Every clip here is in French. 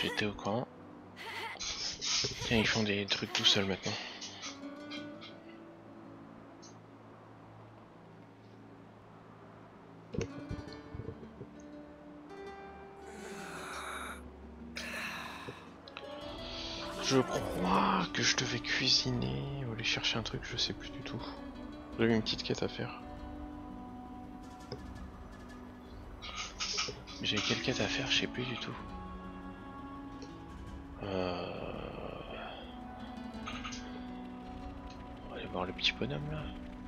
j'étais au courant. Tiens, ils font des trucs tout seuls maintenant. Je crois que je devais cuisiner ou aller chercher un truc, je sais plus du tout. J'avais une petite quête à faire. J'ai quelle quête à faire, je sais plus du tout. On va aller voir le petit bonhomme là.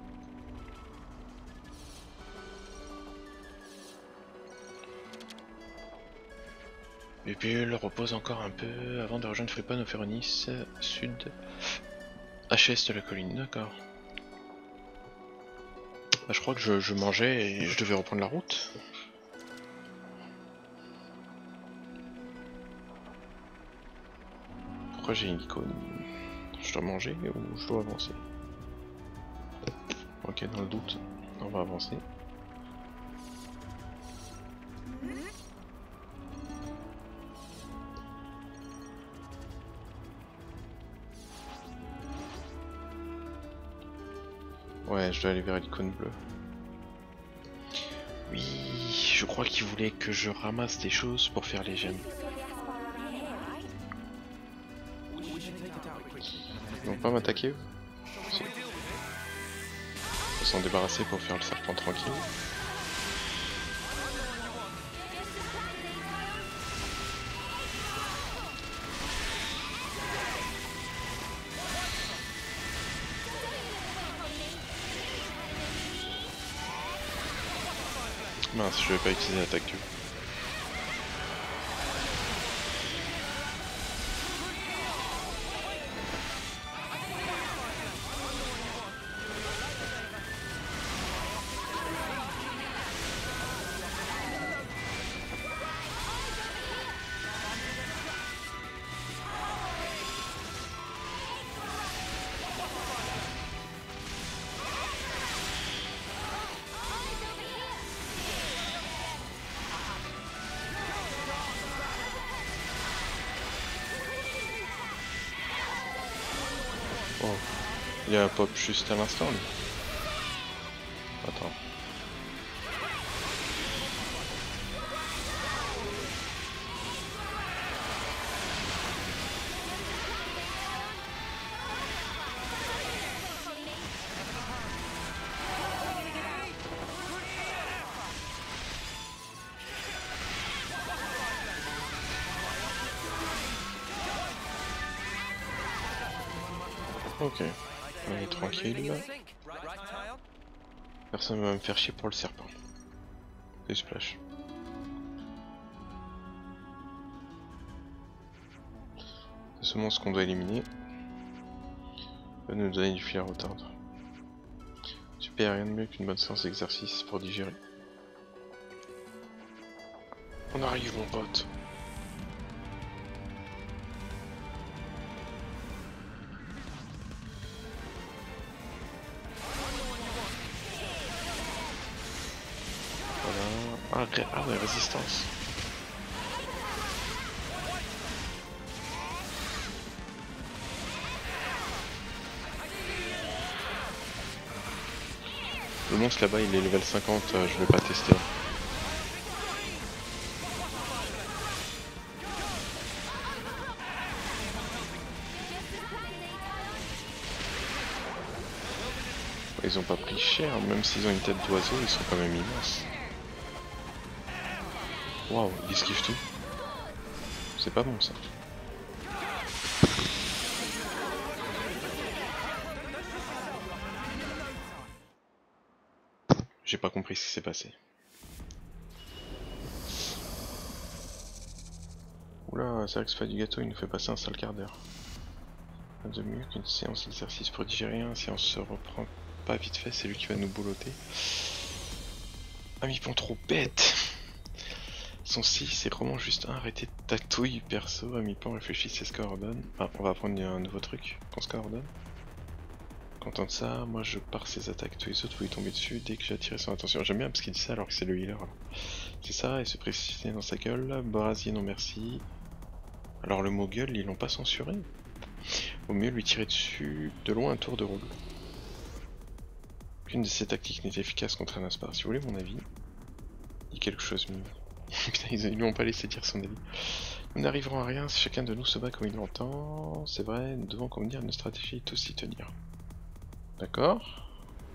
Bubule repose encore un peu avant de rejoindre Fripon au Féronis, sud, à l'est de la colline, d'accord. Bah, je crois que je mangeais et je devais reprendre la route. Pourquoi j'ai une icône? Je dois manger ou je dois avancer? Ok, dans le doute, on va avancer. Ouais, je dois aller vers l'icône bleue. Oui, je crois qu'il voulait que je ramasse des choses pour faire les gemmes. Ils vont pas m'attaquer? Si. Faut s'en débarrasser pour faire le serpent tranquille. Mince, je vais pas utiliser l'attaque du. Oh, il y a un pop juste à l'instant lui. Attends. Ok, allez tranquille. Personne va me faire chier pour le serpent. Et splash. C'est ce monstre qu'on doit éliminer. Va nous donner du fil à retordre. Super, rien de mieux qu'une bonne séance d'exercice pour digérer. On arrive mon pote. Voilà. Ah ouais, résistance. Le monstre là-bas il est level 50, je vais pas tester. Ils ont pas pris cher, même s'ils ont une tête d'oiseau, ils sont quand même immenses. Waouh, ils esquivent tout. C'est pas bon ça. J'ai pas compris ce qui s'est passé. Oula, c'est vrai que ce fait du gâteau il nous fait passer un sale quart d'heure. Rien de mieux qu'une séance d'exercice pour digérer, hein. Si on se reprend pas vite fait, c'est lui qui va nous boulotter. Amipon trop bête. Son si, c'est vraiment juste un arrêté de tatouille perso. Amipon réfléchit, c'est ce qu'on ordonne. Ah, on va apprendre un nouveau truc qu'on se coordonne. Content de ça, moi je pars ses attaques, tous les autres vous lui tombez dessus dès que j'ai attiré son attention. J'aime bien parce qu'il dit ça alors que c'est le healer. C'est ça, et se précipiter dans sa gueule. Brasier non merci. Alors le mot gueule, ils l'ont pas censuré. Au mieux lui tirer dessus de loin un tour de rôle. Aucune de ces tactiques n'est efficace contre un aspar. Si vous voulez mon avis, dit quelque chose mieux. Putain, ils lui ont pas laissé dire son avis. Nous n'arriverons à rien si chacun de nous se bat comme il l'entend. C'est vrai, nous devons convenir de nos stratégies et tous s'y tenir. D'accord.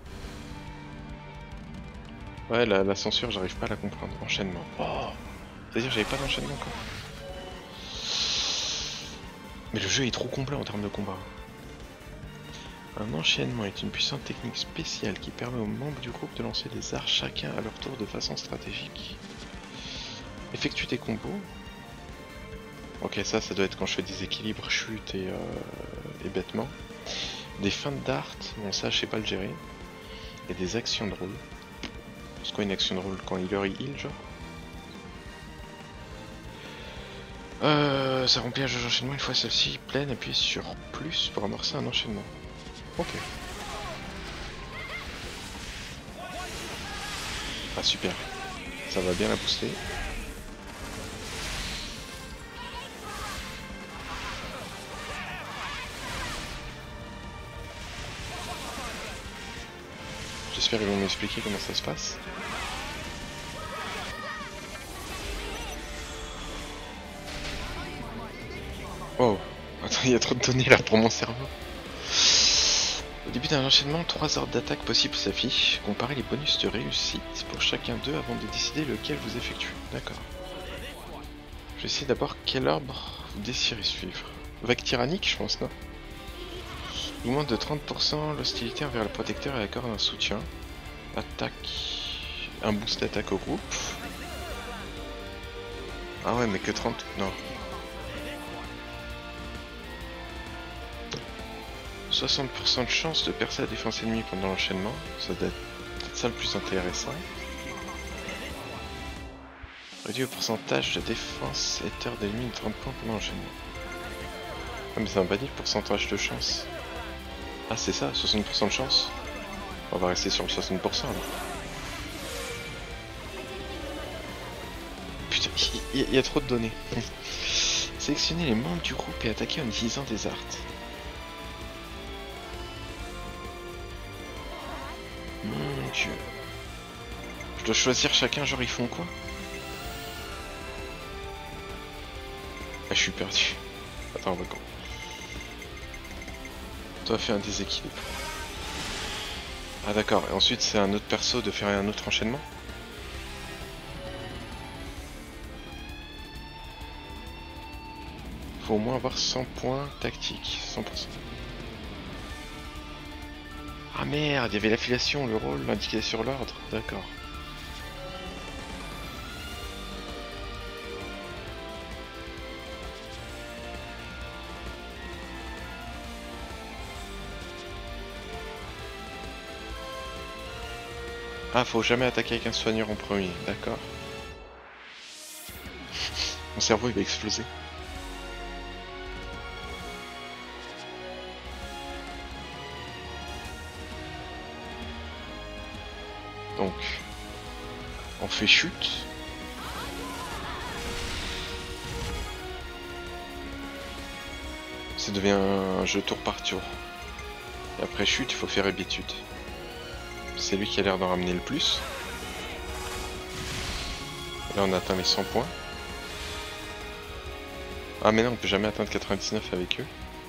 Ouais, la censure, j'arrive pas à la comprendre. Enchaînement. Oh, c'est-à-dire j'avais pas d'enchaînement quoi. Mais le jeu est trop complet en termes de combat. Un enchaînement est une puissante technique spéciale qui permet aux membres du groupe de lancer des arts chacun à leur tour de façon stratégique. Effectue des combos. Ok, ça doit être quand je fais des équilibres, chute et bêtement. Des feintes d'art, bon ça je sais pas le gérer. Et des actions de rôle. C'est quoi une action de rôle? Quand healer il heal genre? Ça remplit un jeu d'enchaînement une fois celle-ci pleine, appuyez sur plus pour amorcer un enchaînement. Ok. Ah super. Ça va bien la booster. J'espère qu'ils vont m'expliquer comment ça se passe. Oh, attends, il y a trop de données là pour mon cerveau. Au début d'un enchaînement, 3 ordres d'attaque possibles s'affichent. Comparez les bonus de réussite pour chacun d'eux avant de décider lequel vous effectuez. D'accord. Je vais essayer d'abord quel ordre vous désirez suivre. Vague tyrannique, je pense, non? Augmente de 30% l'hostilité envers le protecteur et accorde un soutien. Attaque. Un boost d'attaque au groupe. Ah ouais, mais que 30. Non. 60% de chance de percer la défense ennemie pendant l'enchaînement. Ça doit être ça le plus intéressant. Réduit le pourcentage de défense et terre d'ennemis de 30 points pendant l'enchaînement. Ah mais ça m'a pas dit le pourcentage de chance. Ah c'est ça, 60% de chance. On va rester sur le 60% alors. Putain, il y a trop de données. Sélectionnez les membres du groupe et attaquer en utilisant des arts. Mon dieu. Je dois choisir chacun, genre ils font quoi? Ah je suis perdu. Attends, on va go. Toi fais un déséquilibre. Ah d'accord, et ensuite c'est un autre perso de faire un autre enchaînement? Faut au moins avoir 100 points tactiques, 100%. Ah merde, il y avait l'affiliation, le rôle, l'indiqué sur l'ordre, d'accord. Ah, faut jamais attaquer avec un soigneur en premier, d'accord. Mon cerveau il va exploser. Donc, on fait chute. Ça devient un jeu tour par tour. Et après chute, il faut faire habitude. C'est lui qui a l'air d'en ramener le plus. Là on a atteint les 100 points. Ah mais non, on peut jamais atteindre 99 avec eux.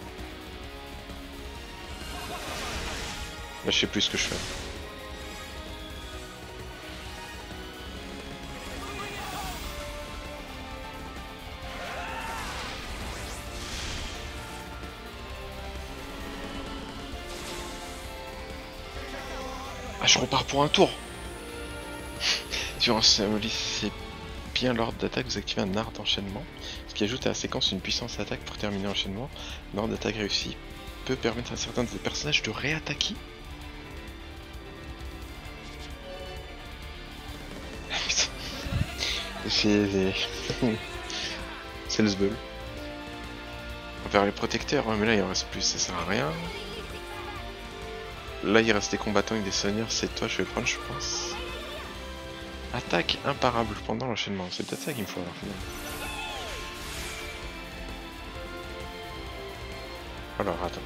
Là je sais plus ce que je fais. Ah je repars pour un tour. Durant ce c'est bien l'ordre d'attaque, vous activez un art d'enchaînement, ce qui ajoute à la séquence une puissance d'attaque pour terminer l'enchaînement. L'ordre d'attaque réussi peut permettre à certains des personnages de réattaquer. C'est le sbeul. Vers les protecteurs, ouais, mais là il en reste plus, ça sert à rien. Là il reste des combattants et des seigneurs, c'est toi je vais prendre je pense. Attaque imparable pendant l'enchaînement, c'est peut-être ça qu'il me faut alors finalement. Alors attends.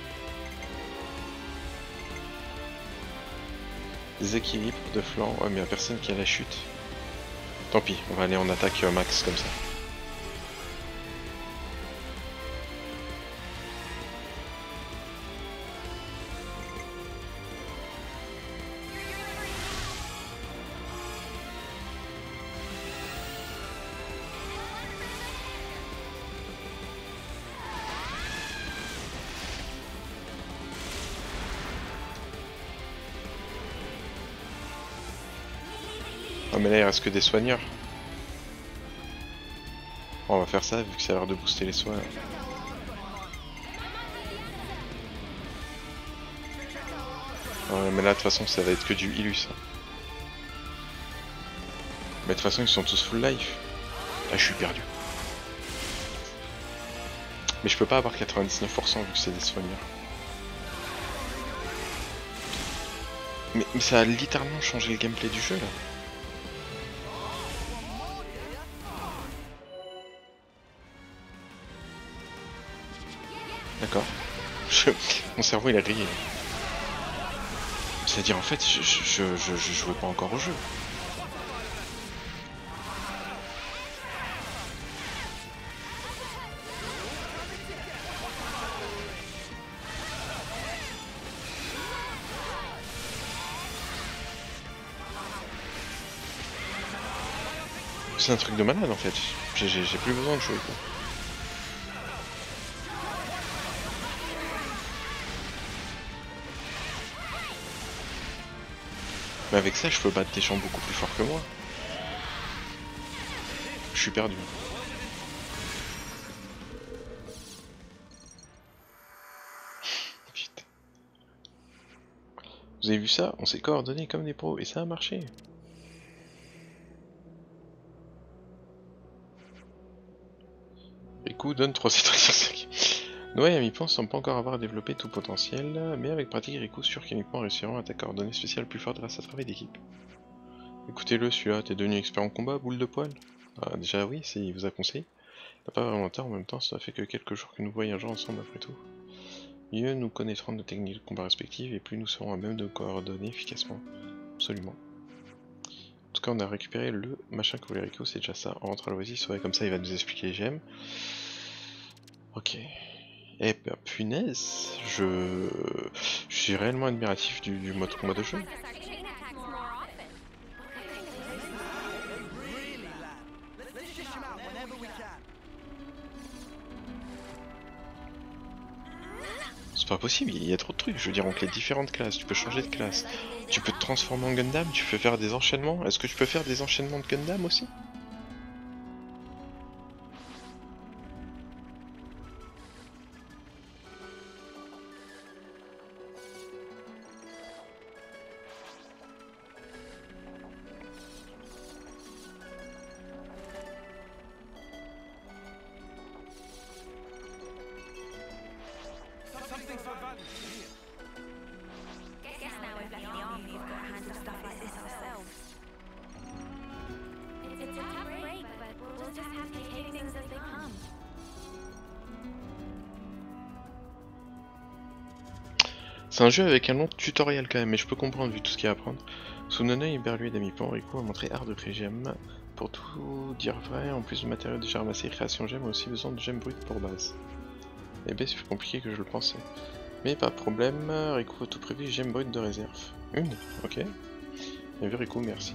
Déséquilibre de flanc. Ouais mais y'a personne qui a la chute. Tant pis, on va aller en attaque max comme ça. Ah mais là il reste que des soigneurs. On va faire ça vu que ça a l'air de booster les soins. Ouais, mais là de toute façon ça va être que du Illus. Hein. Mais de toute façon ils sont tous full life. Ah je suis perdu. Mais je peux pas avoir 99% vu que c'est des soigneurs. Mais ça a littéralement changé le gameplay du jeu là. D'accord. Mon cerveau il a grillé. C'est-à-dire en fait je jouais pas encore au jeu. C'est un truc de malade en fait. J'ai plus besoin de jouer quoi. Mais avec ça je peux battre des gens beaucoup plus forts que moi. Je suis perdu. Putain. Vous avez vu ça? On s'est coordonnés comme des pros et ça a marché. Riku donne 3 étoiles sur 5. Noé et Amipan semblent pas encore avoir développé tout potentiel, mais avec pratique, Riku sûr qu'Amipan réussiront à ta coordonnée spéciale plus forte grâce à travail d'équipe. Écoutez-le, celui-là, t'es devenu expert en combat, boule de poil? Ah, déjà oui, il vous a conseillé. T'as pas vraiment tort, en même temps, ça fait que quelques jours que nous voyageons ensemble après tout. Mieux nous connaîtrons nos techniques de combat respectives et plus nous serons à même de coordonner efficacement. Absolument. En tout cas, on a récupéré le machin que voulait Riku, c'est déjà ça. On rentre à l'Oasis, ouais, comme ça il va nous expliquer les gemmes. Ok. Eh ben punaise, je suis réellement admiratif du mode combat de jeu. C'est pas possible, il y a trop de trucs, je veux dire, entre les différentes classes, tu peux changer de classe, tu peux te transformer en Gundam, tu peux faire des enchaînements, est-ce que tu peux faire des enchaînements de Gundam aussi? C'est un jeu avec un long tutoriel quand même, mais je peux comprendre vu tout ce qu'il y a à apprendre. Sous Noneuil, Berlu et Damipan, Riku a montré art de pré-gemme. Pour tout dire vrai, en plus du matériau déjà ramassé, création gemme a aussi besoin de gemmes brutes pour base. Eh ben c'est plus compliqué que je le pensais. Mais pas de problème, Riku a tout prévu, gemme brute de réserve. Une? Ok. Bien vu Riku, merci.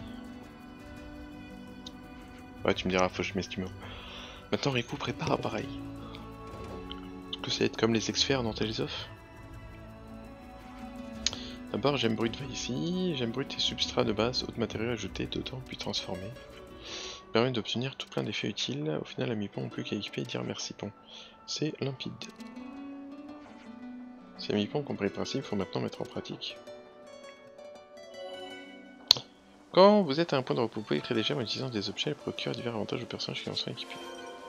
Ouais tu me diras, faut que je m'estime. Maintenant Riku prépare appareil. Est-ce que ça va être comme les experts dans Tales of? D'abord, gemme brute va ici, gemme brute et substrat de base, autres matériaux ajoutés, dedans puis transformés. Permet d'obtenir tout plein d'effets utiles, au final Ami-Pon n'a plus qu'à équiper et dire merci Pon. C'est limpide. Si Ami-Pon compris le principe, faut maintenant mettre en pratique. Quand vous êtes à un point de repos, vous pouvez créer des gemmes en utilisant des objets et procurer divers avantages aux personnages qui en sont équipés.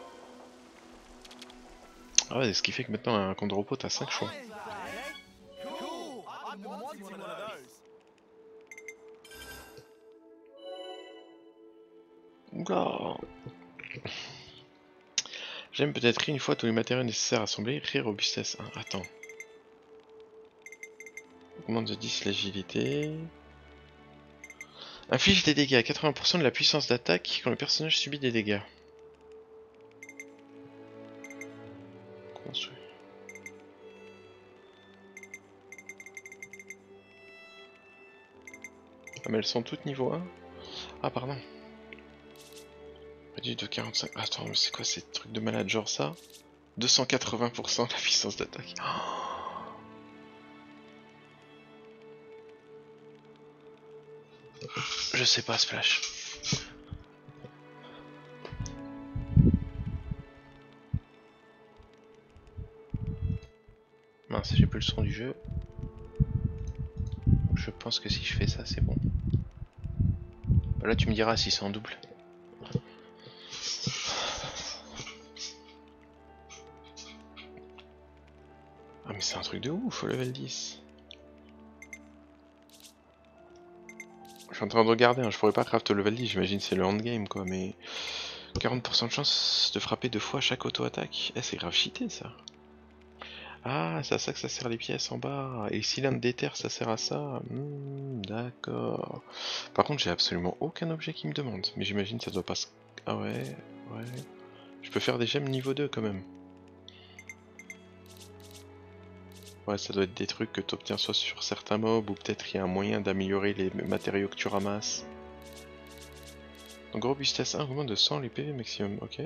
Ah ouais, ce qui fait que maintenant à un camp de repos, t'as 5 choix. Oula. J'aime peut-être une fois tous les matériaux nécessaires assemblés. Rire robustesse 1. Attends. Augmente de 10 l'agilité. Inflige des dégâts. 80% de la puissance d'attaque quand le personnage subit des dégâts. Construit. Ah mais elles sont toutes niveau 1. Ah pardon. Réduit de 45. Attends mais c'est quoi ces trucs de malade genre ça? 280% de la puissance d'attaque. Oh. Je sais pas Splash. Mince, j'ai plus le son du jeu. Je pense que si je fais ça, c'est bon. Là, tu me diras si c'est en double. Ah, mais c'est un truc de ouf, au level 10. Je suis en train de regarder, hein, je pourrais pas craft au level 10, j'imagine c'est le endgame quoi, mais 40% de chance de frapper 2 fois chaque auto-attaque. Eh, c'est grave cheaté ça. Ah, c'est à ça que ça sert les pièces en bas. Et le cylindre d'éther, ça sert à ça. D'accord. Par contre, j'ai absolument aucun objet qui me demande. Mais j'imagine ça doit pas se... Ah ouais, ouais. Je peux faire des gemmes niveau 2 quand même. Ouais, ça doit être des trucs que tu obtiens soit sur certains mobs, ou peut-être il y a un moyen d'améliorer les matériaux que tu ramasses. Donc robustesse 1, augmente de 100 les PV maximum, ok.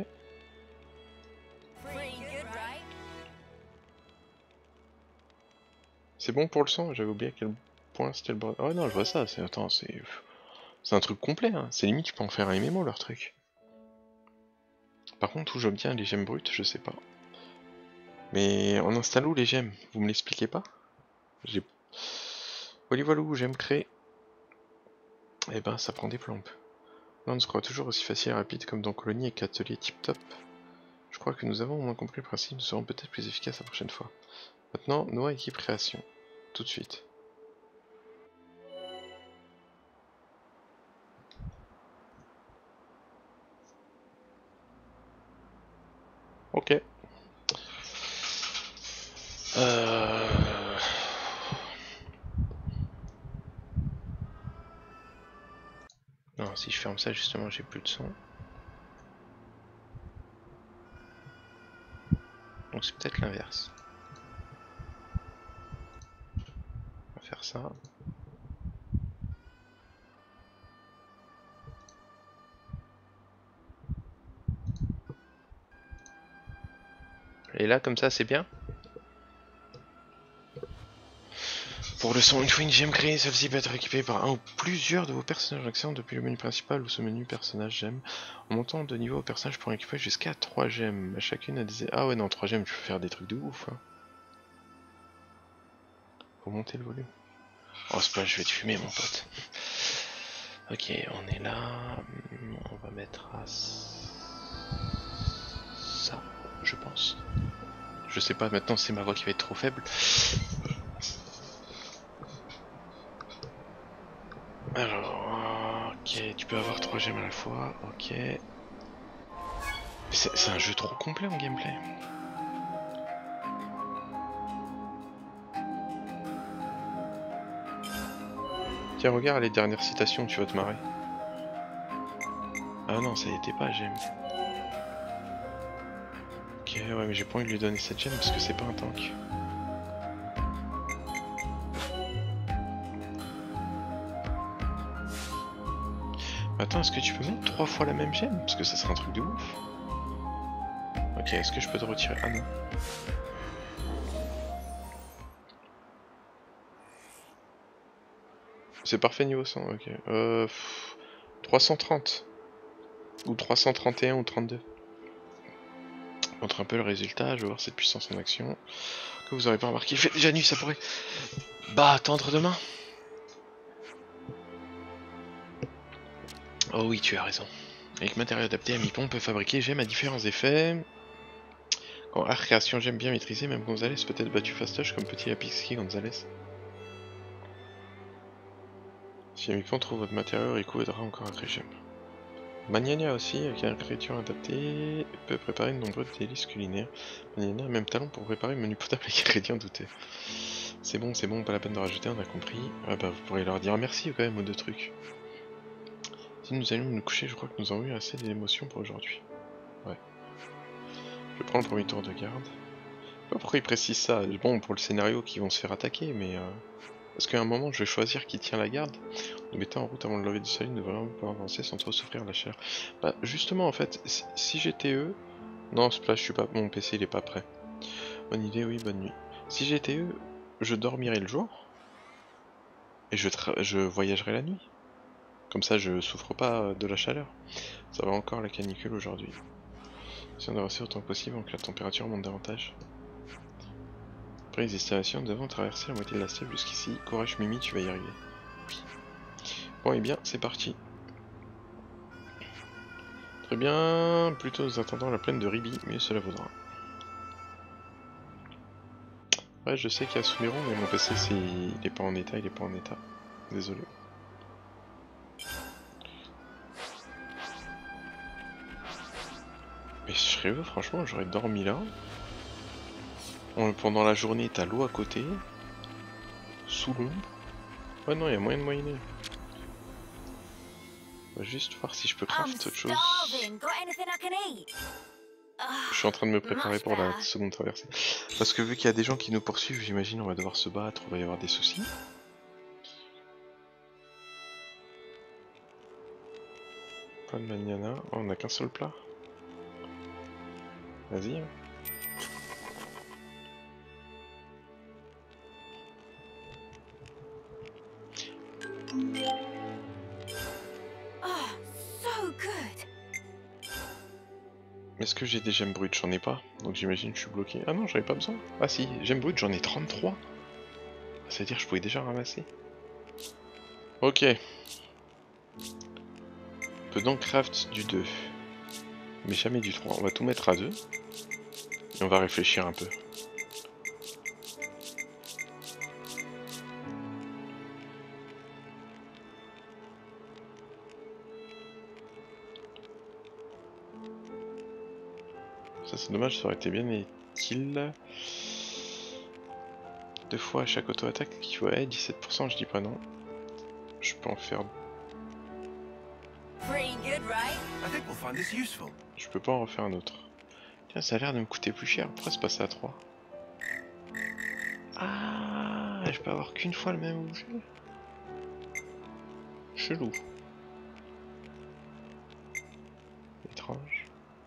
C'est bon pour le sang? J'avais oublié à quel point c'était le bordel. Oh non, je vois ça, c'est... Attends, c'est un truc complet, hein. C'est limite, tu peux en faire un MMO leur truc. Par contre, où j'obtiens les gemmes brutes, je sais pas. Mais on installe où les gemmes? Vous me l'expliquez pas? J'ai... Voilà, voilà où j'aime créer. Eh ben, ça prend des plombes. Là, on se croit toujours aussi facile et rapide comme dans Colonie et qu'Atelier Tip Top. Je crois que nous avons au moins compris le principe, nous serons peut-être plus efficaces la prochaine fois. Maintenant, Noah équipe création. Tout de suite. Ok. Non, si je ferme ça, justement, j'ai plus de son. Donc c'est peut-être l'inverse. On va faire ça. Et là, comme ça, c'est bien. Pour le son, une fois une gemme créée, celle-ci peut être équipée par un ou plusieurs de vos personnages en accédant depuis le menu principal ou ce menu personnage gemme. En montant de niveau au personnage pour équiper jusqu'à 3 gemmes. Chacune a des... Ah ouais, non, 3 gemmes, tu peux faire des trucs de ouf. Hein. Faut monter le volume. Oh, c'est pas, je vais te fumer, mon pote. Ok, on est là. On va mettre à ça, je pense. Je sais pas, maintenant c'est ma voix qui va être trop faible. Alors, ok, tu peux avoir 3 gemmes à la fois, ok. C'est un jeu trop complet en gameplay. Tiens, regarde les dernières citations, tu vas te marrer. Ah non, ça y était pas, gemme. Ok, ouais, mais j'ai pas envie de lui donner cette gemme parce que c'est pas un tank. Attends, est-ce que tu peux mettre 3 fois la même gemme? Parce que ça serait un truc de ouf. Ok, est-ce que je peux te retirer? Ah non. C'est parfait niveau 100, ok. 330. Ou 331 ou 32. Montre un peu le résultat, je vais voir cette puissance en action. Que vous aurez pas remarqué, il fait déjà nuit, ça pourrait... Bah, attendre demain. Oh oui, tu as raison. Avec matériaux adaptés, Amipon peut fabriquer gemmes à différents effets. Quand art création gemme bien maîtrisé, même Gonzalez peut être battu fastoche comme petit Lapixki Gonzalez. Si Amipon trouve votre matériau, Riku aidera encore à créer gemme. Magnania aussi, avec un ingrédient adapté, peut préparer de nombreux délices culinaires. Magnania a même talent pour préparer un menu potable avec ingrédients doutés. C'est bon, pas la peine de rajouter, on a compris. Ah bah vous pourrez leur dire merci quand même aux deux trucs. Si nous allons nous coucher, je crois que nous avons eu assez d'émotions pour aujourd'hui. Ouais. Je prends le premier tour de garde. Je sais pas pourquoi ils précisent ça. Bon, pour le scénario qu'ils vont se faire attaquer, mais... Parce qu'à un moment, je vais choisir qui tient la garde. Nous mettant en route avant le lever du soleil, nous devrions pouvoir avancer sans trop souffrir la chaleur. Bah, justement, en fait, si j'étais eux... Non, Splash, je suis pas... Mon PC, il est pas prêt. Bonne idée, oui, bonne nuit. Si j'étais eux, je dormirais le jour. Et je voyagerais la nuit. Comme ça, je souffre pas de la chaleur. Ça va encore la canicule aujourd'hui. Essayons d'avancer autant que possible avant que la température monte davantage. Après les installations, nous devons traverser la moitié de la steppe jusqu'ici. Courage Mimi, tu vas y arriver. Oui. Bon, et bien, c'est parti. Très bien, plutôt nous attendons la plaine de Ribi, mieux cela vaudra. Ouais, je sais qu'il y a Soumiron, mais mon PC, il est pas en état, Désolé. Mais je serais eux, franchement, j'aurais dormi là. Pendant la journée, t'as l'eau à côté. Sous l'ombre. Ouais, non, il y a moyen de moyenner. On va juste voir si je peux craft autre chose. Je suis en train de me préparer pour la seconde traversée. Parce que vu qu'il y a des gens qui nous poursuivent, j'imagine on va devoir se battre, il va y avoir des soucis. Pas de magnana. Oh, on a qu'un seul plat. Vas-y. Hein. Est-ce que j'ai des gemmes brutes? J'en ai pas, donc j'imagine que je suis bloqué. Ah non, j'en ai pas besoin. Ah si, gemmes brutes, j'en ai 33. C'est-à-dire que je pouvais déjà ramasser. Ok. On peut donc craft du 2. Mais jamais du 3. On va tout mettre à 2. Et on va réfléchir un peu. Ça c'est dommage, ça aurait été bien utile. 2 fois à chaque auto-attaque, ouais, 17%, je dis pas non. Je peux en faire... Je peux pas en refaire un autre. Tiens, ça a l'air de me coûter plus cher, pourquoi se passer à 3? Ah, je peux avoir qu'une fois le même objet. Chelou. Étrange.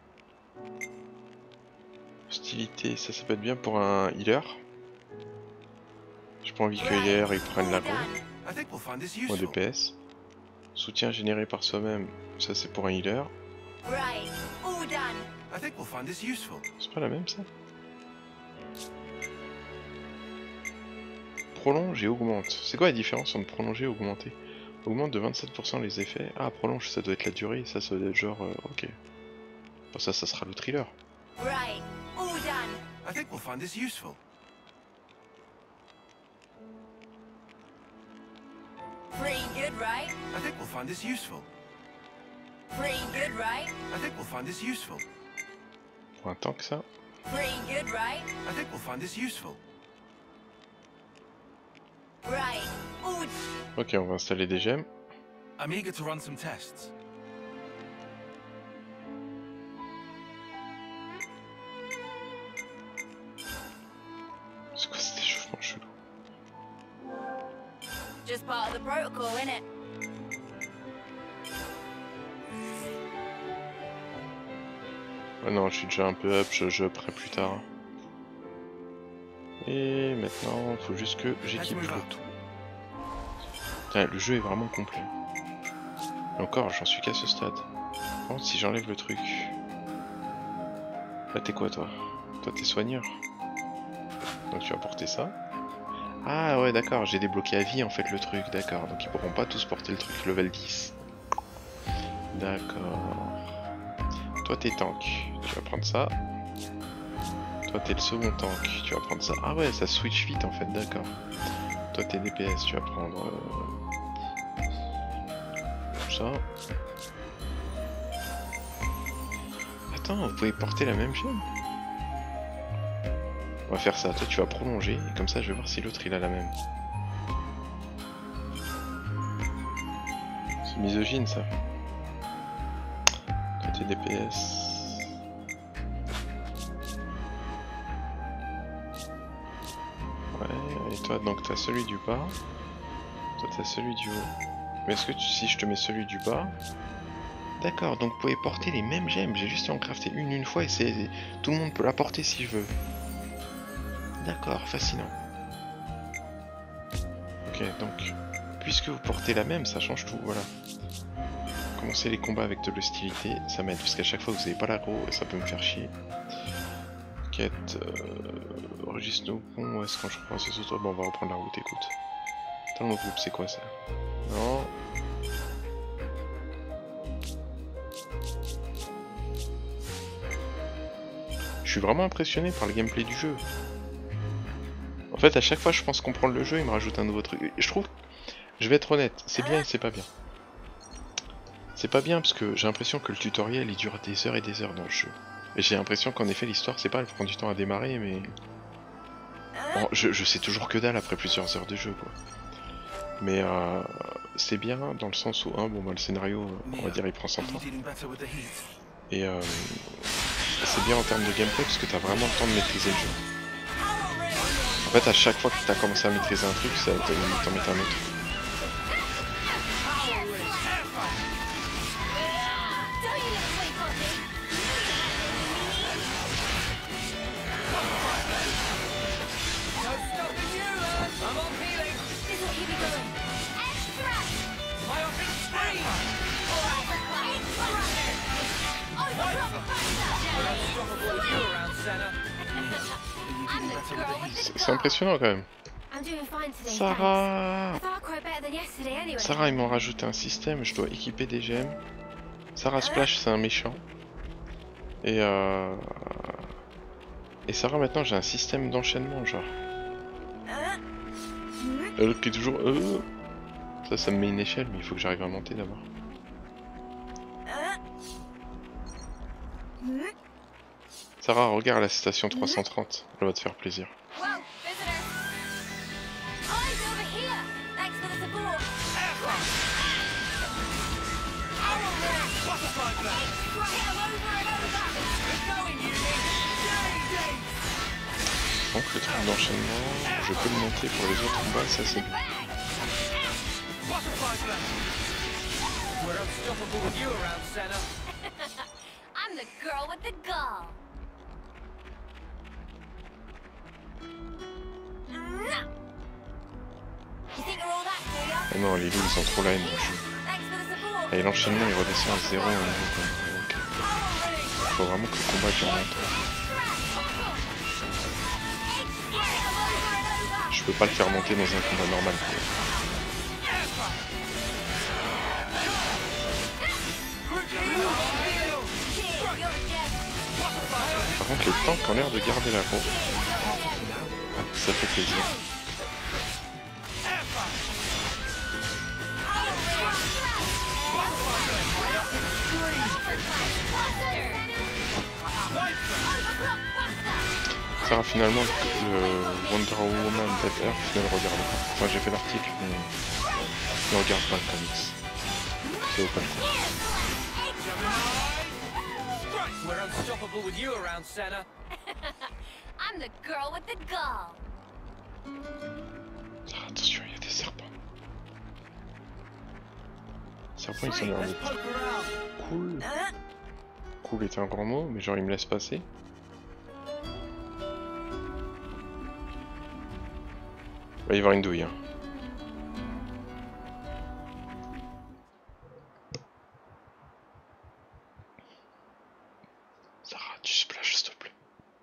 Hostilité, ça peut être bien pour un healer. J'ai pas envie que healer ils prennent la go. Moins DPS. Soutien généré par soi-même, ça c'est pour un healer. C'est pas la même ça? Prolonge et augmente. C'est quoi la différence entre prolonger et augmenter? Augmente de 27% les effets. Ah, prolonge, ça doit être la durée, ça doit être genre... ok. Bon, ça sera le thriller. Pour un tank, ça. Ok, on va installer des gemmes. C'est quoi cet échauffement chelou? Just part of the protocol, innit? Oh non, je suis déjà un peu up, je ferai plus tard. Et maintenant, faut juste que j'équipe le tout. Putain, le jeu est vraiment complet. Et encore, j'en suis qu'à ce stade. Par contre, si j'enlève le truc... Là, t'es quoi, toi? Toi, t'es soigneur. Donc tu vas porter ça. Ah ouais, d'accord, j'ai débloqué à vie, en fait, le truc, d'accord. Donc ils pourront pas tous porter le truc level 10. D'accord. Toi, t'es tank. Tu vas prendre ça. Toi, t'es le second tank. Tu vas prendre ça. Ah ouais, ça switch vite, en fait, d'accord. Toi, t'es DPS. Tu vas prendre... ça. putain, vous pouvez porter la même gemme. On va faire ça, toi tu vas prolonger, et comme ça je vais voir si l'autre il a la même. C'est misogyne ça. Côté DPS. Ouais, et toi donc t'as celui du bas. Toi t'as celui du haut. Mais est-ce que si je te mets celui du bas... D'accord, donc vous pouvez porter les mêmes gemmes, j'ai juste à en crafter une fois et tout le monde peut la porter si je veux. D'accord, fascinant. Ok, donc, puisque vous portez la même, ça change tout, voilà. Commencer les combats avec de l'hostilité, ça m'aide, parce qu'à chaque fois vous n'avez pas l'aggro, et ça peut me faire chier. Quête... registre nos ponts, est-ce quand je reprends ces autres... Bon, on va reprendre la route, écoute. Dans mon groupe, c'est quoi ça? Non. Je suis vraiment impressionné par le gameplay du jeu. En fait, à chaque fois je pense comprendre le jeu, il me rajoute un nouveau truc. Et je trouve, je vais être honnête, c'est bien et c'est pas bien. C'est pas bien parce que j'ai l'impression que le tutoriel il dure des heures et des heures dans le jeu. Et j'ai l'impression qu'en effet l'histoire, c'est pas, elle prend du temps à démarrer, mais... Bon, je sais toujours que dalle après plusieurs heures de jeu, quoi. Mais c'est bien dans le sens où, bon bah le scénario, on va dire, il prend son temps. Et c'est bien en termes de gameplay parce que t'as vraiment le temps de maîtriser le jeu. En fait, à chaque fois que t'as commencé à maîtriser un truc, ça t'en met un autre. C'est impressionnant quand même. Sarah, ils m'ont rajouté un système, je dois équiper des gemmes. Sarah Splash, c'est un méchant. Et Sarah, maintenant j'ai un système d'enchaînement, genre. L'autre qui est toujours... Ça me met une échelle, mais il faut que j'arrive à monter d'abord. Sarah, regarde la station 330, elle va te faire plaisir. Donc le truc d'enchaînement, je peux le monter pour les autres combats, ça c'est bien. Oh non, les loups ils sont trop la haine dans le jeu. Et l'enchaînement il redescend à 0 à un niveau comme ça. Okay. Faut vraiment que le combat dure longtemps. Je peux pas le faire monter dans un combat normal. Par contre les tanks ont l'air de garder la peau. Ça fait plaisir. Sarah, finalement, le Wonder Woman Dead Earth, je ne le regarde pas. Enfin, j'ai fait l'article, mais je ne regarde pas le comics. Ça vaut pas le coup. Ah, attention, il y a des serpents. Les serpents, ils sont l'air cool. Cool était un grand mot, mais genre, ils me laissent passer. Il va y avoir une douille. Hein. Sarah, tu splash s'il te plaît.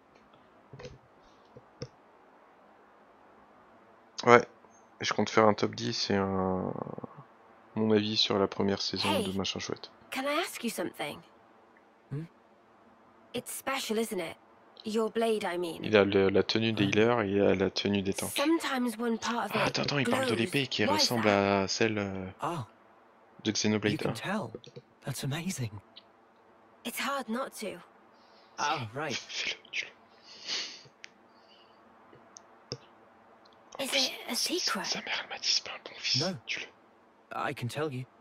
Ouais, et je compte faire un top 10 et mon avis sur la première saison de Machin Chouette. Can I ask you something? It's special, isn't it? Your blade, I mean. Il a la tenue des healers et il a la tenue des tanks. Ah, attends, il parle de l'épée qui ressemble à celle de Xenoblade 1. That's amazing. It's hard not to. Oh, right. Fais-le, tue-le. Is it a secret? Sa mère, elle m'a dit c'est pas un bon fils. No. Tue-le. I can tell you.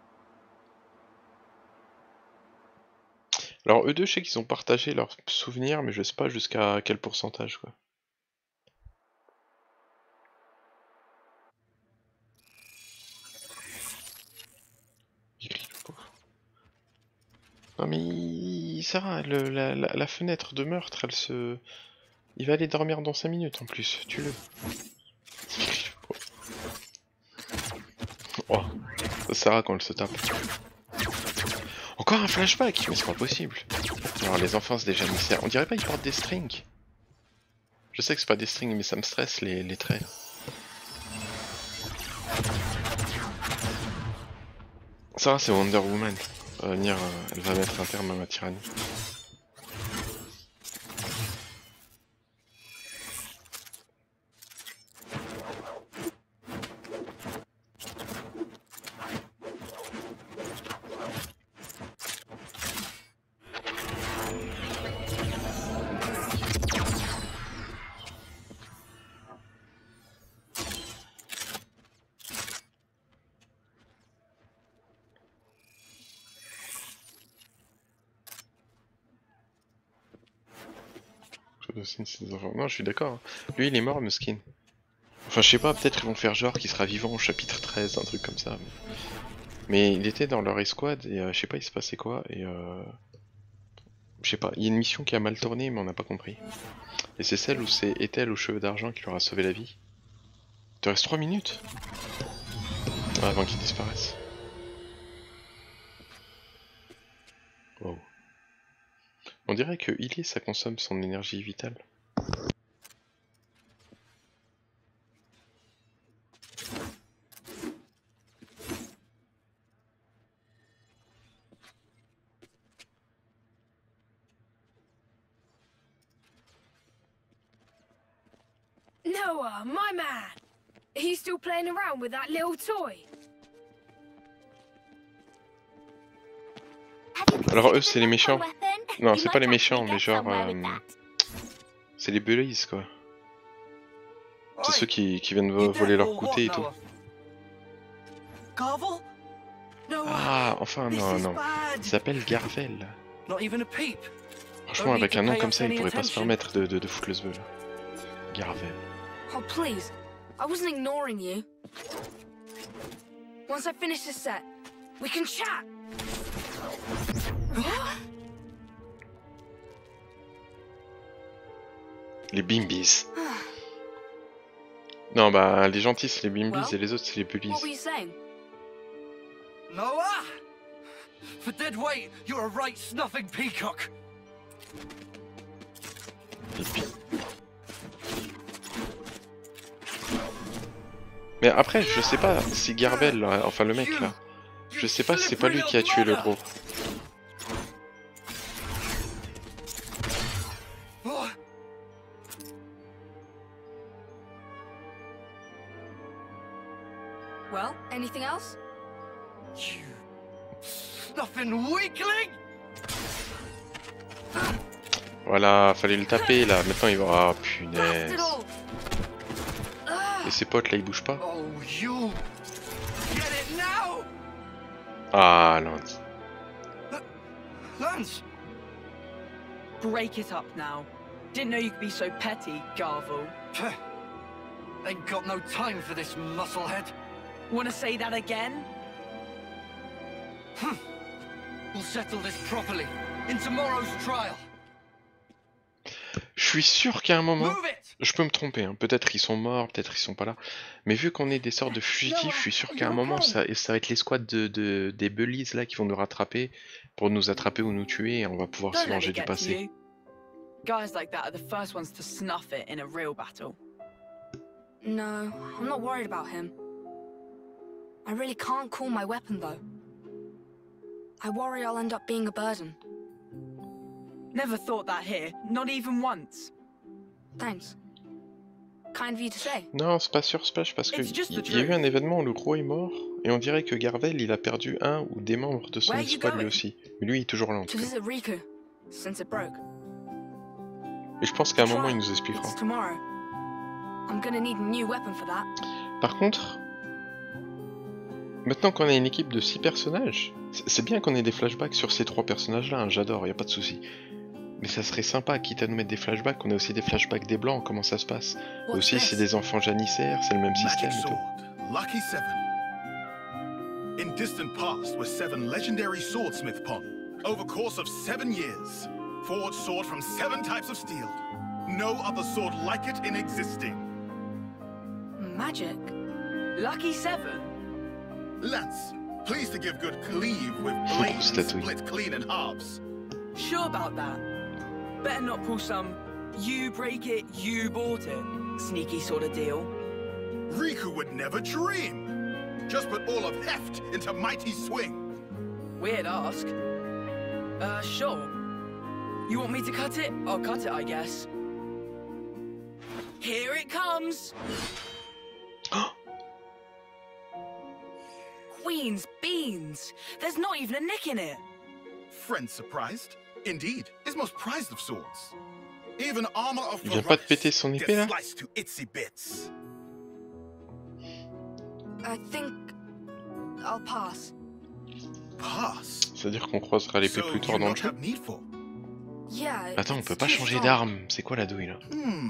Alors eux deux, je sais qu'ils ont partagé leurs souvenirs, mais je sais pas jusqu'à quel pourcentage quoi. Il crie le pauvre. Non mais Sarah, la fenêtre de meurtre, elle se... Il va aller dormir dans 5 minutes en plus, tue-le. Oh, Sarah quand elle se tape. Encore un flashback, mais c'est pas possible. Alors les enfants c'est déjà mystère. On dirait pas qu'ils portent des strings. Je sais que c'est pas des strings, mais ça me stresse les traits. Sarah c'est Wonder Woman. Elle va venir, elle va mettre un terme à ma tyrannie. Non, je suis d'accord. Lui, il est mort, Muskin. Enfin, je sais pas, peut-être ils vont faire genre qu'il sera vivant au chapitre 13, un truc comme ça. Mais il était dans leur escouade et je sais pas, il se passait quoi. Et je sais pas, il y a une mission qui a mal tourné, mais on n'a pas compris. Et c'est celle où c'est Ethel aux cheveux d'argent qui leur a sauvé la vie. Il te reste 3 minutes avant qu'ils disparaissent. Wow. On dirait que healer, ça consomme son énergie vitale. Noah, my man! Are you still playing around with that little toy? Alors eux, c'est les méchants. Non, c'est pas les méchants, mais genre... c'est les bullies, quoi. C'est ceux qui viennent voler leur goûter et tout. Ah, enfin, non. Il s'appelle Garvel. Franchement, avec un nom comme ça, il pourrait pas se permettre de foutre le zbeul. Garvel. Oh, please. I wasn't ignoring you. Once I finish this set, we can chat. Les Bimbies. Non, bah, les gentils, c'est les Bimbies et les autres, c'est les bullies. What were you saying? Noah! For dead weight, you're a right snuffing peacock. Mais après, je sais pas si Garvel, là, enfin le mec là, je sais pas si c'est pas lui qui a tué le gros. Well, anything else? You snuffing weakling! Voilà, fallait le taper là, maintenant il va... Ah, Blast punaise. it all! Et ses potes là, ils bougent pas. Oh, you! Get it now! Ah, Lance. Lance! Break it up now. Didn't know you could be so petty, Garvel. Pah. Ain't got no time for this musclehead. Wanna say that again? We'll settle this properly in tomorrow's trial. Je suis sûr qu'à un moment, Move it! je peux me tromper, hein. Peut-être qu'ils sont morts, peut-être ils sont pas là. Mais vu qu'on est des sortes de fugitifs, je suis sûr qu'à un moment, ça va être l'escouade des bullies là qui vont nous rattraper pour nous attraper ou nous tuer et on va pouvoir se Don't let manger it du get to passé. you. Guys like that are the first ones to snuff it in a real battle. No, I'm not worried about him. I really can't call my weapon, though. I worry I'll end up being a burden. Never thought that here, not even once. Thanks. Kind of you to say. Non, c'est pas sûr, Splash, parce que It's just the il y a eu truth. un événement où le gros est mort et on dirait que Garvel il a perdu un ou des membres de son Where you escouade lui going? aussi. Mais lui il est toujours là en To tout cas. visit Riku, since it broke. Et je pense qu'à un Try. moment il nous expliquera. It's tomorrow. I'm gonna need a new weapon for that. Par contre, maintenant qu'on a une équipe de 6 personnages, c'est bien qu'on ait des flashbacks sur ces 3 personnages là, hein, j'adore, y a pas de souci. Mais ça serait sympa, quitte à nous mettre des flashbacks, qu'on ait aussi des flashbacks des blancs, comment ça se passe. What's Aussi, this? c'est des enfants janissaires, c'est le même système Magic et tout. sword, Lucky 7. In distant past were 7 legendary swordsmith pon. Over course of 7 years, forged sword from 7 types of steel. No other sword like it in existing. Magic? Lucky 7? Lance, pleased to give good cleave with Grosse blades statue. split clean in halves. Sure about that? Better not pull some you break it, you bought it sneaky sort of deal. Riku would never dream. Just put all of heft into mighty swing. Weird ask. Sure. You want me to cut it? I'll cut it, I guess. Here it comes! Queen's beans! There's not even a nick in it! Friend surprised? Indeed, is most prized of swords. Even armor of Il vient pas de péter Ferronis son gets épée là? sliced to itsy bits. I think I'll pass. Pass. C'est-à-dire qu'on croisera l'épée So plus you tard dans le not jeu. have need for. Yeah. Attends, on it's peut pas too changer strong. d'arme, c'est quoi la douille là?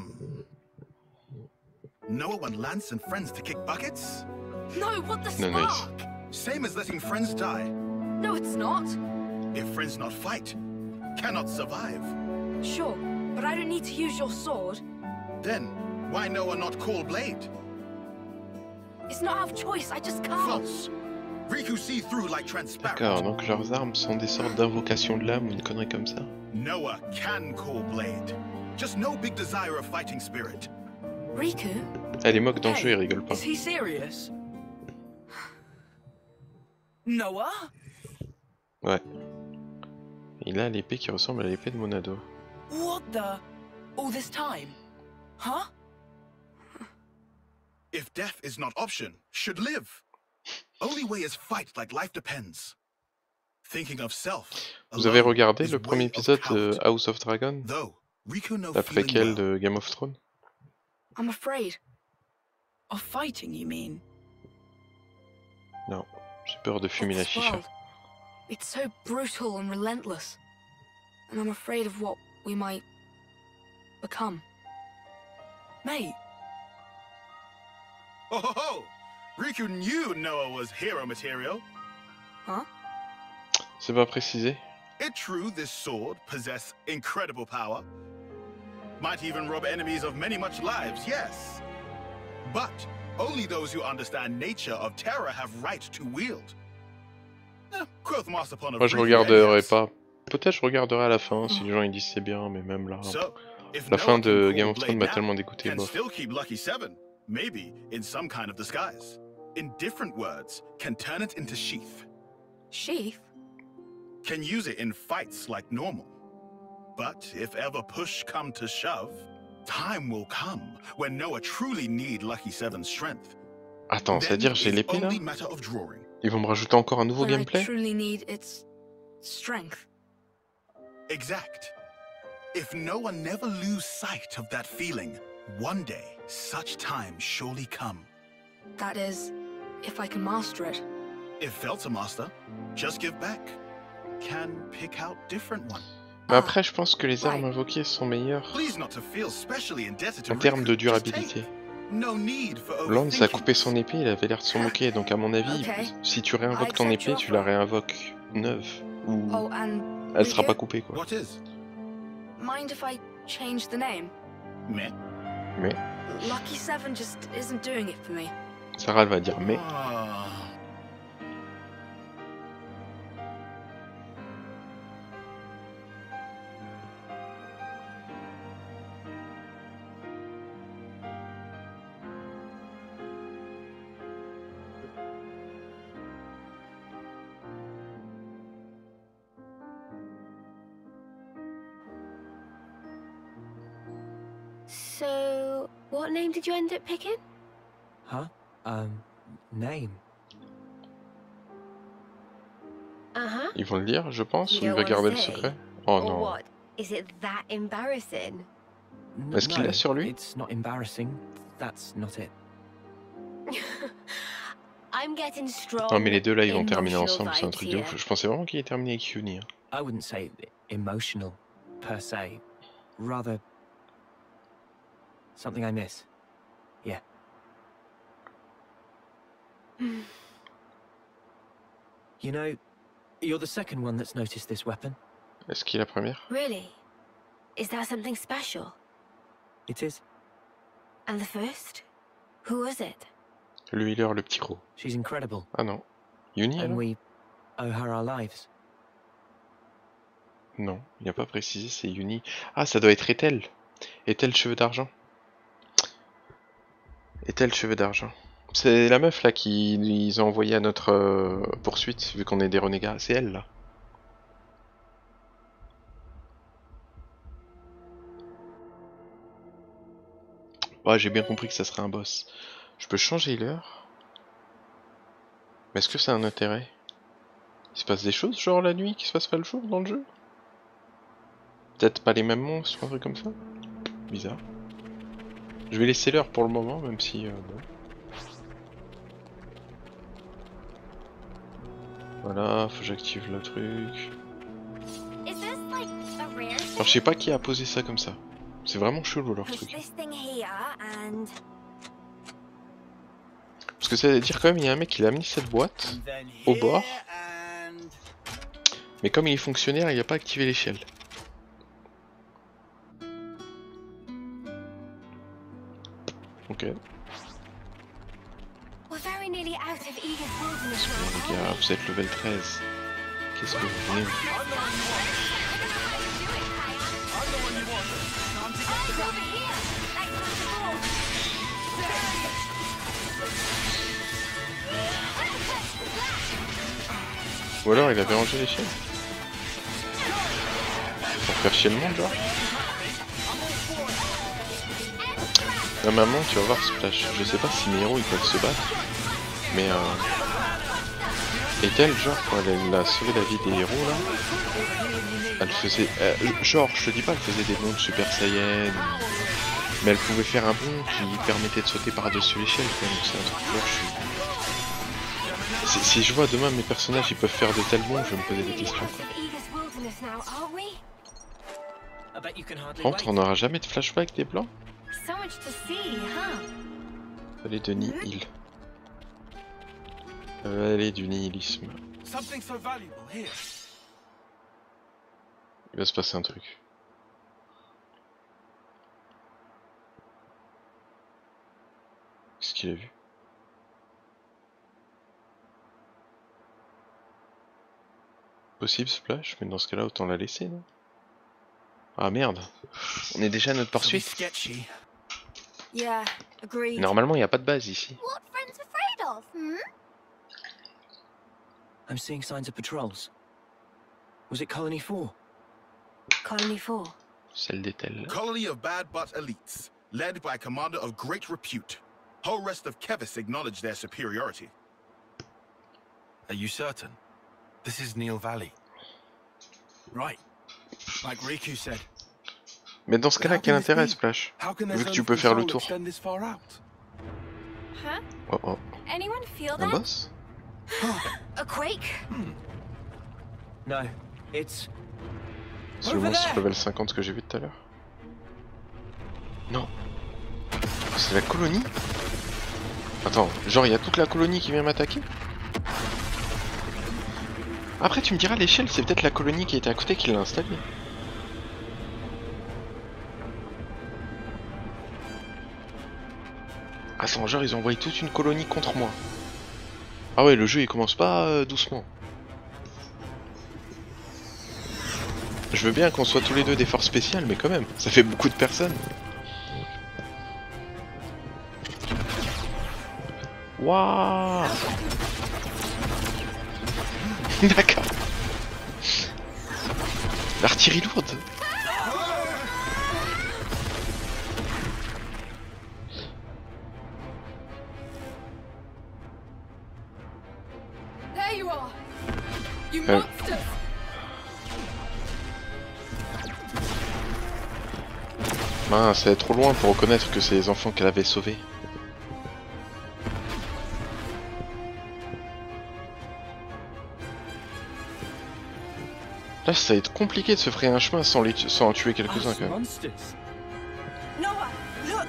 Noah want Lance and friends to kick buckets? No, what the No, nice. spark? Same as letting friends die. No, it's not. If friends not fight, cannot survive. Sure, but I don't need to use your sword. Then, why Noah not call blade? It's not out of choice, I just can't. False. Riku see through like D'accord, transparent. donc leurs armes sont des sortes d'invocations de l'âme ou une connerie comme ça. Noah can call blade. Just no big desire of fighting spirit. Riku? Elle est moque dans le jeu, Hey, il rigole pas. is he serious? Noah? Ouais. Il a l'épée qui ressemble à l'épée de Monado. What the? All this time? Huh? If death is not option, should live. Only way is fight like life depends. Thinking of self. Vous avez alone regardé is le way premier of épisode coward. de House of Dragon? Though, Riku no La feeling préquelle well. de Game of Thrones? I'm afraid. Of fighting, you mean? Non, j'ai peur de fumer la This chicha. world, it's so brutal and relentless. And I'm afraid of what we might become. Mate, Oh ho ho! Riku knew Noah was hero material. Huh? C'est pas précisé? It true this sword possess incredible power. Might even rob enemies of many much lives, yes. But only those who understand nature of terror have right to wield. Quoth Master Pon of Moi je Riku, regarderai yes. pas. Peut-être je regarderai à la fin si les gens ils disent c'est bien, mais même là. So, if La fin Noah de can Game call of Thrones Blade m'a now, tellement dégoûté, can bof. still keep Lucky 7, maybe in some kind of disguise. In different words, can turn it into sheath. Sheath? Can use it in fights like normal. But if ever push come to shove, time will come when Noah truly need Lucky 7's strength. Attends, Then c'est-à-dire j'ai it's l'épée là? only matter of drawing. Ils vont me rajouter encore un nouveau When I gameplay? truly need its strength. Exact. If Noah never lose sight of that feeling, one day such time surely come. That is, if I can master it. If felt a master, just give back. Can pick out different one. Mais après je pense que les armes Ouais. invoquées sont meilleures Please not to feel specially indebted to en termes de Riku. Just durabilité. take. No need for Lance a overthinking coupé son this. épée, il avait l'air de s'en moquer, donc à mon avis, Ok. si tu réinvoques ton accept épée, your tu la offer. réinvoques neuve. Ou Oh, and elle sera Riku? pas coupée quoi. What is? Mind if I change the name? Meh. Mais Lucky 7 just isn't doing it for me. Sarah elle va dire mais. Ah. So, what name did you end up picking? Huh? Name? Uh-huh. Ils vont le dire, je pense, You ou il don't va wanna garder le say? secret? Oh Or non. what? Is it that embarrassing? Est-ce qu'il l'a sur lui? It's not embarrassing. That's not it. I'm getting strong. Non mais les deux là ils vont terminer emotional ensemble, c'est un truc de vibes ouf. here. Je pensais vraiment qu'il est terminé avec Yuni. Hein. I wouldn't say emotional, per se. Rather... something I miss. Yeah. You know, you're the second one that's noticed this weapon. Est-ce qu'il est la première? Really? Is that something special? It is. And the first? Who was it? Le healer, le petit gros. She's incredible. Ah non. Yuni And alors? we owe her our lives. Non, il n'a pas précisé, c'est Yuni. Ah, ça doit être Ethel. Ethel cheveux d'argent. Ethel cheveux d'argent. C'est la meuf là qu'ils ont envoyé à notre poursuite, vu qu'on est des renégats. C'est elle là. Ouais, j'ai bien compris que ça serait un boss. Je peux changer l'heure. Mais est-ce que ça a un intérêt? Il se passe des choses genre la nuit qui se passe pas le jour dans le jeu? Peut-être pas les mêmes monstres ou un truc comme ça? Bizarre. Je vais laisser l'heure pour le moment, même si... bon. Voilà, faut que j'active le truc. Is this like a rare Alors je sais pas qui a posé ça comme ça. C'est vraiment chelou leur Push truc. this thing here and Parce que ça veut dire quand même, il y a un mec qui a mis cette boîte au bord. Mais comme il est fonctionnaire, il n'a pas activé l'échelle. Ok. we're very nearly out of Eagle's Wilderness Bon, now, les gars, aren't we? vous êtes level 13. Qu'est-ce que vous voulez? Eyes over here! Like the ball. Ou alors il avait rangé l'échelle. Pour faire chier le monde, genre. La maman, tu vas voir Splash. Je sais pas si mes héros ils peuvent se battre. Mais Ethel, genre, quand elle a sauvé la vie des héros là, elle faisait. Genre, je te dis pas, elle faisait des bonds de Super Saiyan. Mais elle pouvait faire un bond qui permettait de sauter par-dessus l'échelle, quoi. Donc c'est un truc fort, si je vois demain mes personnages ils peuvent faire de tels bonds, je vais me poser des questions, quoi. Eagle's Wilderness now, aren't we? I bet you can hardly Par contre, on wait. n'aura jamais de flashback des blancs. So much to see, huh? Vallée de Nihil. Vallée du nihilisme. Something so valuable here. Il va se passer un truc. Qu'est-ce qu'il a vu? Possible Splash, mais dans ce cas-là, autant la laisser, non? Ah merde! On est déjà à notre poursuite? Sketchy. Yeah, agreed. Normalement, il n'y a pas de base ici. What friends afraid of? I'm seeing signs of patrols. Was it Colony 4? Colony 4. Celle d'Ethel. Colony of bad but elites, led by a commander of great repute. Whole rest of Kevis acknowledge their superiority. Are you certain? This is Neil Valley. Right. Like Riku said. Mais dans ce cas-là, How quel can this intérêt be? Splash? How can Vu their que zone tu of peux faire le control tour. extend this far out? Huh? Oh oh. Anyone feel Un that? boss? A quake? No, it's... C'est le monstre level 50 que j'ai vu tout à l'heure. Non. C'est la colonie? Attends, genre il y a toute la colonie qui vient m'attaquer? Après tu me diras l'échelle, c'est peut-être la colonie qui était à côté qui l'a installée. Attends, genre ils ont envoyé toute une colonie contre moi. Ah ouais, le jeu il commence pas doucement. Je veux bien qu'on soit tous les deux des forces spéciales, mais quand même, ça fait beaucoup de personnes. Waouh. D'accord. L'artillerie lourde. There you are! You Oh. monsters! Mince, elle est trop loin pour reconnaître que c'est les enfants qu'elle avait sauvés. Là, ça va être compliqué de se frayer un chemin sans en tuer quelques-uns quand même. Monsters. Noah, look.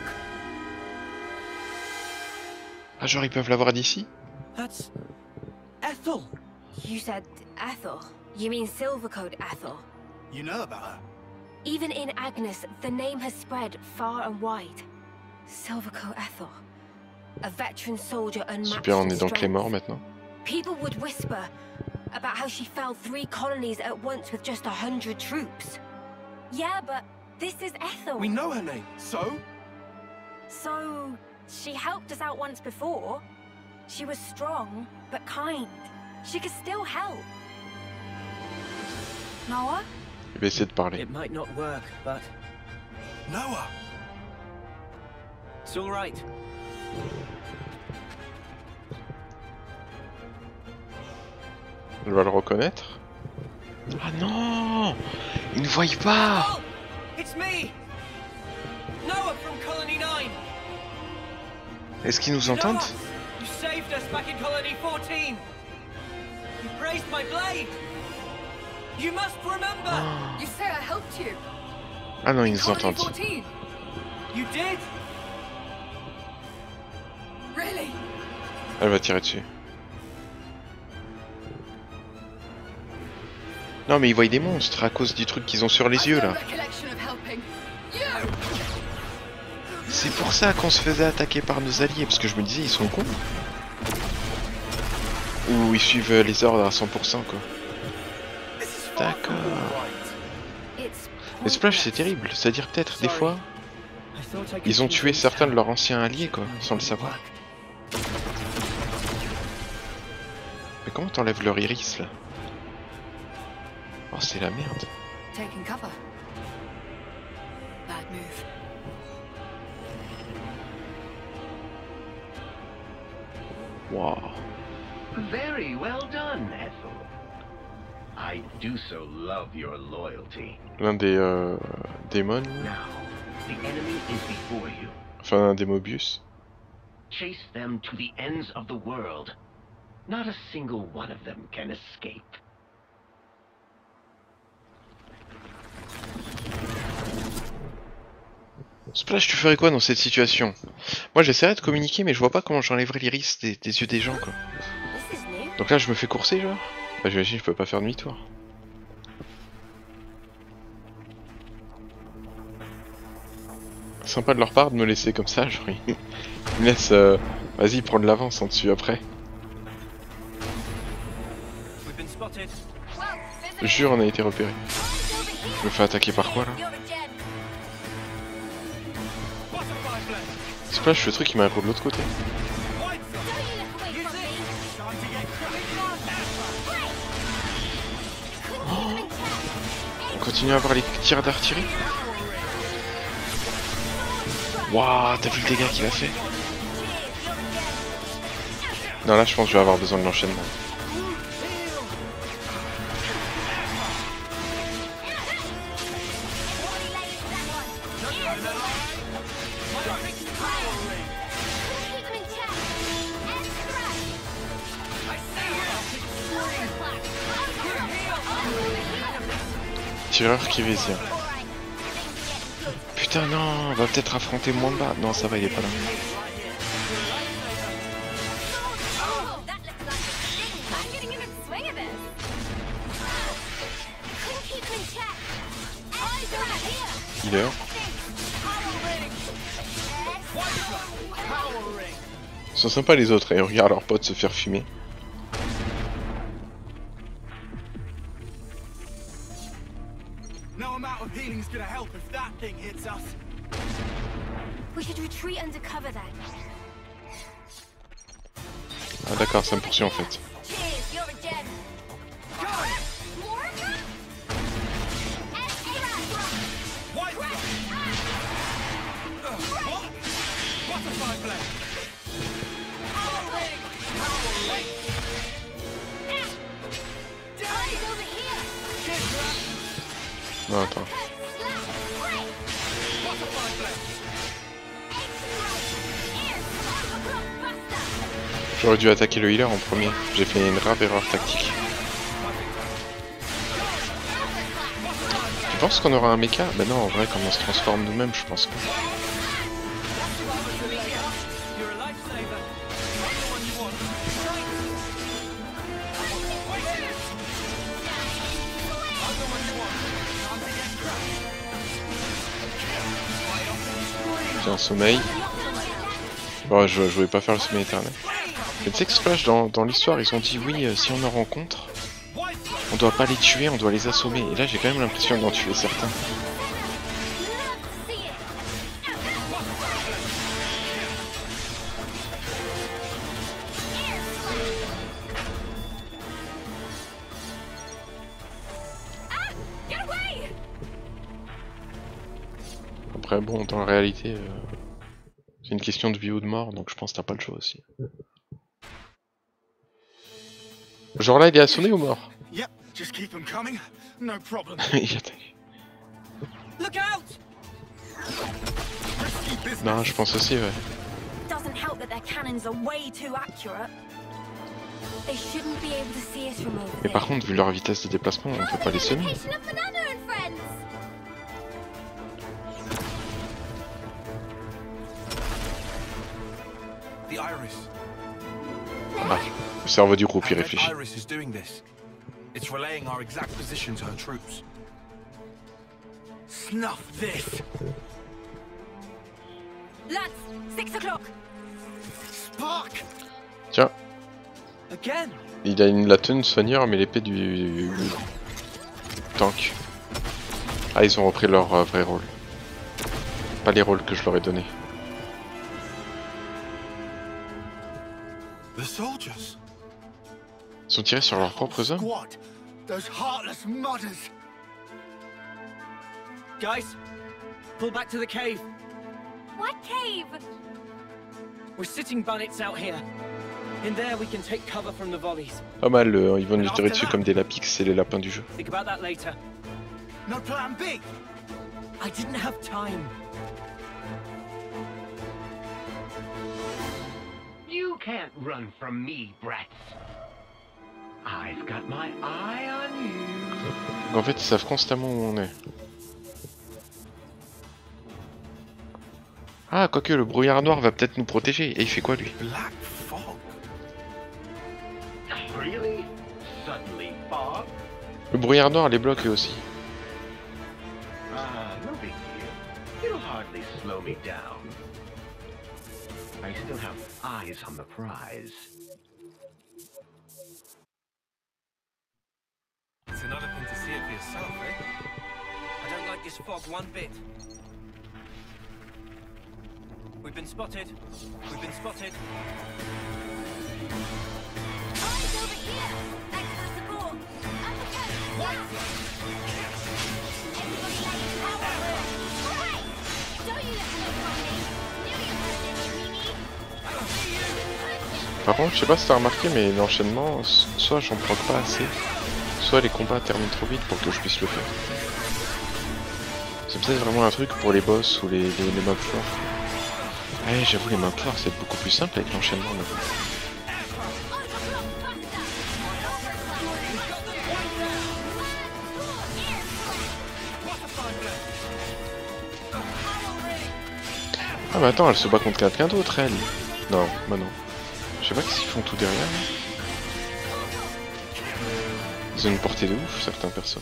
Ah, genre ils peuvent l'avoir d'ici? That's Ethel. You said Ethel. You mean Silvercoat Ethel. You know about her? Even in Agnes, the name has spread far and wide. Silvercoat Ethel. A veteran soldier unmatched Super, on in est dans strength. Claymore maintenant. People would whisper about how she felled 3 colonies at once with just 100 troops. Yeah, but this is Ethel. We know her name, so? So, she helped us out once before. She was strong, but kind. She could still help. Noah? Il va essayer de parler. It might not work, but Noah! it's all right. Elle va le reconnaître? Ah non! Il ne voit pas! Oh, it's me, Noah from Colony 9. Est-ce qu'ils nous Noah, entendent? you saved us back in Colony 14. You praised my blade. You must remember. You say I helped you. Ah non, ils nous Colony entendent. 14. You did. Really? Elle va tirer dessus. Non mais ils voient des monstres à cause du truc qu'ils ont sur les yeux là. C'est pour ça qu'on se faisait attaquer par nos alliés, parce que je me disais ils sont cons. Ou ils suivent les ordres à 100% quoi. D'accord. Mais Splash c'est terrible, c'est-à-dire peut-être des fois, ils ont tué certains de leurs anciens alliés quoi, sans le savoir. Mais comment t'enlèves leur iris là? Oh c'est la merde. Taking cover. Bad move. Wow. Very well done, Ethel. I do so love your loyalty. L'un des démons, Now, the enemy is before you. enfin un des Mobius. Chase them to the ends of the world. Not a single one of them can escape. Splash, tu ferais quoi dans cette situation? Moi j'essaierais de communiquer mais je vois pas comment j'enlèverais l'iris des yeux des gens quoi. This is new. Donc là je me fais courser genre? Bah j'imagine je peux pas faire demi-tour. Sympa de leur part de me laisser comme ça, genre ils me laissent vas-y prendre l'avance en dessus après. We've been spotted. Je jure on a été repéré. Je me fais attaquer par quoi là? You're a gem. Butterfly blade. Splash le truc il m'a accro de l'autre côté. White Don't you look away Use from it. me. Time to get crushed. On continue à avoir les tirs d'artillerie. Waouh, t'as vu le dégât qu'il a fait? Non là je pense que je vais avoir besoin de l'enchaînement. Tireur kivésien. Putain non, on va peut-être affronter Mwamba. Non ça va, il est pas là. I'm getting in the swing of this. Couldn't keep him in check. Eyes over here. Healer. Ils sont sympas les autres et ils regardent leurs potes se faire fumer. No amount of healing's gonna help if that thing hits us. We should retreat under cover then. Ah d'accord, ça me poursuit en fait. Cheers, you're a gem. More of them? White what? Butterfly blade. Eyes over here. Non attends. Slap, break. Butterfly J'aurais dû attaquer le healer en premier. J'ai fait une grave erreur tactique. Tu penses qu'on aura un mecha? Bah non, en vrai, comme on se transforme nous-mêmes, je pense pas. Tiens, sommeil. Bon, je voulais pas faire le sommeil éternel. Mais tu sais que Splash, dans l'histoire, ils ont dit oui, si on en rencontre, on doit pas les tuer, on doit les assommer. Et là, j'ai quand même l'impression d'en tuer certains. Après, bon, dans la réalité, c'est une question de vie ou de mort, donc je pense que t'as pas le choix aussi. Genre là, il est assommé ou mort? Yep, just keep them coming. No problem. Il attaque. Look out! Non, je pense aussi, ouais. Doesn't help that their cannons are way too accurate. They shouldn't be able to see us from over Mais there. par contre, vu leur vitesse de déplacement, on peut pas les semer. The Iris. Ah, le cerveau du groupe, il réfléchit. Iris is doing this. It's relaying our exact position to her troops. Snuff this! Lads, 6 o'clock. Spark! Tiens, Again? il a la tenue de soigneur, mais l'épée du tank. Ah, ils ont repris leur vrai rôle. Pas les rôles que je leur ai donnés. The soldiers. Ils sont tirés sur leurs propres hommes. Squad! Those heartless mudders! Guys, pull back to the cave. What cave? We're sitting bunnets out here. In there we can take cover from the volleys. Pas mal, ils vont nous tirer dessus comme des lapix, c'est les lapins du jeu. Think about that later. No plan B! I didn't have time. You can't run from me, brats. I've got my eye on you. Donc en fait, ils savent constamment où on est. Ah, quoique le brouillard noir va peut-être nous protéger. Et il fait quoi lui? Black fog. Really? Suddenly fog? Le brouillard noir les bloque eux aussi. Ah, no big deal. It'll hardly slow me down. I still have eyes on the prize. It's another thing to see it for yourself, eh? I don't like this fog one bit. We've been spotted. We've been spotted. Eyes over here. Thanks for the support. Up again. What? Everybody like power. All right. Don't you let them from me. Knew you were Mimi. I see you. Par contre, je sais pas si t'as remarqué, mais l'enchaînement, soit j'en proc pas assez, soit les combats terminent trop vite pour que je puisse le faire. C'est peut-être vraiment un truc pour les boss ou les mobs forts. Ouais, j'avoue, les mobs forts, c'est beaucoup plus simple avec l'enchaînement maintenant. Ah mais attends, elle se bat contre quelqu'un d'autre, elle. Non, bah non. Je sais pas qu'est-ce qu'ils font tout derrière. Ils ont une portée de ouf, certains persos.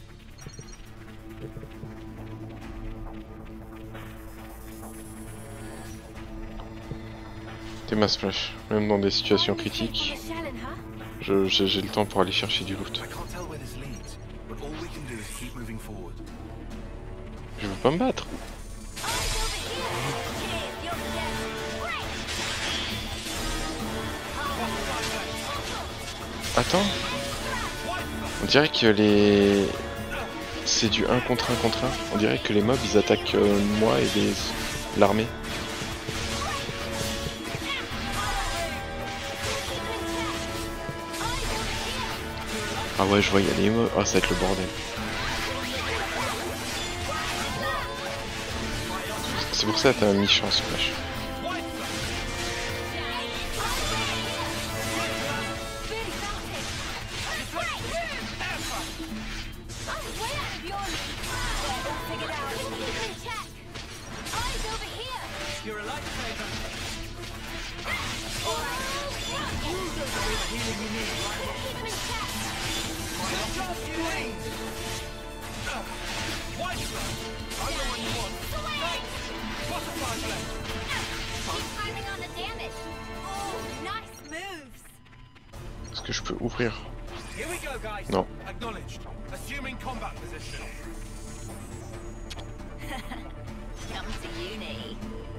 T'es ma Splash, même dans des situations critiques, j'ai le temps pour aller chercher du loot. I can't tell where this leads, but all we can do is keep moving forward. Je veux pas me battre. Attends. On dirait que les... C'est du 1 contre 1 contre 1. On dirait que les mobs ils attaquent moi et l'armée. Ah ouais, je vois, il y a les mobs. Ah, ça va être le bordel. C'est pour ça que t'as mis chance, Flash. You're a lifesaver. I'm the one you want. Butterfly blade. Keep piling on the damage. Oh, nice moves. Est-ce que je peux ouvrir? Here we go, guys. Non. Acknowledged. Assuming combat position. Come to uni.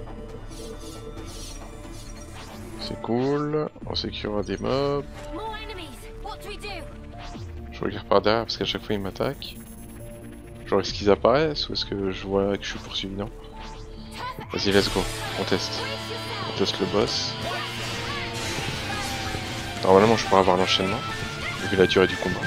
C'est cool. On sécure des mobs. More enemies. What do we do? Je regarde par derrière parce qu'à chaque fois ils m'attaquent. Genre est-ce qu'ils apparaissent ou est-ce que je vois que je suis poursuivi? Non. Vas-y, let's go. On teste. On teste le boss. Normalement je pourrais avoir l'enchaînement vu la durée du combat.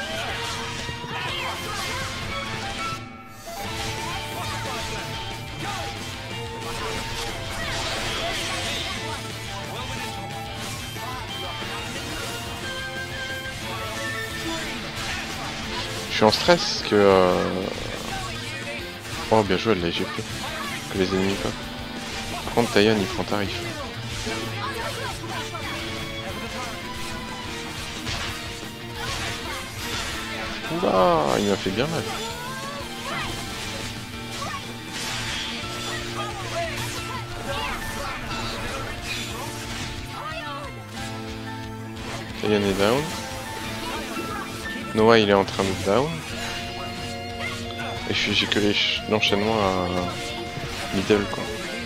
Je suis en stress que... Oh bien joué, elle l'a éjecté. Que les ennemis pas. Par contre Taion il prend tarif. Oula, il m'a fait bien mal. Taion est down. Noah il est en train de down. Et j'ai que l'enchaînement à middle quoi.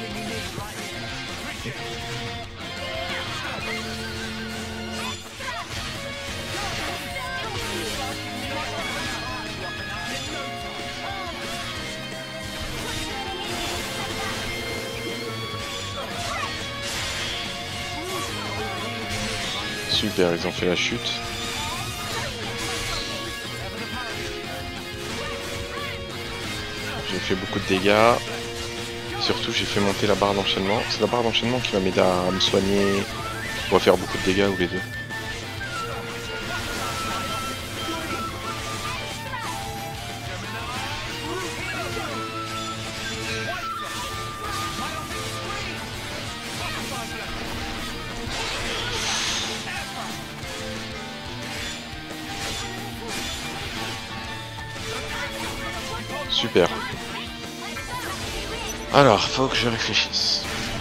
Super, ils ont fait la chute. J'ai fait beaucoup de dégâts. Surtout j'ai fait monter la barre d'enchaînement. C'est la barre d'enchaînement qui va m'aider à me soigner. On va faire beaucoup de dégâts ou les deux. Super. Alors, faut que je réfléchisse.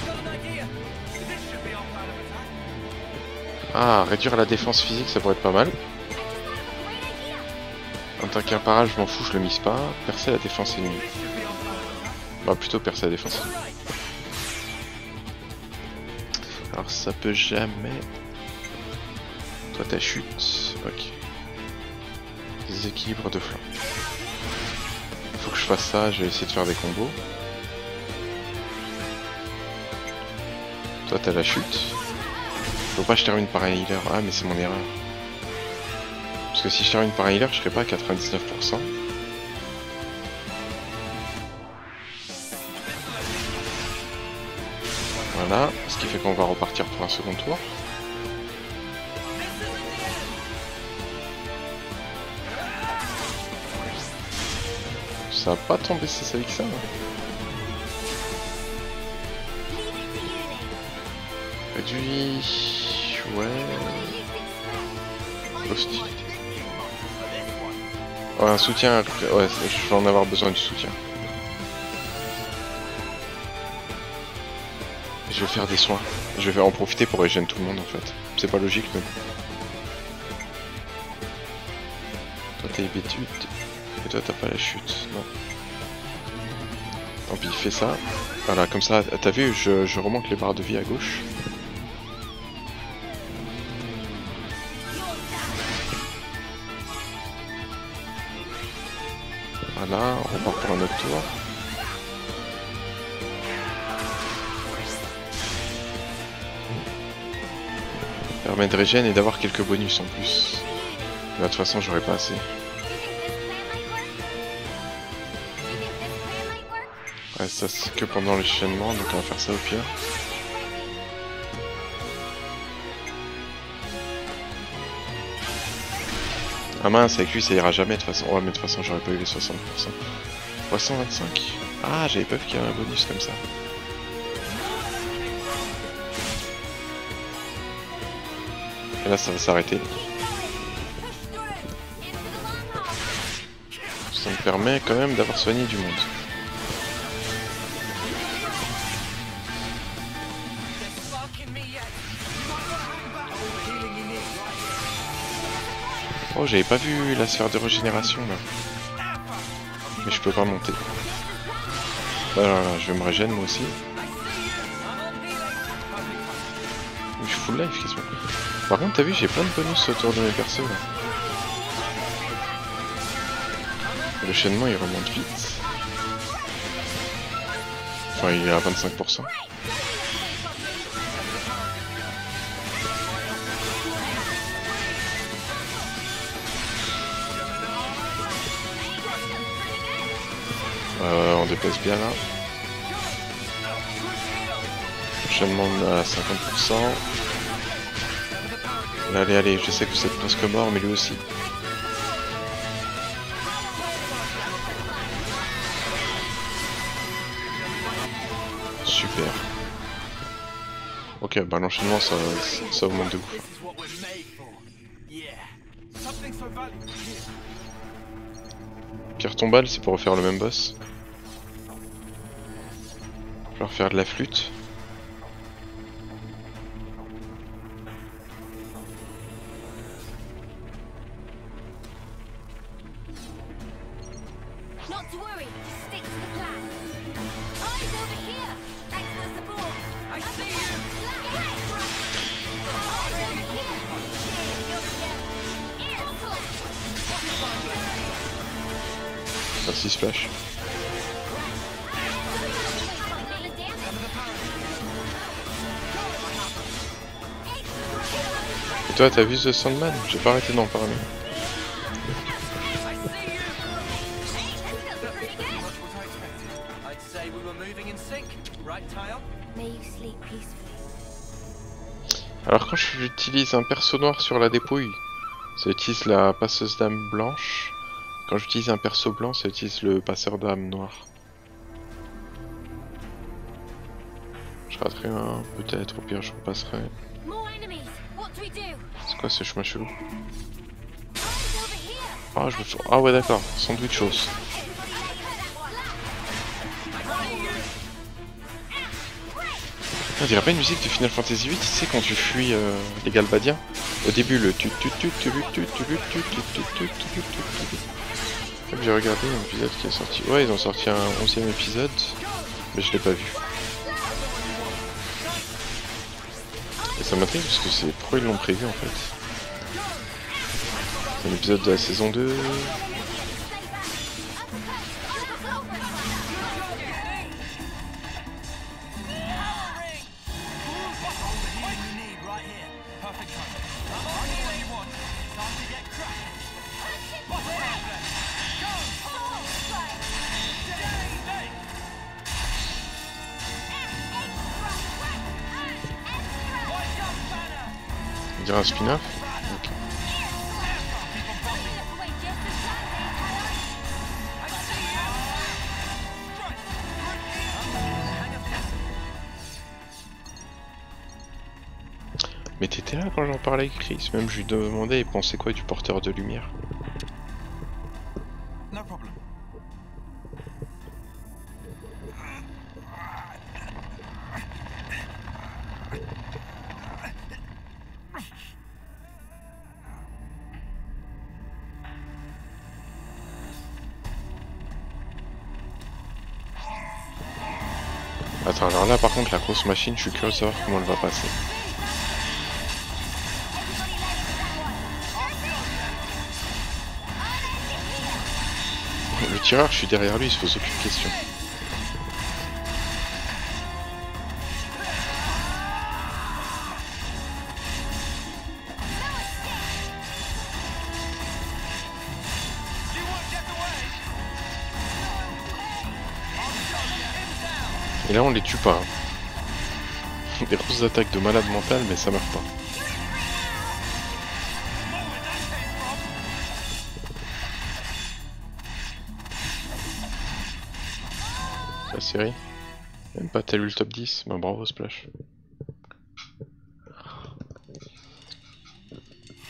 Ah, réduire la défense physique, ça pourrait être pas mal. En tant qu'imparable, je m'en fous, je le mise pas. Percer la défense ennemie. Bah, plutôt percer la défense ennemie. Alors, ça peut jamais... Toi, ta chute. Ok. Déséquilibre de flanc. Faut que je fasse ça, je vais essayer de faire des combos. Toi t'as la chute. Faut pas que je termine par un healer. Ah mais c'est mon erreur. Parce que si je termine par un healer, je serai pas à 99%. Voilà, ce qui fait qu'on va repartir pour un second tour. Ça va pas tomber si c'est avec ça. Réduit... Ouais... Hostilité. Ouais, un soutien... Ouais, je vais en avoir besoin du soutien. Je vais faire des soins. Je vais en profiter pour régénérer tout le monde en fait. C'est pas logique mais... Toi t'es bêtude. Et toi t'as pas la chute, non. Tant pis, fais ça. Voilà, comme ça, t'as vu, je remonte les barres de vie à gauche. Voilà, on repart pour un autre tour. Permet de régénérer et d'avoir quelques bonus en plus. Mais de toute façon, j'aurais pas assez. Ouais, ça c'est que pendant l'enchaînement, donc on va faire ça au pire. Ah mince, avec lui ça ira jamais de toute façon. Ouais, mais de toute façon j'aurais pas eu les 60%. 325. Ah, j'avais pas vu qu'il y avait un bonus comme ça. Et là ça va s'arrêter. Ça me permet quand même d'avoir soigné du monde. Oh, j'avais pas vu la sphère de régénération là. Mais je peux pas monter. Voilà, je vais me régénérer moi aussi. Je suis full life quasiment. Par contre, t'as vu, j'ai plein de bonus autour de mes persos là. Le chaînement il remonte vite. Enfin, il est à 25%. On dépasse bien là. Enchaînement à 50%. Allez, allez, je sais que vous êtes presque mort, mais lui aussi. Super. Ok, bah l'enchaînement ça augmente de ouf. Pierre tombale, c'est pour refaire le même boss. Je vais refaire de la flûte. Merci Splash. Et toi, t'as vu The Sandman? J'ai pas arrêté d'en parler. Alors quand j'utilise un perso noir sur la dépouille, ça utilise la passeuse d'âme blanche. Quand j'utilise un perso blanc, ça utilise le passeur d'âme noir. Je raterai un, peut-être, au pire je repasserai. C'est quoi ce chemin chelou? Ah, je me fais... Ah ouais d'accord, sandwich chose. On dirait pas une musique de Final Fantasy VIII, tu sais quand tu fuis les Galbadiens. Au début le tu. J'ai regardé un épisode qui est sorti. Ouais, ils ont sorti un 11e épisode, mais je l'ai pas vu. Et ça m'intrigue parce que c'est pourquoi ils l'ont prévu en fait. C'est un épisode de la saison 2. On dirait un spin-off. Okay. Mais t'étais là quand j'en parlais avec Chris, même je lui demandais il pensait quoi du porteur de lumière. Attends, alors là par contre la grosse machine, je suis curieux de savoir comment elle va passer. Le tireur, je suis derrière lui, il se pose aucune question. Et là on les tue pas. Hein. Des grosses attaques de malade mental mais ça marche pas. La série. Même pas t'as lu le top 10, bah bravo Splash.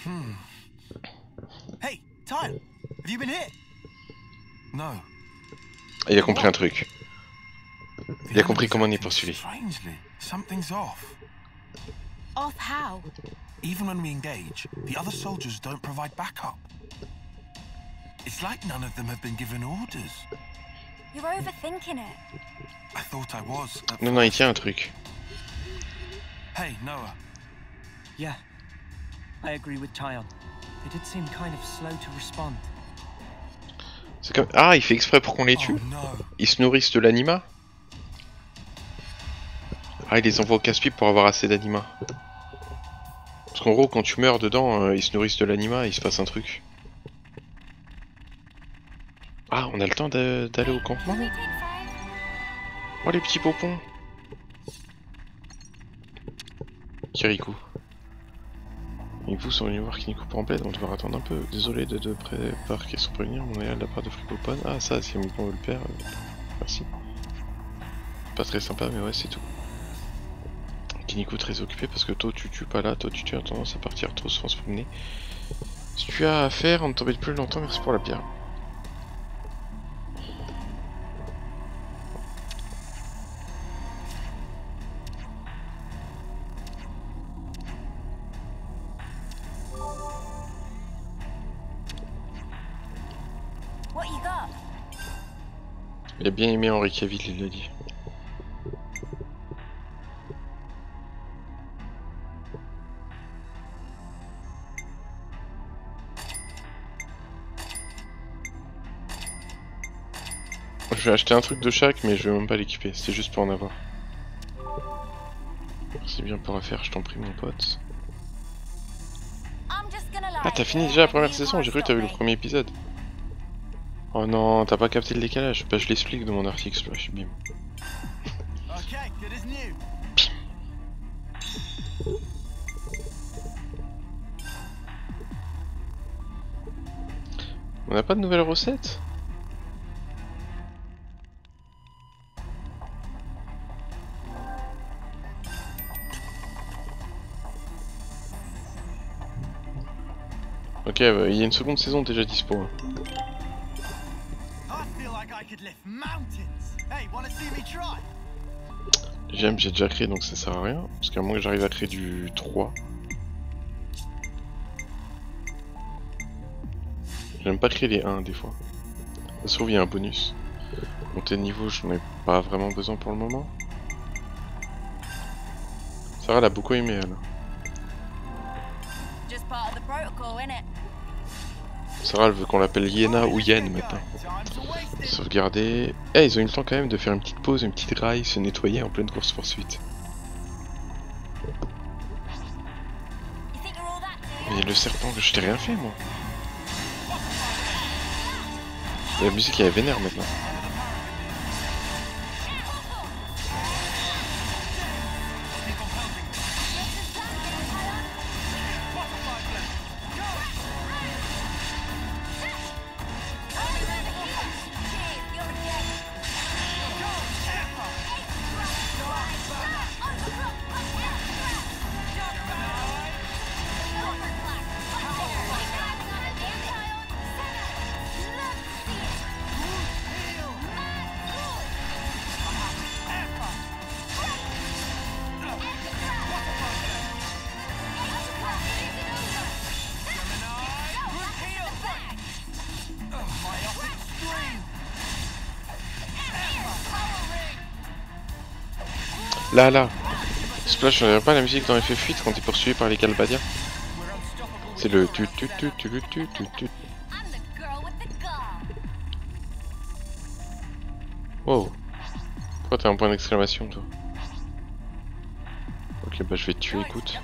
Hey, Tyler, have you been hit? No. Il a compris un truc. Il a compris comment on est poursuivi. Strangely, something's off. Off how? Even when we engage, the other soldiers don't provide backup. It's like none of them have been given orders. You're overthinking it. I thought I was. Non, non, il tient un truc. Hey, Noah. Yeah, I agree with Tyon. They did seem kind of slow to respond. C'est comme... Ah, il fait exprès pour qu'on les tue. Oh, no. Ils se nourrissent de l'anima. Ah, il les envoie au casse-pipe pour avoir assez d'anima. Parce qu'en gros, quand tu meurs dedans, ils se nourrissent de l'anima et il se passe un truc. Ah, on a le temps d'aller au campement. Oh, les petits popons. Kirikou. Et vous sont venus voir Kiniko pour en plaide, on devrait attendre un peu. Désolé de préparer son prévenir, on est là de la part de Frigopone. Ah, ça, si on veut le père, merci. Pas très sympa, mais ouais, c'est tout. Kiniko très occupé parce que toi tu tues pas là, toi tu as tendance à partir trop souvent se promener. Si tu as affaire, on ne t'embête plus longtemps, merci pour la bière. What you got? Il a bien aimé Henri Cavill, il l'a dit. Je vais acheter un truc de chaque, mais je vais même pas l'équiper, c'était juste pour en avoir. C'est bien pour la faire, je t'en prie mon pote. Ah, t'as fini déjà la première saison, j'ai cru que t'as vu le premier épisode. Oh non, t'as pas capté le décalage. Bah je l'explique dans mon article Splash, bim. On n'a pas de nouvelles recettes? Ok, bah, il y a une seconde saison déjà dispo. Hein. J'aime, j'ai déjà créé donc ça sert à rien. Parce qu'à moins que j'arrive à créer du 3. J'aime pas créer les 1 des fois. Ça se trouve il y a un bonus. Monter de niveau, je n'en ai pas vraiment besoin pour le moment. Sarah l'a beaucoup aimé elle. Sarah elle veut qu'on l'appelle Yena ou Yen maintenant. Sauvegarder. Eh, ils ont eu le temps quand même de faire une petite pause, une petite raille, se nettoyer en pleine course poursuite. Mais le serpent, je t'ai rien fait moi. La musique elle est vénère maintenant. Là, Splash, on dirait pas la musique dans FF8 quand t'es poursuivi par les Galbadiens. C'est le tu. Wow. Pourquoi t'as un point d'exclamation toi? Ok, bah je vais te tuer, écoute.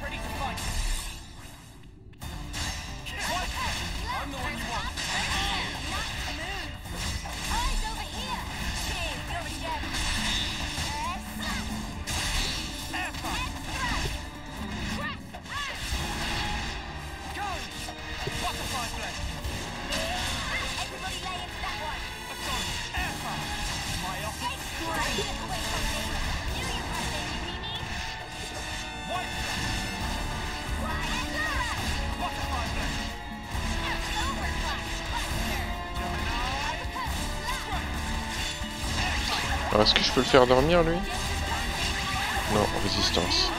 Alors est-ce que je peux le faire dormir lui? Non, résistance.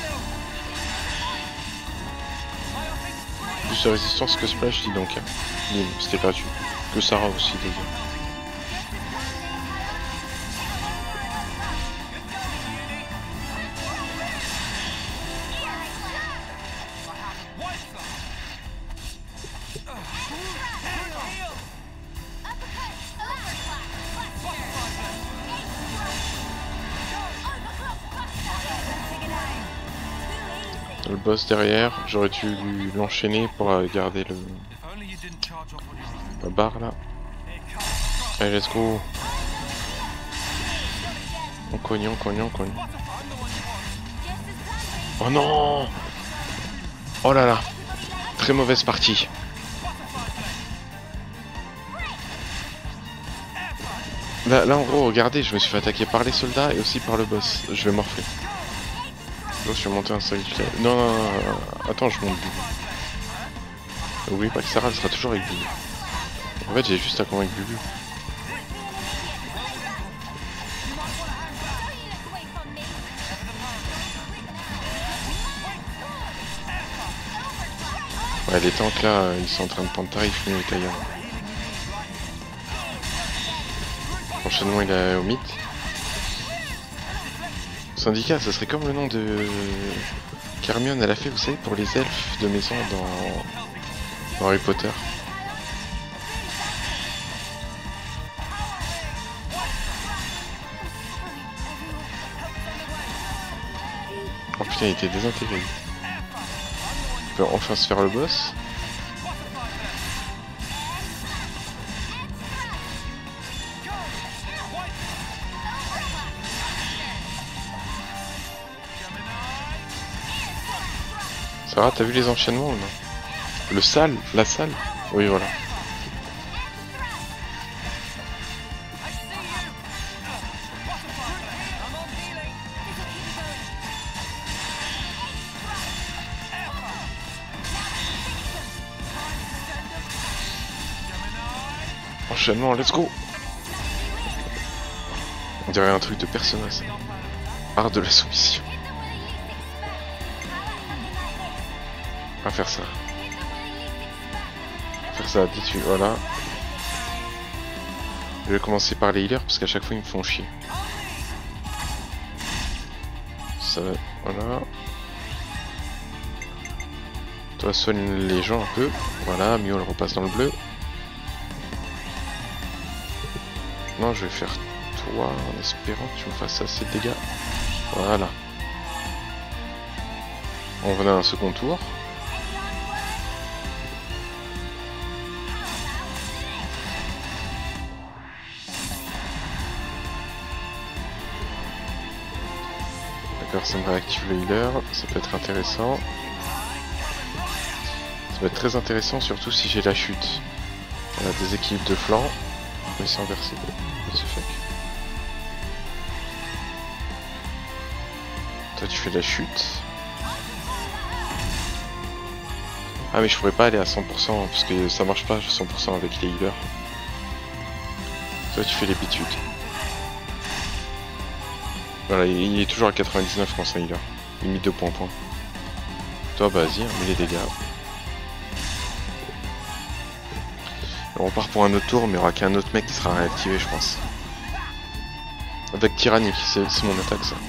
Plus de résistance que Splash, dis donc. Lim, c'était gratuit. Que Sarah aussi d'ailleurs. Le boss derrière, j'aurais dû l'enchaîner pour garder la barre là. Allez, let's go. On cogne, on cogne, on cogne. Oh non! Oh là là! Très mauvaise partie. Là en gros, regardez, je me suis fait attaquer par les soldats et aussi par le boss. Je vais morfler. Je suis monté un solide. Non, non, non, attends, je monte Bubu. N'oubliez pas que Sarah elle sera toujours avec Bubu. En fait, j'ai juste à convaincre Bubu. Ouais, les tanks là, ils sont en train de prendre tarif, nous, les tailleurs. L'enchaînement il est au mythe. Syndicat, ça serait comme le nom de qu'Hermione elle a fait, vous savez, pour les elfes de maison dans Harry Potter. Oh putain, il était désintégré. On peut enfin se faire le boss. Sarah, t'as vu les enchaînements ou non? Le sale? La salle? Oui, voilà. Enchaînement, let's go! On dirait un truc de personnage. Art de la soumission. On va faire ça. Faire ça tout de suite, voilà. Je vais commencer par les healers parce qu'à chaque fois ils me font chier. Ça, voilà. Toi soigne les gens un peu. Voilà, Mio elle repasse dans le bleu. Non, je vais faire toi en espérant que tu me fasses assez de dégâts. Voilà. On va dans un second tour. D'accord, ça me réactive le healer, ça peut être intéressant. Ça va être très intéressant, surtout si j'ai la chute. On a des équipes de flanc. On va essayer d'inverser. Toi tu fais la chute. Ah mais je pourrais pas aller à 100% parce que ça marche pas à 100% avec les healers. Toi tu fais l'habitude. Voilà, il est toujours à 99 quand c'est un healer. Limite 2 points. Toi bah vas-y, mets les dégâts. On part pour un autre tour, mais il n'y aura qu'un autre mec qui sera réactivé, je pense. Avec Tyrannique, c'est mon attaque ça.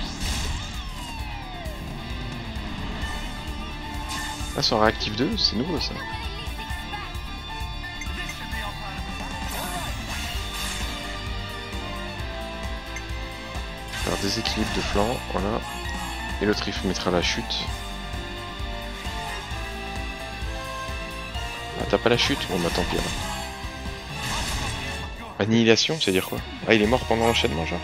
Ah, c'est un réactif 2, c'est nouveau ça. Alors déséquilibre de flanc, voilà. Et l'autre il mettra la chute. Ah, t'as pas la chute? Bon bah tant pis alors. Annihilation, c'est dire quoi? Ah, il est mort pendant l'enchaînement, genre.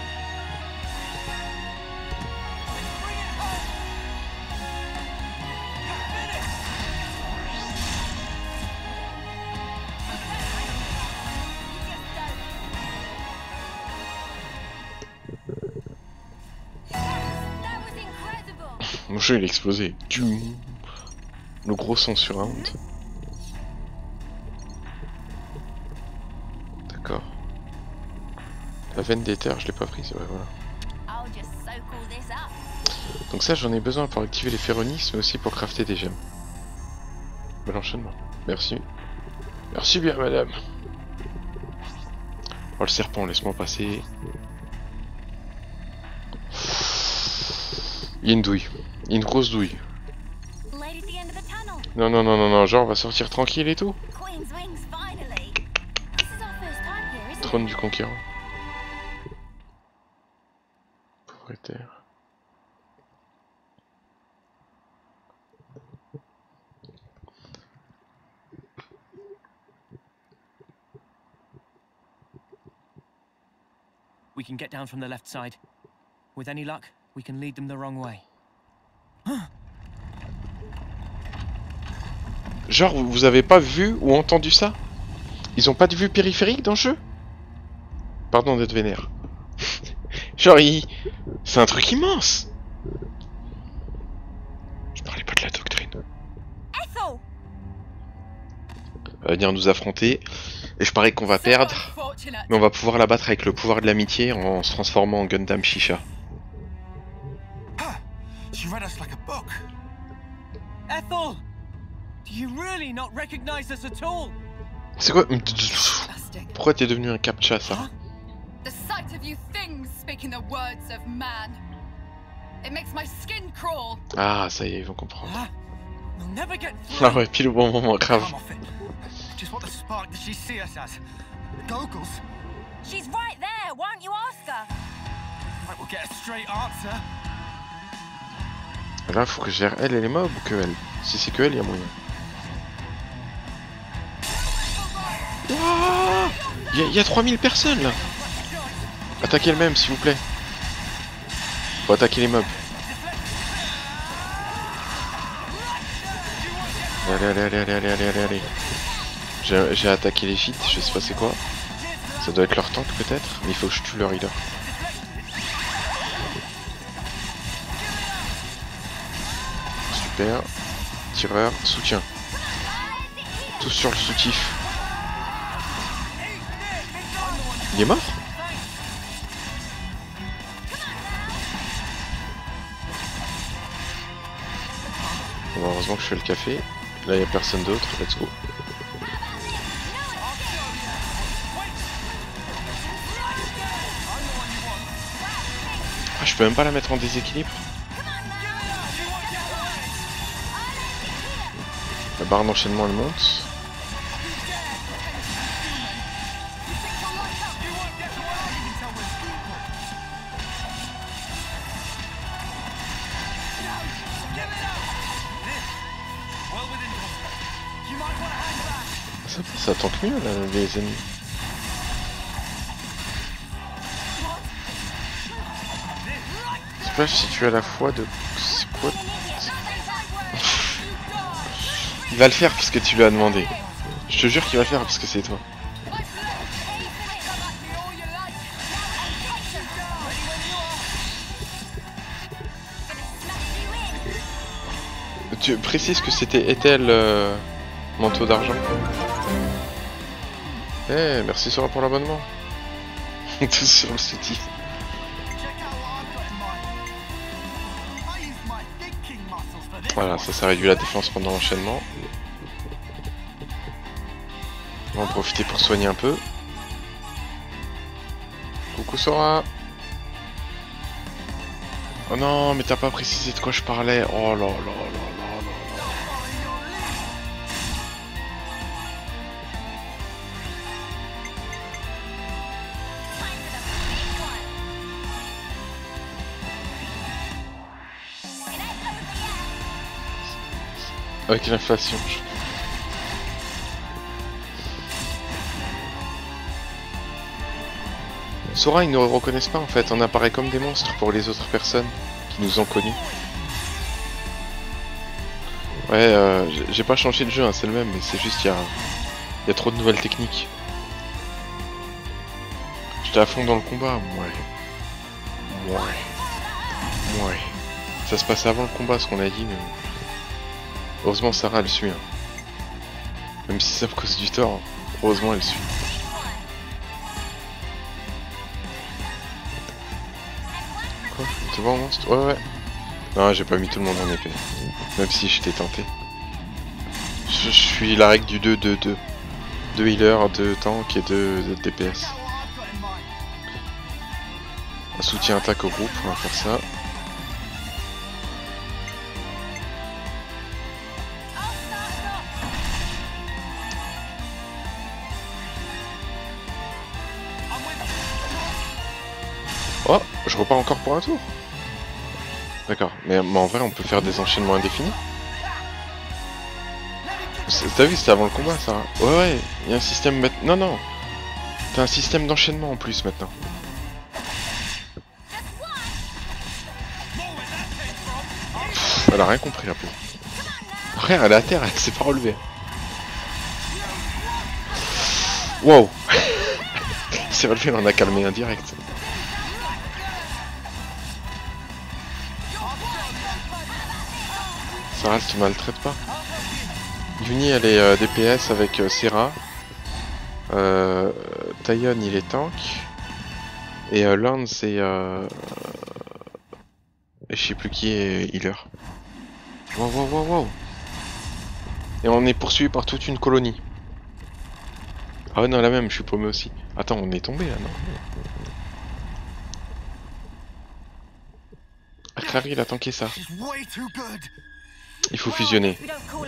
Mon jeu il a explosé. Le gros son sur round. D'accord. La veine d'éther, je l'ai pas prise, ouais, voilà. Donc ça, j'en ai besoin pour activer les phéronis, mais aussi pour crafter des gemmes. Bel enchaînement. Merci. Merci bien, madame. Oh, le serpent, laisse-moi passer. Il y a une douille. Il y a une grosse douille. Non, non, non, non, non, genre on va sortir tranquille et tout. Trône du conquérant. Propriétaire. We can get down from the left side. With any luck, we can lead them the wrong way. Genre, vous avez pas vu ou entendu ça? Ils ont pas de vue périphérique dans le jeu? Pardon d'être vénère. Genre, c'est un truc immense! Je parlais pas de la doctrine. Elle va venir nous affronter. Et je parie qu'on va perdre. Mais on va pouvoir la battre avec le pouvoir de l'amitié en se transformant en Gundam Shisha. She read us like a book. Ethel! Do you really not recognize us at all? C'est quoi? Pourquoi t'es devenu un captcha, ça? The sight of you things speaking the words of man. It makes my skin crawl. Ah, ça y est, ils vont comprendre. We'll never get Ah ouais, pile au bon moment, grave. Just what the spark did she see us as? Goggles? She's right there. Why don't you ask her? Right, we'll get a straight answer. Là, faut que je gère elle et les mobs ou que elle? Si c'est que elle, il y a moyen. Il y a 3000 personnes là. Attaquez le même, s'il vous plaît. Faut attaquer les mobs. Allez, allez, allez, allez, allez, allez, allez, allez. J'ai attaqué les gîtes, je sais pas c'est quoi. Ça doit être leur tank peut-être, mais il faut que je tue leur healer. Super. Tireur, soutien. Tous sur le soutif. Il est mort? Bon, heureusement que je fais le café. Là il n'y a personne d'autre, let's go. Ah, je peux même pas la mettre en déséquilibre. La barre d'enchaînement elle monte. Ça tank mieux là, les ennemis. C'est pas si tu as la foi de... C'est quoi? Il va le faire parce que tu lui as demandé. Je te jure qu'il va le faire parce que c'est toi. Tu précises que c'était Ethel manteau d'argent. Eh, merci Sora pour l'abonnement. Tout sur le soutif. Voilà, ça réduit la défense pendant l'enchaînement. On va en profiter pour soigner un peu. Coucou Sora. Oh non, mais t'as pas précisé de quoi je parlais. Oh là là là là là. Avec l'inflation. Sora, ils ne reconnaissent pas en fait, on apparaît comme des monstres pour les autres personnes qui nous ont connus. Ouais, j'ai pas changé de jeu, hein, c'est le même, mais c'est juste qu'il y a trop de nouvelles techniques. J'étais à fond dans le combat, ouais. Ça se passe avant le combat, ce qu'on a dit, mais... Heureusement Sarah elle suit, hein. Même si ça me cause du tort, heureusement elle suit. C'est bon, monstre? Ouais, ouais. Non, j'ai pas mis tout le monde en épée. Même si j'étais tenté. Je suis la règle du 2-2-2. 2 healers, 2 tanks et 2 DPS. Un soutien attaque au groupe, on va faire ça. Oh, je repars encore pour un tour. D'accord, mais en vrai on peut faire des enchaînements indéfinis. T'as vu, c'était avant le combat ça. Ouais ouais, il y a un système maintenant. Non non, t'as un système d'enchaînement en plus maintenant. Pff, elle a rien compris un peu. Frère, elle est à terre, elle s'est pas relevée. Wow. Elle s'est relevée, on en a calmé un direct. Sarah, elle te maltraite pas. Yuni, elle est DPS avec Serra. Tyon, il est tank. Et Lance et je sais plus qui est healer. Wow, wow, wow, wow. Et on est poursuivi par toute une colonie. Ah ouais, non, la même, je suis paumé aussi. Attends, on est tombé là, non? Ah, Clary, il a tanké ça. Il faut fusionner.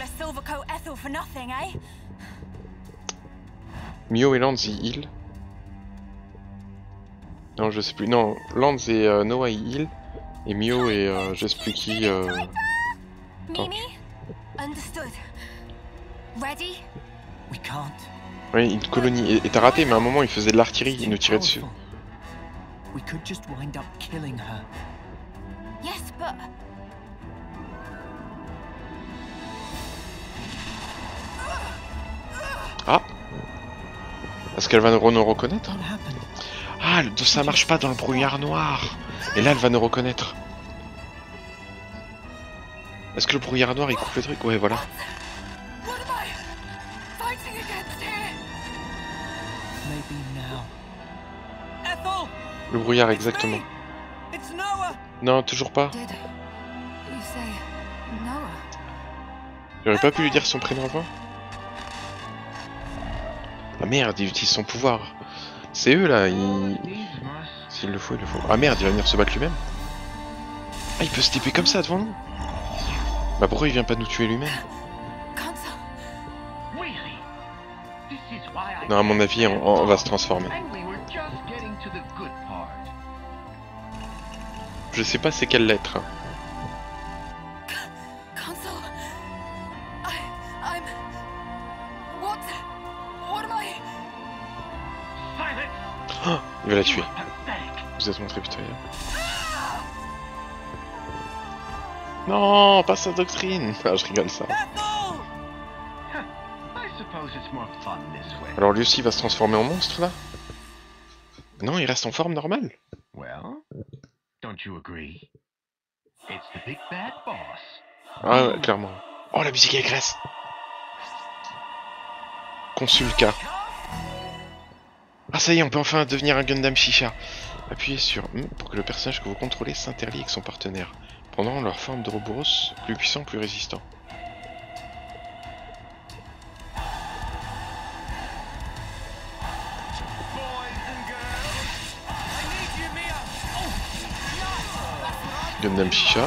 Mio et Lance ils heal. Non, je sais plus. Non, Lance et Noah ils heal. Et Mio et je sais plus qui. Oui, une colonie. Et t'as raté, mais à un moment il faisait de l'artillerie, il nous tirait dessus. Ah! Est-ce qu'elle va nous reconnaître? Ah, ça marche pas dans le brouillard noir! Et là, elle va nous reconnaître. Est-ce que le brouillard noir il coupe le truc? Ouais, voilà. Le brouillard, exactement. Non, toujours pas. J'aurais pas pu lui dire son prénom avant? Ah merde, il utilise son pouvoir. C'est eux là, s'il le faut, il le faut. Ah merde, il va venir se battre lui-même. Ah, il peut se TP comme ça devant nous. Bah pourquoi il vient pas nous tuer lui-même? Non, à mon avis, on va se transformer. Je sais pas c'est quelle lettre. Hein. Oh, il va la tuer. Vous êtes montré pitoyable. Non, pas sa doctrine. Ah, je rigole ça. Alors lui aussi il va se transformer en monstre là? Non, il reste en forme normale. Ah ouais, clairement. Oh, la musique est graisse. Consulka. Ah ça y est, on peut enfin devenir un Gundam Chicha. Appuyez sur pour que le personnage que vous contrôlez s'interlie avec son partenaire, pendant leur forme de Ouroboros, plus puissant, plus résistant. Gundam Chicha.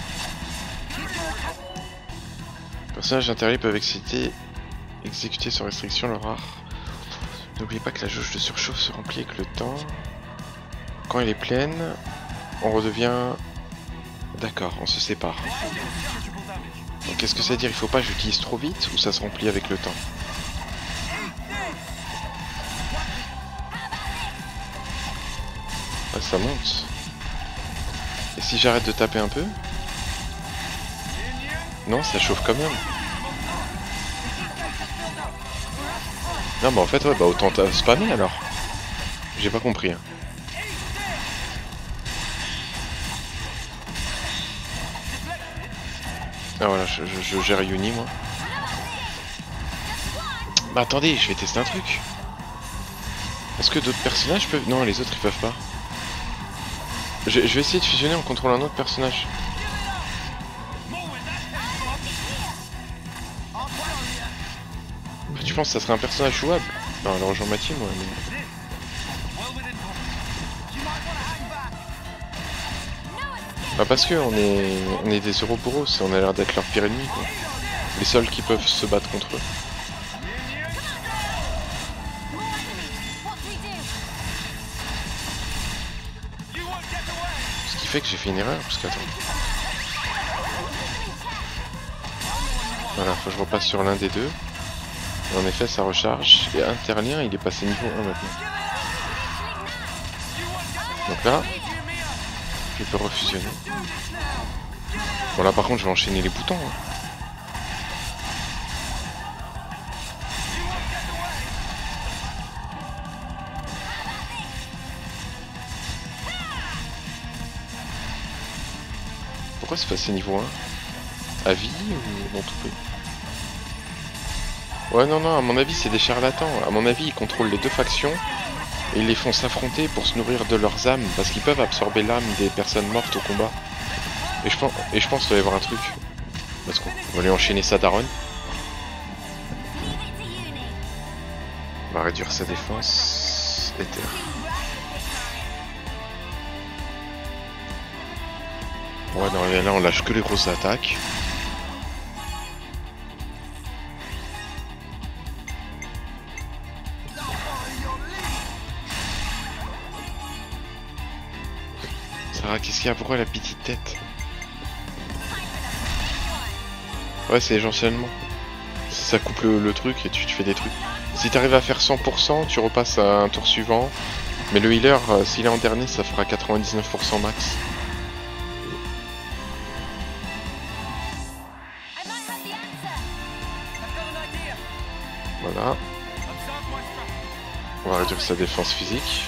Les personnages interliés peuvent exécuter sans restriction leur art. N'oubliez pas que la jauge de surchauffe se remplit avec le temps. Quand elle est pleine, on redevient... D'accord, on se sépare. Donc qu'est-ce que ça veut dire? Il faut pas que j'utilise trop vite ou ça se remplit avec le temps? Ouais, ça monte. Et si j'arrête de taper un peu? Non, ça chauffe quand même. Non, bah en fait, ouais, bah autant spammer alors. J'ai pas compris. Hein. Ah voilà, je gère Yuni moi. Bah attendez, je vais tester un truc. Est-ce que d'autres personnages peuvent... Non, les autres ils peuvent pas. Je vais essayer de fusionner en contrôlant un autre personnage. Après, tu penses que ça serait un personnage jouable? Non, elle rejoint ma team, ouais, mais... Bah parce que on est des Ouroboros, on a l'air d'être leur pire ennemi, quoi. Les seuls qui peuvent se battre contre eux. Ce qui fait que j'ai fait une erreur, parce que attends. Voilà, faut que je repasse sur l'un des deux. Et en effet, ça recharge. Et Interlien, il est passé niveau 1 maintenant. Donc là, je peux refusionner. Bon là par contre, je vais enchaîner les boutons. Hein. Pourquoi c'est passé niveau 1? À vie ou dans tout prix? Ouais non non, à mon avis c'est des charlatans. À mon avis ils contrôlent les deux factions et ils les font s'affronter pour se nourrir de leurs âmes parce qu'ils peuvent absorber l'âme des personnes mortes au combat. Et je pense qu'il doit y avoir un truc. Parce qu'on va lui enchaîner sa daronne. On va réduire sa défense. Éther. Ouais non là on lâche que les grosses attaques. Sarah, qu'est-ce qu'il y a? Pourquoi la petite tête? Ouais, c'est essentiellement. Ça coupe le truc et tu fais des trucs. Si t'arrives à faire 100%, tu repasses à un tour suivant. Mais le healer, s'il est en dernier, ça fera 99% max. Voilà. On va réduire sa défense physique.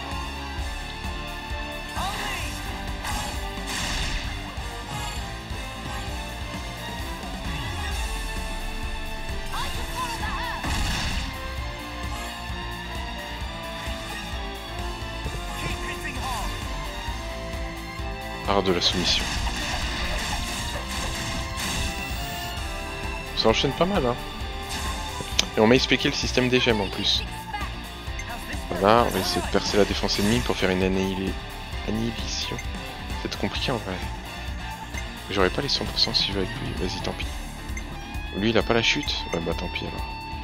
Art de la soumission. Ça enchaîne pas mal, hein. Et on m'a expliqué le système des gemmes en plus. Voilà, on va essayer de percer la défense ennemie pour faire une annihilation. C'est compliqué en vrai. J'aurais pas les 100% si je vais avec lui, vas-y tant pis. Lui il a pas la chute? Ouais bah tant pis alors.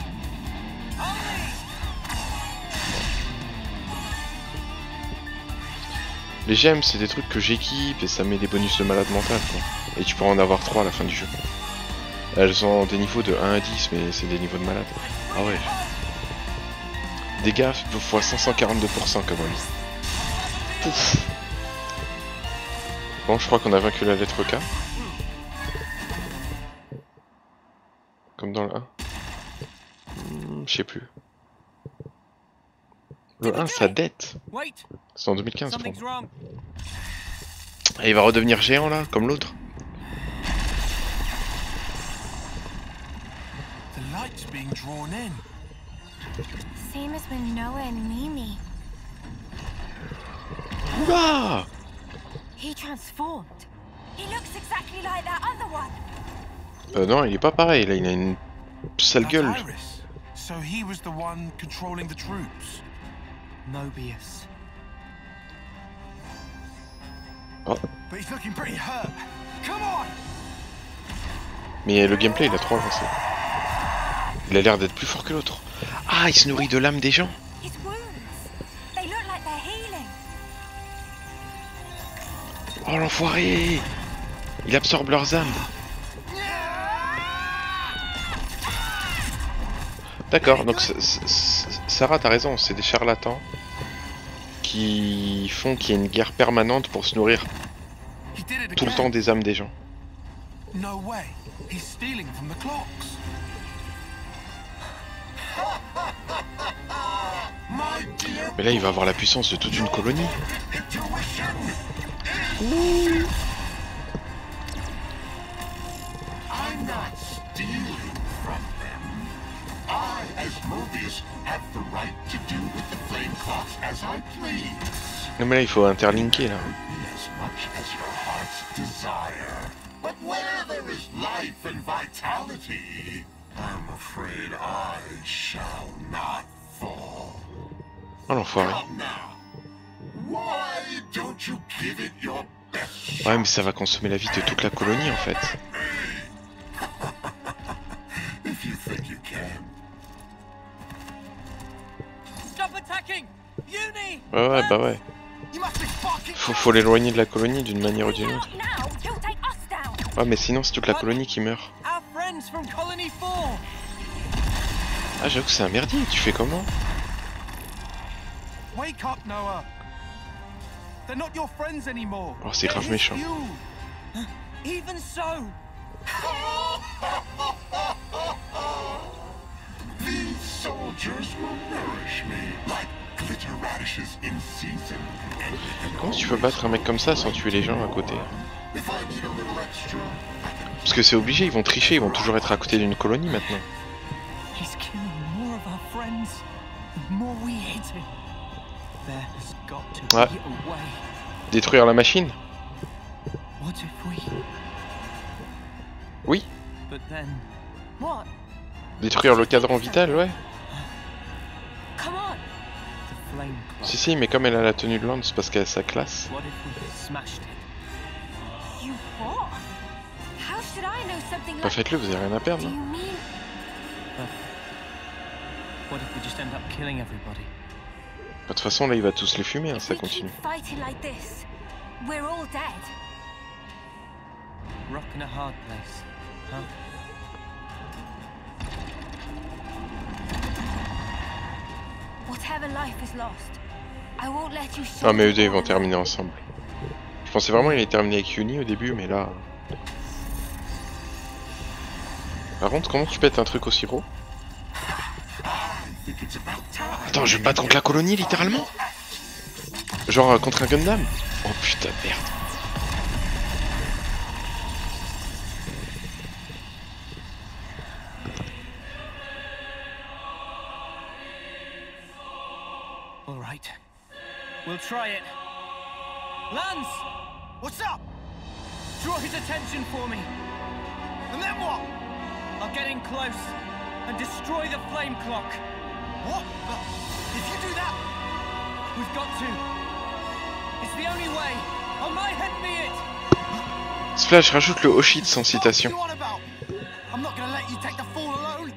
Les gemmes c'est des trucs que j'équipe et ça met des bonus de malade mental quoi. Et tu pourras en avoir 3 à la fin du jeu. Elles ont des niveaux de 1 à 10 mais c'est des niveaux de malade. Ah ouais. Dégâts x 542% quand même. Pouf. Bon je crois qu'on a vaincu la lettre K. Comme dans le 1. Je sais plus. Le 1 ça dette. C'est en 2015 je crois. Et il va redevenir géant là, comme l'autre. Same as when Noah and Mimi. Oula! He transformed. He looks exactly like that other one. Non, il est pas pareil, là il a une sale gueule. So he was the one controlling the troops. Mobius. Oh. But he's looking pretty hurt. Come on! Mais le gameplay il a trop avancé. Il a l'air d'être plus fort que l'autre. Ah, il se nourrit de l'âme des gens. Oh l'enfoiré! Il absorbe leurs âmes. D'accord, donc Sarah t'as raison, c'est des charlatans qui font qu'il y ait une guerre permanente pour se nourrir tout le temps des âmes des gens. No way. He's stealing from the clocks. Mais là il va avoir la puissance de toute une colonie. Non mais là il faut interlinker là. sire. But where there is life and vitality, I'm afraid I shall not fall. Oh l'enfoiré. Come now. Why don't you give it your best Ouais, mais ça va consommer la vie de toute la colonie en fait. if you think you can? Stop attacking! Uni! Ouais, ouais, bah ouais. You must be fucking Faut l'éloigner de la colonie d'une manière ou d'une autre. Now, he'll take us down. Ouais, mais sinon c'est toute la colonie qui meurt. Our friends from Colony 4! Ah, j'avoue que c'est un merdier, tu fais comment? Wake up, Noah. They're not your friends anymore. Oh, c'est grave méchant. Even so! These soldiers will nourish me like glitter radishes in season. Comment tu peux battre un mec comme ça sans tuer les gens à côté? If I need a little extra, Parce que c'est obligé, ils vont tricher, ils vont toujours être à côté d'une colonie maintenant. He's killing more of our friends, the more we hate him. There has got to Ouais. be a way. Détruire la machine? What if we... Oui. But then... What? Détruire le cadran vital, ouais. Come on. The flame clock. Si, mais comme elle a la tenue de Lance parce qu'elle a sa classe. What if we smashed it? You what? How should I know something Bah like... faites-le, vous avez rien à perdre. Do hein. you mean... What if we just end up killing everybody? Bah, de toute façon, là, il va tous les fumer, hein, If ça we continue. keep fighting like this, we're all dead. Rock in a hard place, huh? Whatever life is lost, I won't let you Ah, mais eux shoulder deux, ils vont all terminer alone. ensemble. Je pensais vraiment qu'il allait terminer avec Uni au début, mais là... Par contre, comment tu pètes un truc aussi gros? Attends, je vais me battre contre la colonie, littéralement? Genre contre un Gundam? Oh putain de merde. All right. We'll try it. Lance! What's up? Draw his attention for me. And then what? I'll get in close and destroy the flame clock. What? If you do that, We've got to. It's the only way. On my head be it. Splash rajoute le Oshit sans citation. what you on about? I'm not gonna let you take the fall alone.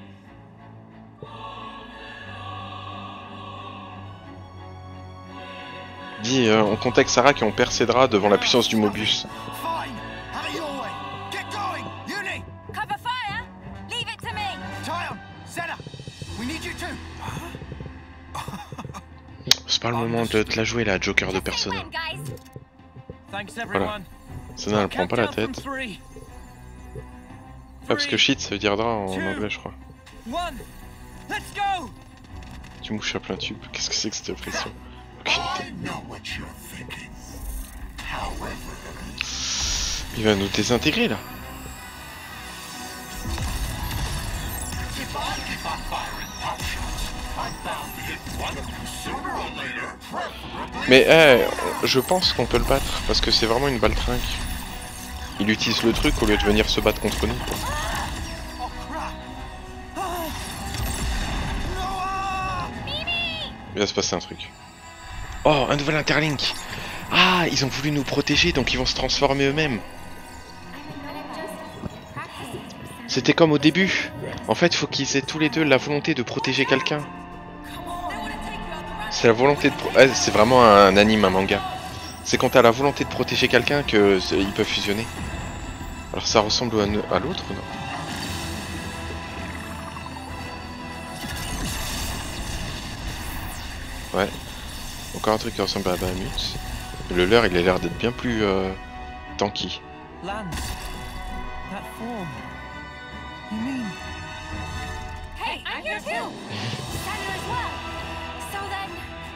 Dis, on contacte Sarah et on perd ses draps devant la puissance du Mobius. Fine. Have it your way. Get going. Uni. Cover fire! Leave it to me! Tyon. Zeta. We need you too. C'est pas le moment de te la jouer là, Joker de Persona. When, guys? Thanks Voilà. everyone. Sana, elle prend pas la Countdown tête. from Ouais, 3. parce que shit, ça veut dire drap en anglais, je crois. 1. Let's go. Tu mouches à plein tube. Qu'est-ce que c'est que cette pression? Aucune idée. I know what you're thinking. However, Il va nous désintégrer là. if I keep on firing pot shots, I'm bound to hit one of you sooner or later, preferably. Mais je pense qu'on peut le battre parce que c'est vraiment une balle trinque. Il utilise le truc au lieu de venir se battre contre nous. Quoi. Oh crap. Noah! Il va se passer un truc. Oh, un nouvel interlink. Ah, ils ont voulu nous protéger donc ils vont se transformer eux-mêmes. C'était comme au début. En fait, il faut qu'ils aient tous les deux la volonté de protéger quelqu'un. C'est la volonté de... c'est vraiment un anime, un manga. C'est quand t'as la volonté de protéger quelqu'un que ils peuvent fusionner. Alors ça ressemble à l'autre, non? Ouais. Encore un truc qui ressemble à Bahamut. Le leur, il a l'air d'être bien plus tanky. Lance. That form. You mean? Hey, I'm here too! Sana as well! So then...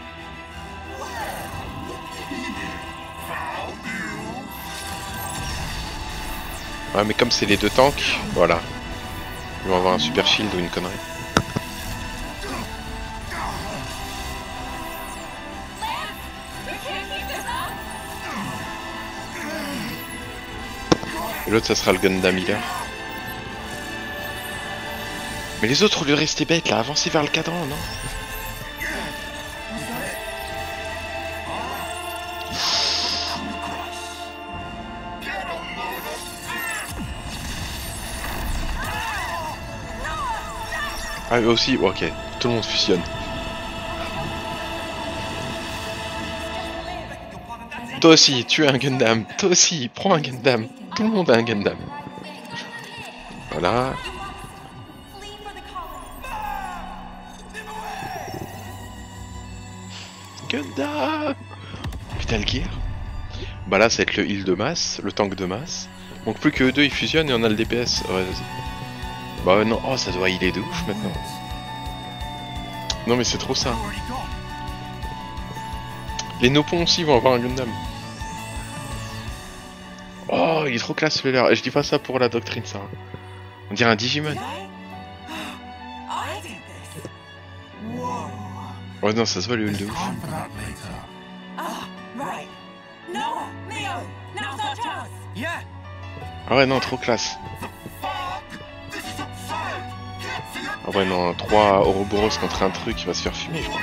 Ouais, mais comme c'est les deux tanks, voilà. Ils vont avoir un super shield ou une connerie. We can't keep this up! L'autre ça sera le Gundam Healer. Mais les autres au lieu de rester bêtes là, avancez vers le cadran, non? Ah eux aussi, ok, tout le monde fusionne. Toi aussi, tu es un Gundam. Toi aussi, prends un Gundam. Tout le monde a un Gundam. Voilà. Gundam. Metal Gear. Bah là, ça va être le heal de masse, le tank de masse. Donc plus que eux deux, ils fusionnent et on a le DPS. Ouais, vas-y. Bah non, oh, ça doit healer de ouf maintenant. Non mais c'est trop ça. Les Nopons aussi vont avoir un Gundam. Oh, il est trop classe celui-là. Et je dis pas ça pour la doctrine, ça. On dirait un Digimon. Oh non, ça se voit le heal de ouf. Ah ouais, non, trop classe. Ah ouais, non, 3 Ouroboros contre un truc, il va se faire fumer, je pense.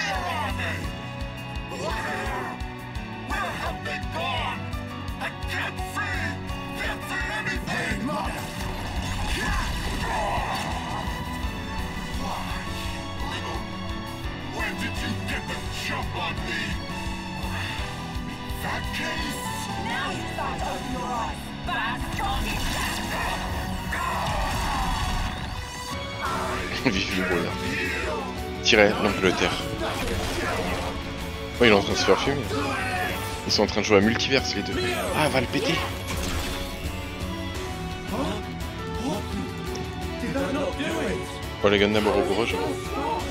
Vive le bonheur. Tirer l'Angleterre. Oh, il est en train de se faire fumer. Ils sont en train de jouer à multiverse les deux. Ah, elle va le péter. Oh, les Gundam Ouroboros, je crois.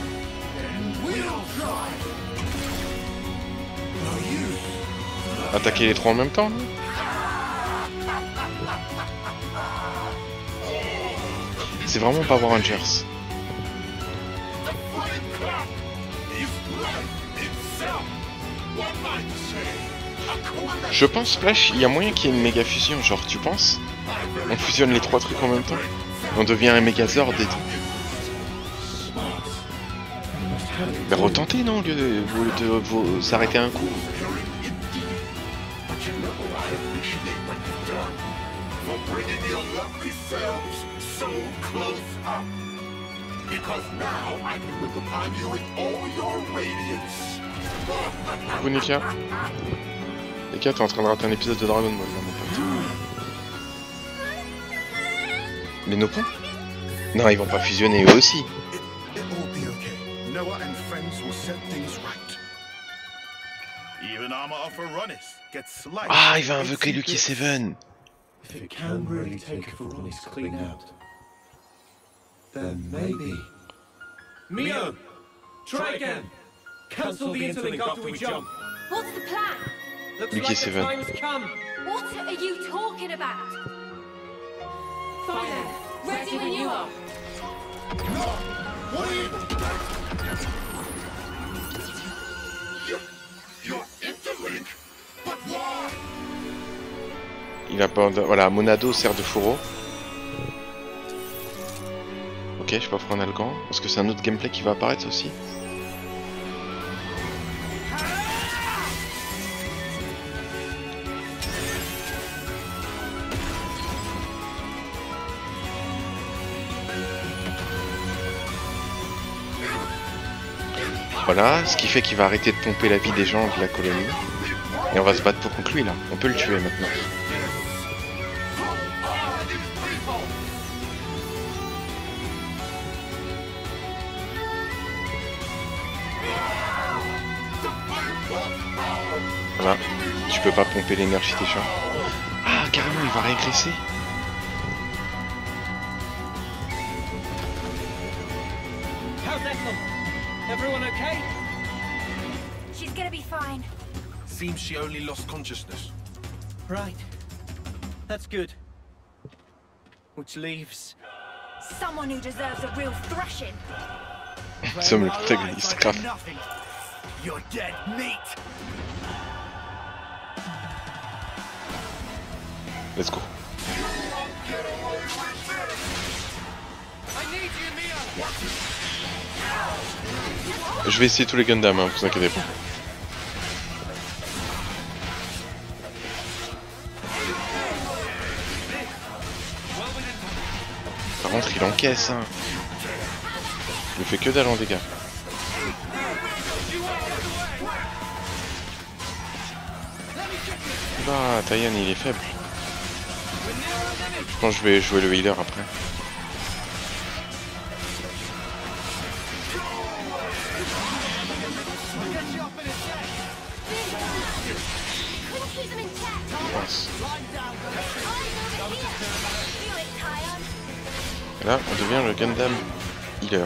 Attaquer les trois en même temps, non? C'est vraiment Power Rangers. Je pense, Flash, il y a moyen qu'il y ait une méga fusion, genre, tu penses? On fusionne les trois trucs en même temps? On devient un Megazord et tout. Mais retentez, non, au lieu de s'arrêter un coup. Coucou Nika. Nika, t'es en train de rater un épisode de Dragon Ball là, mon pote. Les Nopons? Non, ils vont pas fusionner eux aussi. Ah, il va invoquer Lucky Seven. If it can really take Veronis clean out, then maybe... Mio! Try again! Cancel the interlink after we jump! What's the plan? Looks Lucky like Seven. the time's come! What are you talking about? Fine! Ready when you are. Il a pas... Voilà, Monado sert de fourreau. Ok, je sais pas pourquoi on a le gant. Parce que c'est un autre gameplay qui va apparaître aussi. Voilà, ce qui fait qu'il va arrêter de pomper la vie des gens de la colonie. Et on va se battre pour contre lui là. On peut le tuer maintenant. Voilà. Tu peux pas pomper l'énergie des gens. Ah, carrément, il va régresser. How's Ethel? Everyone okay? She's gonna be fine. Seems she only lost consciousness. Right. That's good. Which leaves... Someone who deserves a real thrashing. Sommes le protagoniste, grave. You're dead meat! Let's go. Je vais essayer tous les Gundam, hein, vous inquiétez pas. Par contre, il encaisse, hein. Il fait que dalle en dégâts. Bah, Taiyan, il est faible. Je pense que je vais jouer le healer après. Là, on devient le Gundam healer.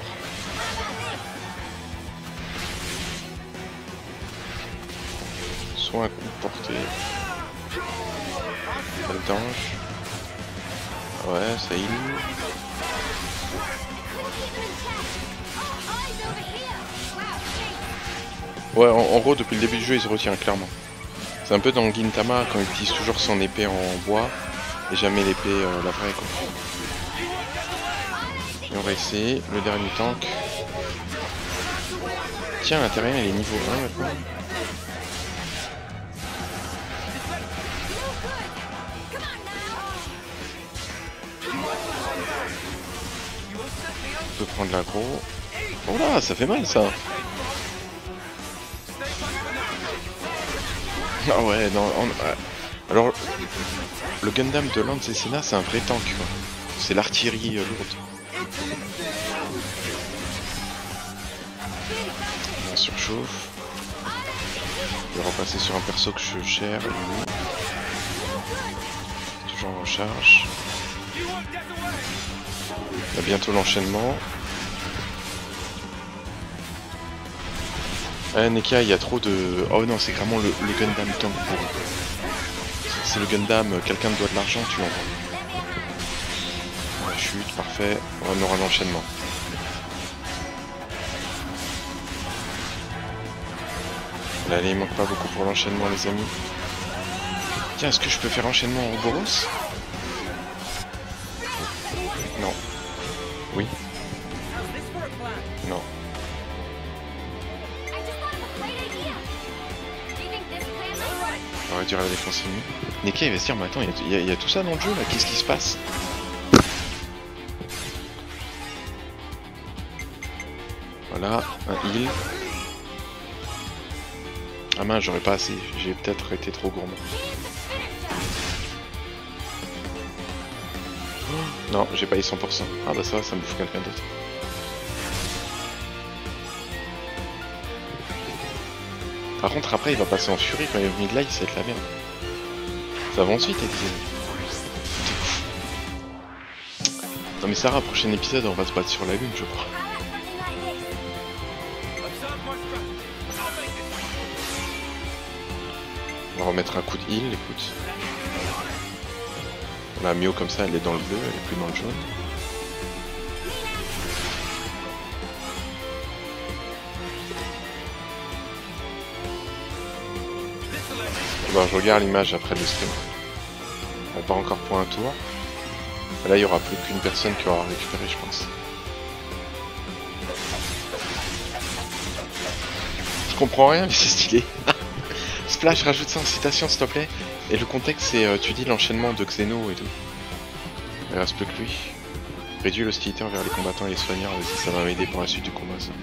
Soit un coup porté. Pas le danger. Ouais, ça heal. Ouais, en gros, depuis le début du jeu, il se retient clairement. C'est un peu dans Gintama quand il utilise toujours son épée en bois et jamais l'épée la vraie quoi. Et on va essayer le dernier tank. Tiens, l'intérieur il est niveau 1 maintenant. On peut prendre l'aggro. Oh là, ça fait mal ça. Ah ouais, non, alors le Gundam de Land Cessna c'est un vrai tank quoi. C'est l'artillerie lourde. On surchauffe. Je vais repasser sur un perso que je gère. Toujours en recharge. On a bientôt l'enchaînement. Nekia, il y a trop de... Oh non, c'est vraiment le Gundam tank pour eux. C'est le Gundam, quelqu'un te doit de l'argent, tu l'envoies. La chute, parfait. On aura l'enchaînement. Là, il manque pas beaucoup pour l'enchaînement, les amis. Tiens, est-ce que je peux faire enchaînement en Ouroboros? Non. Oui. Non. On va réduire la défense ennemie. Nekia il va se dire mais attends, il y a tout ça dans le jeu là, qu'est-ce qui se passe? Voilà, un heal. Ah mince, j'aurais pas assez, j'ai peut-être été trop gourmand. Non, j'ai pas eu 100%. Ah bah ça va, ça me fout quelqu'un d'autre. Par contre après il va passer en furie quand il va venir de là, il va être la merde. Ça avance vite avec les ennemis. Non mais Sarah, prochain épisode on va se battre sur la lune je crois. On va remettre un coup de heal, écoute. La Mio comme ça elle est dans le bleu, elle est plus dans le jaune. Bon, je regarde l'image après le stream. On part encore pour un tour. Là il y aura plus qu'une personne qui aura récupéré je pense. Je comprends rien mais c'est stylé. Splash, rajoute ça en citation s'il te plaît. Et le contexte c'est, tu dis l'enchaînement de Xeno et tout. Il reste plus que lui. Réduis l'hostilité envers les combattants et les soigneurs, ça va m'aider pour la suite du combat ça.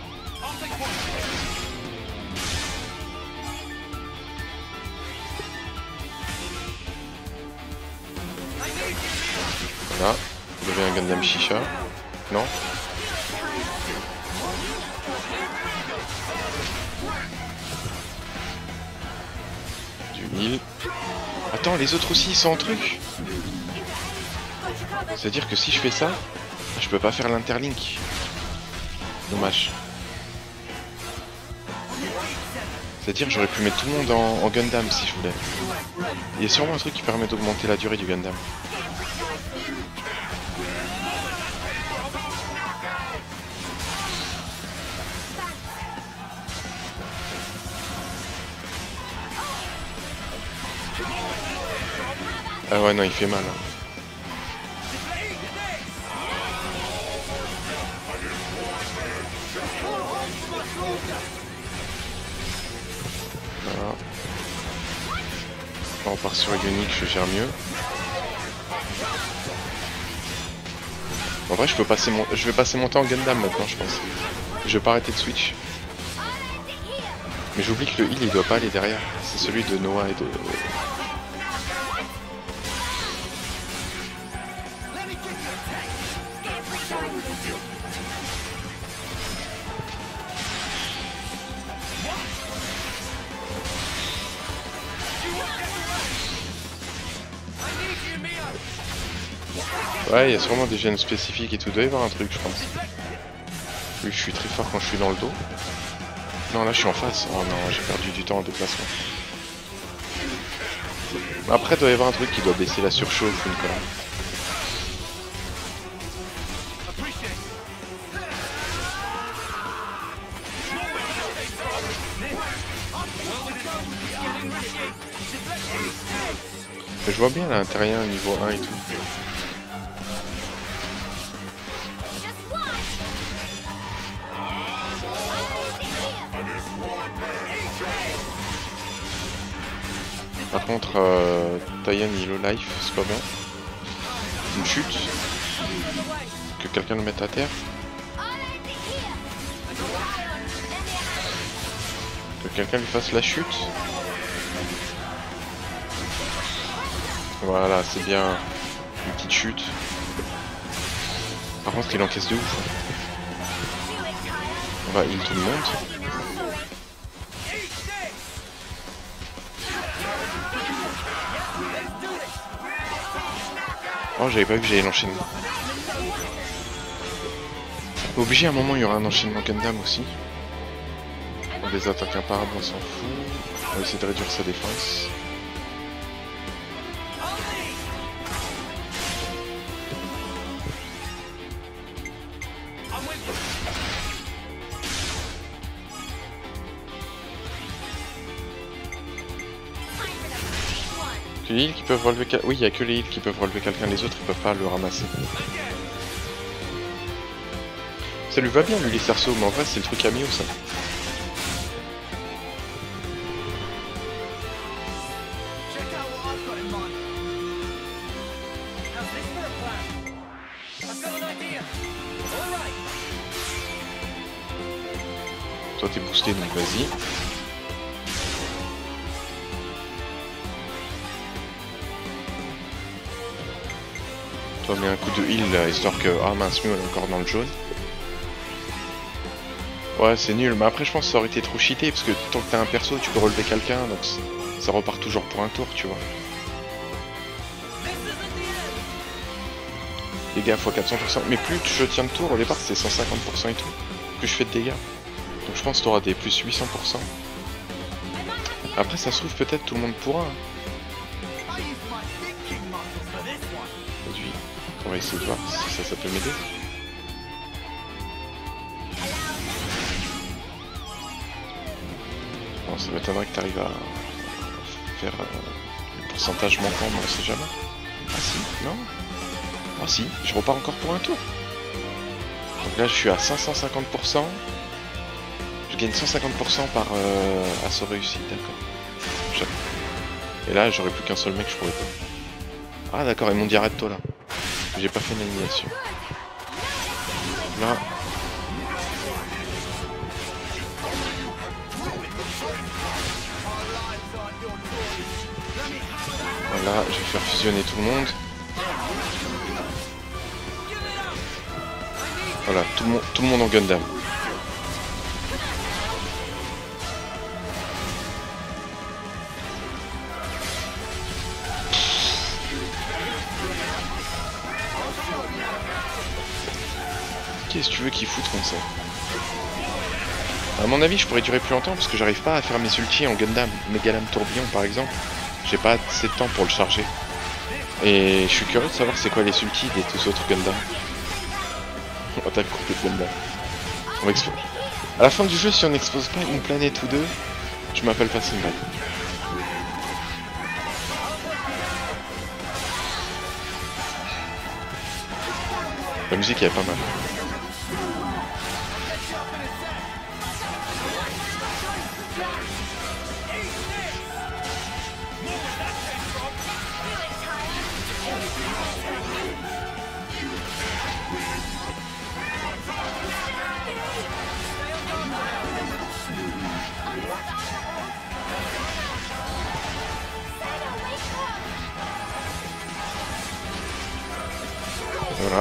Voilà, vous avez un Gundam Shisha. Non? Du heal. Attends, les autres aussi ils sont en truc. C'est-à-dire que si je fais ça, je peux pas faire l'interlink. Dommage. C'est-à-dire que j'aurais pu mettre tout le monde en Gundam si je voulais. Il y a sûrement un truc qui permet d'augmenter la durée du Gundam. Ah ouais non il fait mal hein. Voilà. On part sur Unique, je gère mieux. En vrai, je vais passer mon temps en Gundam maintenant, je pense. Je vais pas arrêter de switch. Mais j'oublie que le heal il doit pas aller derrière. C'est celui de Noah et de... Ouais, il y a sûrement des gènes spécifiques et tout. Il doit y avoir un truc, je pense. Oui, je suis très fort quand je suis dans le dos. Non, là je suis en face. Oh non, j'ai perdu du temps en déplacement. Après, il doit y avoir un truc qui doit baisser la surchauffe une fois. Je vois bien l'intérieur niveau 1 et tout. Par contre, Taiyan il est low life, c'est pas bien. Une chute. Que quelqu'un le mette à terre. Que quelqu'un lui fasse la chute. Voilà, c'est bien. Une petite chute. Par contre, il encaisse de ouf. On va heal tout le monde. Oh, j'avais pas vu que j'allais l'enchaîner. Obligé, à un moment, il y aura un enchaînement Gundam aussi. On les attaque imparables, on s'en fout. On va essayer de réduire sa défense. Que les heals qui peuvent relever... Oui, il n'y a que les heals qui peuvent relever quelqu'un, les autres ils peuvent pas le ramasser. Ça lui va bien lui les cerceaux, mais en vrai c'est le truc à Mio ça. Toi t'es boosté donc vas-y. Toi mets un coup de heal là, histoire que... Ah mince, Mio elle est encore dans le jaune. Ouais c'est nul, mais après je pense que ça aurait été trop cheaté parce que tant que t'as un perso tu peux relever quelqu'un donc ça repart toujours pour un tour tu vois. Dégâts x 400%, mais plus je tiens de tour au départ c'est 150% et tout, plus je fais de dégâts. Donc je pense que t'auras des plus 800%. Après ça se trouve peut-être tout le monde pourra. On va essayer de voir si ça peut m'aider. Bon, ça m'étonnerait que tu arrives à faire le pourcentage manquant, mais on sait jamais. Ah si, non. Ah si, je repars encore pour un tour. Donc là je suis à 550%. Je gagne 150% par assaut réussi, d'accord. Et là j'aurais plus qu'un seul mec, je pourrais pas. Ah d'accord, ils m'ont dit arrête-toi là. J'ai pas fait une animation. Là. Voilà, je vais faire fusionner tout le monde. Voilà, tout le monde en Gundam. Qu'est-ce que tu veux qu'il foute comme ça? À mon avis, je pourrais durer plus longtemps parce que j'arrive pas à faire mes ultis en Gundam. Megalam Tourbillon par exemple, j'ai pas assez de temps pour le charger. Et je suis curieux de savoir c'est quoi les ultis des tous autres Gundam. On attaque coupé de Gundam. On va exploser. À la fin du jeu, si on n'expose pas une planète ou deux, je m'appelle pas Sinbad. La musique elle est pas mal. Voilà.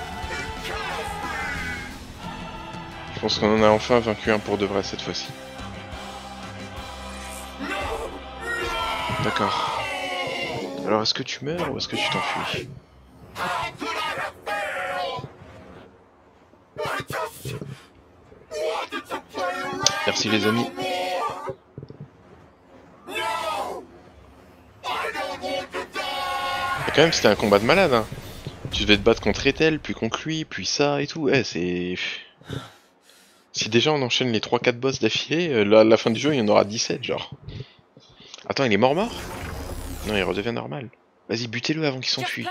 Je pense qu'on en a enfin vaincu un pour de vrai cette fois-ci. D'accord. Alors est-ce que tu meurs ou est-ce que tu t'enfuis? Merci les amis. Et quand même c'était un combat de malade hein. Tu devais te battre contre Ethel, puis contre lui, puis ça et tout. Eh c'est... Si déjà on enchaîne les 3-4 boss d'affilée, à la fin du jeu il y en aura 17 genre. Attends, il est mort? Non, il redevient normal. Vas-y, butez-le avant qu'il s'enfuit.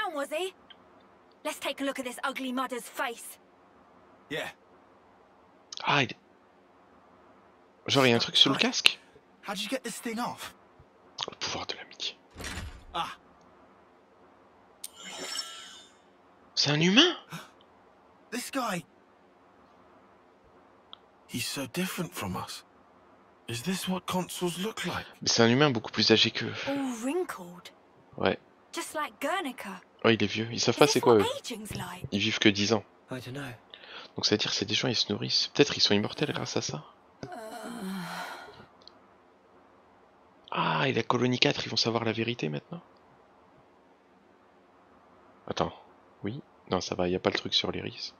Ah, il... Genre, il y a un truc sur le casque? Le pouvoir de l'amitié. C'est un humain? This guy... He's so different from us. Is this what consuls look like? Mais c'est un humain beaucoup plus âgé qu'eux. Ouais. Ouais, il est vieux. Ils savent pas c'est quoi eux. Ils vivent que 10 ans. Donc ça veut dire que c'est des gens, ils se nourrissent. Peut-être ils sont immortels grâce à ça. Ah, et la colonie 4, ils vont savoir la vérité maintenant? Attends. Oui? Non, ça va, y a pas le truc sur l'iris.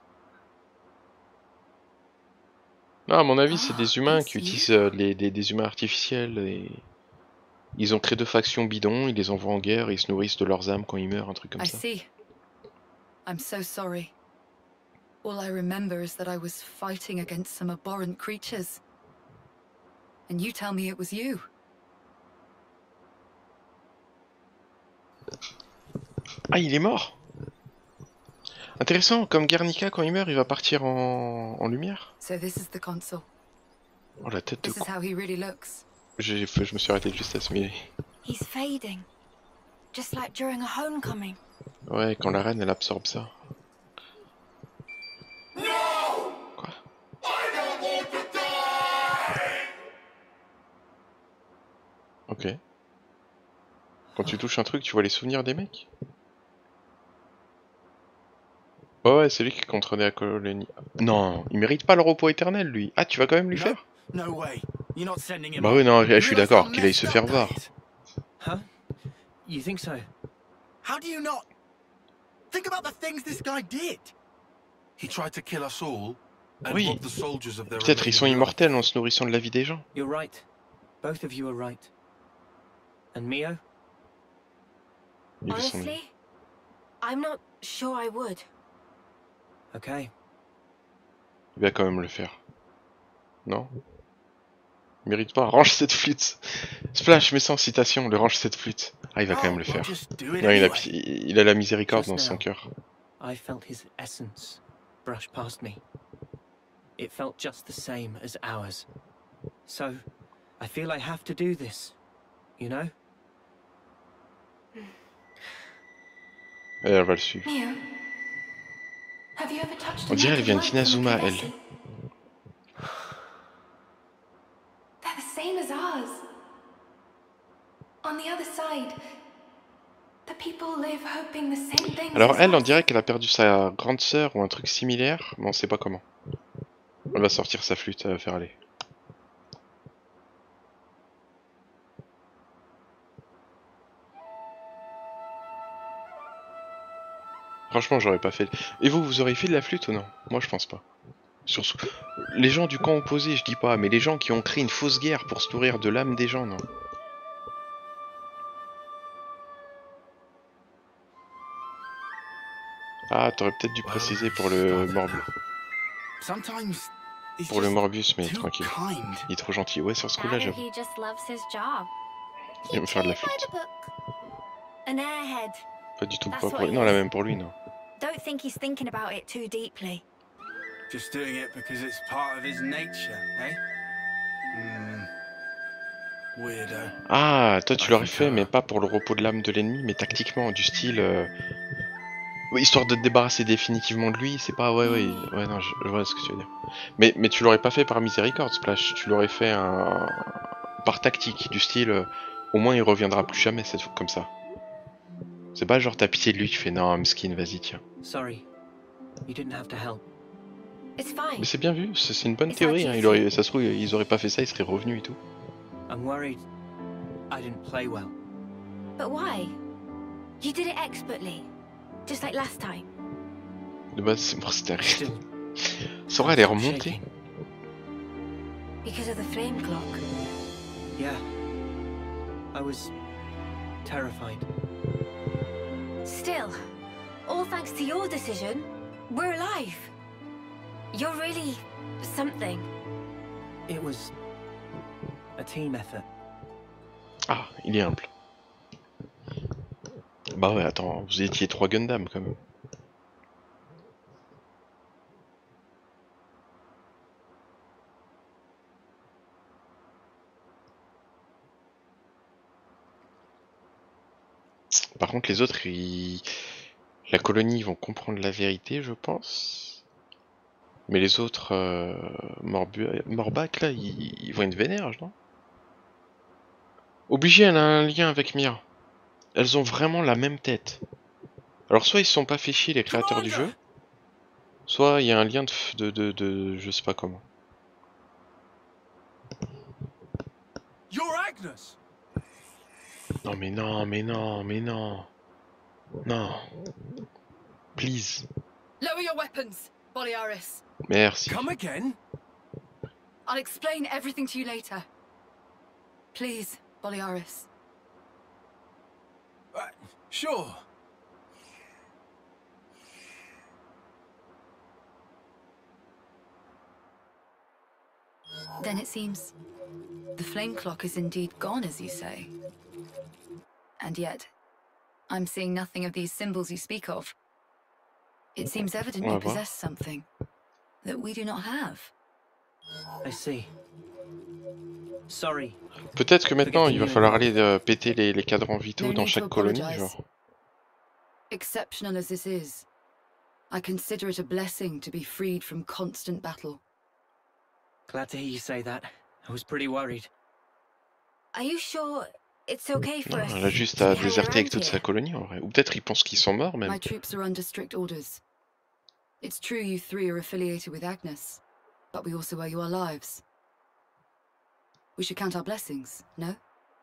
Non, à mon avis, c'est des humains qui utilisent des humains artificiels et... Ils ont créé 2 factions bidons, ils les envoient en guerre et ils se nourrissent de leurs âmes quand ils meurent, un truc comme ça. I'm so sorry. All I remember is that I was fighting against some abhorrent creatures. And you tell me it was you. Ah, il est mort? Intéressant, comme Guernica, quand il meurt, il va partir en lumière. So this is the consul. Oh, la tête de This is how he really looks. Je me suis arrêté juste à ce milieu. He's fading. Just like during a homecoming. Ouais, quand la reine, elle absorbe ça. Quoi? Ok. Quand tu touches un truc, tu vois les souvenirs des mecs? Ouais, c'est lui qui contrôlait la colonie. Non, il mérite pas le repos éternel, lui. Ah, tu vas quand même lui faire? Bah oui, non, je suis d'accord, qu'il aille se faire voir. Huh? You think so? How do you not think about the things this guy did? He tried to kill us all and Oui. rob the soldiers of their Peut-être ils sont remaining immortels en se nourrissant de la vie des gens. You're right. Both of you are right. And Mio? Honestly, I'm not sure I would. Okay. Il va quand même le faire. Non? Il mérite pas. Range cette flûte. Splash, mets ça en citation, le range cette flûte. Ah, il va quand même le faire. Non, il a la miséricorde dans son cœur. I felt his essence brush past me. It felt just the same as ours. So, I feel I have to do this. You know? Et elle va le suivre. On dirait qu'elle vient d'Inazuma, elle. They're the same as ours. On the other side, the people live hoping the same things. Alors elle, on dirait qu'elle a perdu sa grande sœur ou un truc similaire, mais on sait pas comment. Elle va sortir sa flûte, elle va faire aller. Franchement, j'aurais pas fait. Et vous, vous auriez fait de la flûte ou non? Moi, je pense pas. Surtout les gens du camp opposé, je dis pas, mais les gens qui ont créé une fausse guerre pour se nourrir de l'âme des gens, non. Ah, t'aurais peut-être dû préciser pour le Morbius. Pour le Morbius, mais tranquille. Il est trop gentil. Ouais, sur ce coup-là, j'avoue. Il va me faire de la flûte. Pas du tout pas pour lui. Non, la même pour lui, non. Don't think he's thinking about it too deeply. Just doing it because it's part of his nature, eh? Weirdo. Ah, toi tu l'aurais fait, mais pas pour le repos de l'âme de l'ennemi, mais tactiquement, du style... histoire de te débarrasser définitivement de lui, c'est pas... Ouais, non, je vois ce que tu veux dire. Mais tu l'aurais pas fait par miséricorde, Splash, tu l'aurais fait par tactique, du style... au moins il reviendra plus jamais, cette fois comme ça. C'est pas genre t'as pitié de lui, tu fais non, Mskin, vas-y, tiens. Sorry. You didn't have to help. It's fine. Mais c'est bien vu, c'est une bonne théorie. Hein. Ça se trouve, ils auraient pas fait ça, ils seraient revenus et tout. I'm worried I didn't play well. But why? You did it expertly, just like last time. De base, c'est mort, c'était arrêté. Sora, elle est remontée. Because of the flame clock. Yeah. I was terrified. Still, all thanks to your decision, we're alive. You're really something. It was a team effort. Ah, il est humble. Bah ouais, attends, vous étiez 3 Gundam quand même. Par contre, les autres, la colonie, ils vont comprendre la vérité, je pense. Mais les autres, Morbac, là, ils vont être vénères, non? Obligé, elle a un lien avec Mia. Elles ont vraiment la même tête. Alors, soit ils se sont pas fait chier, les créateurs du jeu, soit il y a un lien de je sais pas comment. You're Agnes. Non mais non, mais non, mais non. Non. Please. Lower your weapons, Boliaris. Merci. Come again? I'll explain everything to you later. Please, Boliaris. Sure. Then it seems the flame clock is indeed gone, as you say. And yet, I'm seeing nothing of these symbols you speak of. It seems evident you possess something that we do not have. I see. Sorry. Peut-être que maintenant il va falloir aller péter les cadrans vitaux dans chaque colonie, genre. Exceptional as this is, I consider it a blessing to be freed from constant battle. Glad to hear you say that. I was pretty worried. Are you sure it's okay for us? Elle a juste à déserter avec toute sa colonie en vrai. Ou peut-être ils pensent qu'ils sont morts même. My troops are under strict orders. It's true you three are affiliated with Agnes, but we also owe you our lives. We should count our blessings, no?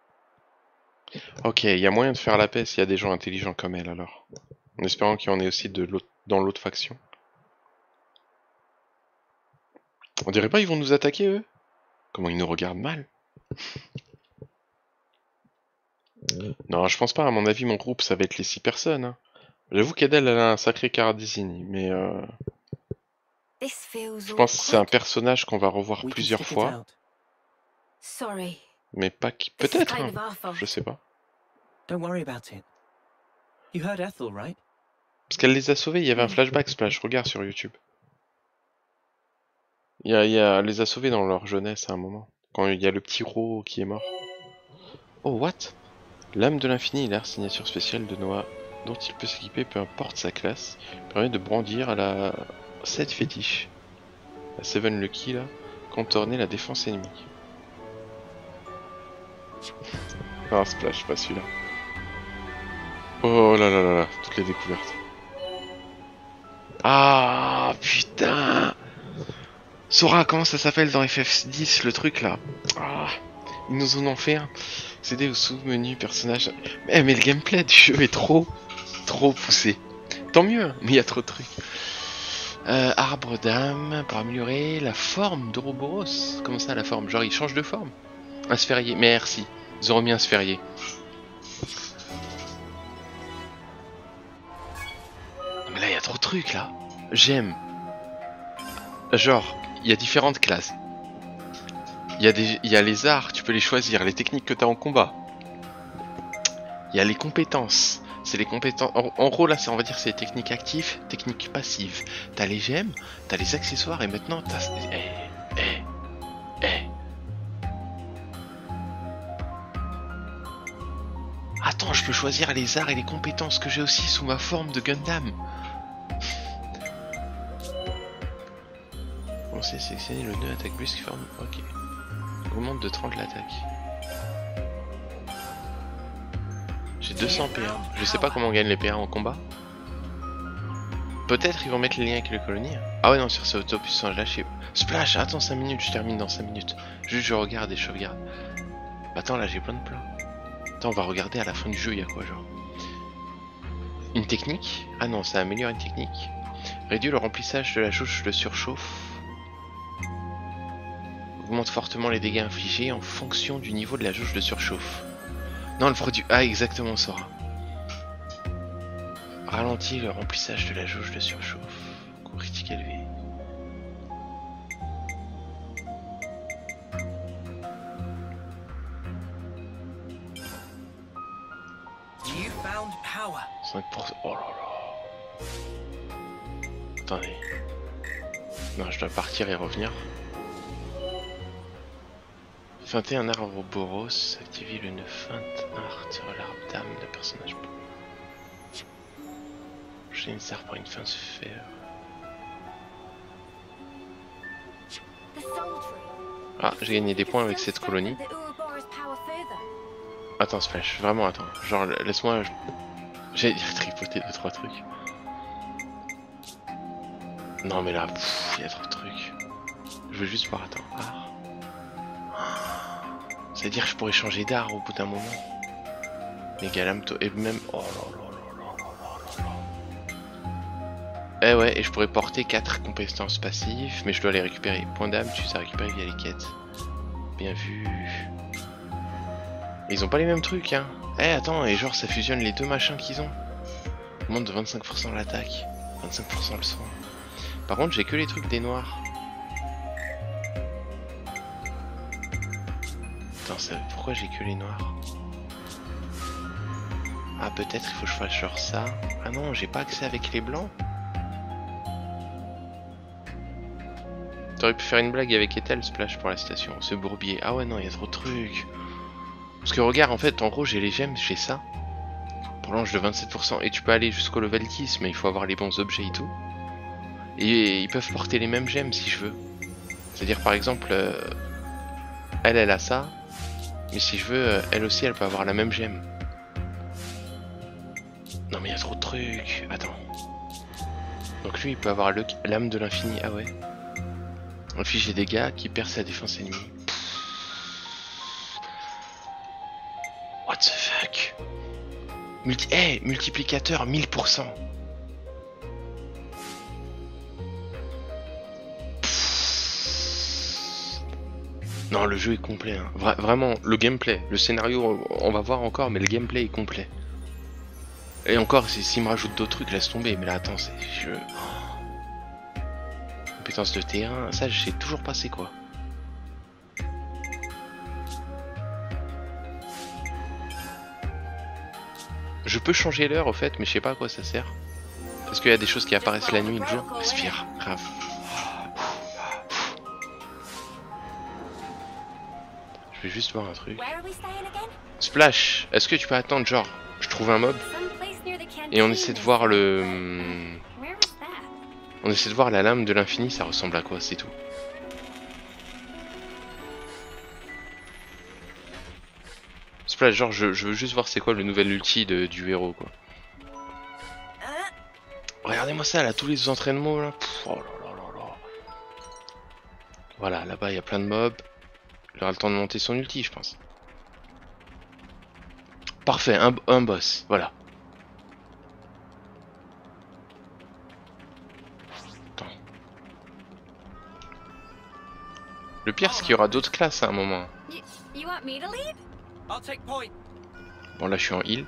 Ok, il y a moyen de faire la paix s'il y a des gens intelligents comme elle alors. En espérant qu'il y en ait aussi dans l'autre faction. On dirait pas ils vont nous attaquer eux? Comment ils nous regardent mal? Non, je pense pas, à mon avis mon groupe ça va être les 6 personnes. Hein. J'avoue qu'Edel elle a un sacré Caradisini, mais je pense que c'est un personnage qu'on va revoir plusieurs fois. Sorry. Mais pas qui... Peut-être, hein. Je sais pas. Don't worry about it. You heard Ethel, right? Parce qu'elle les a sauvés, il y avait un flashback Splash, regarde sur YouTube. Elle les a sauvés dans leur jeunesse à un moment. Quand il y a le petit Ro qui est mort. Oh, what? L'âme de l'infini est la signature spéciale de Noah, dont il peut s'équiper peu importe sa classe, permet de brandir à la 7 fétiche. La 7 Lucky, là, contourner la défense ennemie. Ah, Splash, pas celui-là. Oh là là là là, toutes les découvertes. Ah, putain! Sora, comment ça s'appelle dans FF10 le truc là? Ah, ils nous en ont fait un. Accéder au sous-menu personnage. Mais le gameplay du jeu est trop poussé. Tant mieux, mais il y a trop de trucs. Arbre d'âme pour améliorer la forme d'Ouroboros. Comment ça la forme? Genre il change de forme? Un sphérié, merci. Ils ont remis un sphérié. Mais là il y a trop de trucs là. J'aime. Genre, il y a différentes classes. Il y a les arts, tu peux les choisir, les techniques que tu as en combat. Il y a les compétences. C'est les compétences. En gros là, on va dire c'est les techniques actives, techniques passives. T'as les gemmes, t'as les accessoires et maintenant t'as. Attends, je peux choisir les arts et les compétences que j'ai aussi sous ma forme de Gundam. On sait sélectionner le nœud attaque brusque forme. Ok. Augmente de 30 l'attaque. J'ai 200 PA. Je sais pas comment on gagne les PA en combat. Peut-être ils vont mettre les liens avec les colonies. Ah ouais non, sur ce autopuissant, là je sais. Splash, attends 5 minutes, je termine dans 5 minutes. Juste je regarde et je sauvegarde. Attends, là j'ai plein de plans. Attends, on va regarder à la fin du jeu, il y a quoi genre. Une technique? Ah non, ça améliore une technique. Réduit le remplissage de la jauge de surchauffe. Augmente fortement les dégâts infligés en fonction du niveau de la jauge de surchauffe. Non, le produit A exactement ça. Ralentit le remplissage de la jauge de surchauffe. Coût critique élevé. You found power. 5%. Oh là là. Attendez. Non, je dois partir et revenir. Feinter un Ouroboros, activer le 9 feinte art sur l'arbre d'âme de personnage. J'ai une serre par une fin sphère. Ah, j'ai gagné des points avec cette colonie. Attends, Splash, vraiment attends. Genre, laisse-moi. J'allais dire tripoter 2-3 trucs. Non, mais là, il y a trop de trucs. Je veux juste voir, attends. Ah. C'est-à-dire que je pourrais changer d'art au bout d'un moment. Méga lame, et même. Oh là là là là là là. Eh ouais, et je pourrais porter 4 compétences passives, mais je dois les récupérer. Point d'âme, tu sais récupérer via les quêtes. Bien vu. Et ils ont pas les mêmes trucs, hein. Eh attends, et genre ça fusionne les deux machins qu'ils ont. Augmente de 25% l'attaque, 25% le soin. Par contre, j'ai que les trucs des noirs. Attends, pourquoi j'ai que les noirs? Ah, peut-être il faut que je fasse genre ça. Ah non, j'ai pas accès avec les blancs. T'aurais pu faire une blague avec Ethel, Splash, pour la station. Ce bourbier. Ah ouais, non, il y a trop de trucs. Parce que regarde, en fait, en gros, j'ai les gemmes, j'ai ça. Pour l'ange de 27%. Et tu peux aller jusqu'au level 10, mais il faut avoir les bons objets et tout. Et ils peuvent porter les mêmes gemmes si je veux. C'est-à-dire, par exemple, elle a ça. Mais si je veux, elle aussi, elle peut avoir la même gemme. Non, mais il y a trop de trucs. Attends. Donc lui, il peut avoir l'âme de l'infini. Ah ouais. Inflige des dégâts qui perd sa défense ennemie. What the fuck? Multiplicateur 1000%. Non, le jeu est complet. Hein. Vraiment, le gameplay, le scénario, on va voir encore, mais le gameplay est complet. Et encore, s'il me rajoute d'autres trucs, laisse tomber. Mais là, attends, c'est... Compétence de terrain, ça, je sais toujours pas c'est quoi. Je peux changer l'heure, au fait, mais je sais pas à quoi ça sert. Parce qu'il y a des choses qui apparaissent la nuit et le jour. Respire, grave. Je vais juste voir un truc. Splash, est-ce que tu peux attendre, genre, je trouve un mob et on essaie de voir le... On essaie de voir la lame de l'infini, ça ressemble à quoi, c'est tout. Splash, genre, je veux juste voir c'est quoi le nouvel ulti du héros, quoi. Regardez-moi ça, là, tous les entraînements, là. Pff, oh là là là là. Voilà, là-bas, il y a plein de mobs. Il aura le temps de monter son ulti, je pense. Parfait, un boss, voilà. Attends. Le pire, c'est qu'il y aura d'autres classes à un moment. Bon, là, je suis en heal.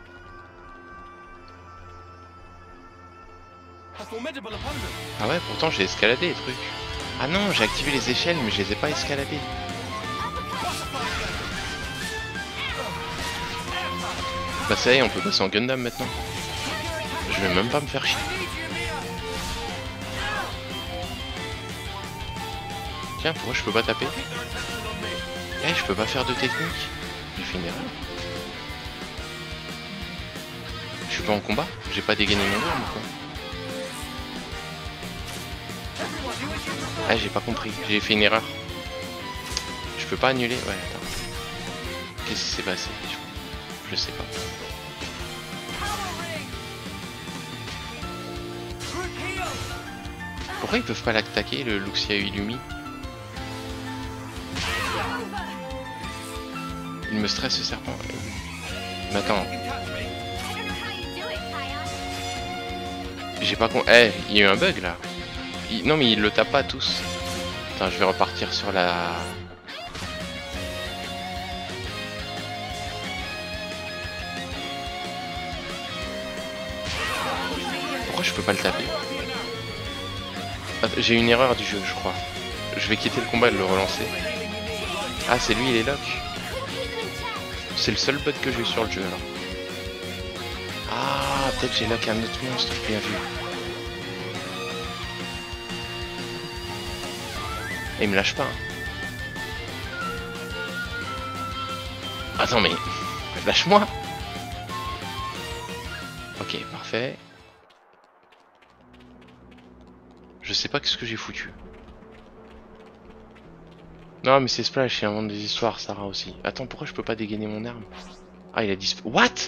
Ah ouais, pourtant, j'ai escaladé les trucs. Ah non, j'ai activé les échelles, mais je les ai pas escaladées. Bah ça y est, on peut passer en Gundam maintenant. Je vais même pas me faire chier. Tiens, pourquoi je peux pas taper? Eh, je peux pas faire de technique. J'ai fait une erreur. Je suis pas en combat? J'ai pas dégainé mon arme ou quoi? Ah, j'ai pas compris. J'ai fait une erreur. Je peux pas annuler? Ouais, attends. Qu'est-ce qui s'est passé? Je sais pas. Pourquoi ils peuvent pas l'attaquer, le Luxia Illumi? Il me stresse ce serpent. Mais attends. J'ai pas con... Eh, il y a eu un bug là. Non mais il le tape pas tous. Attends, je vais repartir sur la... Pourquoi je peux pas le taper? J'ai une erreur du jeu, je crois. Je vais quitter le combat et le relancer. Ah, c'est lui, il est lock. C'est le seul bug que j'ai eu sur le jeu, là. Ah, peut-être j'ai lock un autre monstre, bien vu. Et il me lâche pas. Attends, mais... Lâche-moi. Ok, parfait. Je sais pas qu'est-ce que j'ai foutu. Non mais c'est Splash, il invente des histoires, Sarah aussi. Attends, pourquoi je peux pas dégainer mon arme? Ah, il a disparu. What?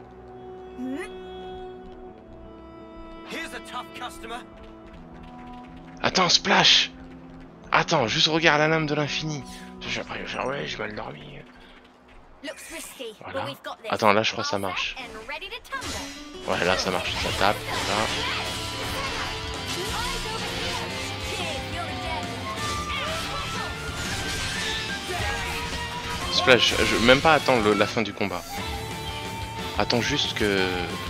Attends, Splash! Attends, juste regarde la lame de l'infini. Ouais, j'ai mal dormi. Voilà. Attends, là je crois que ça marche. Ouais, là ça marche, ça tape. Là. Splash, je veux même pas attendre la fin du combat. Attends juste que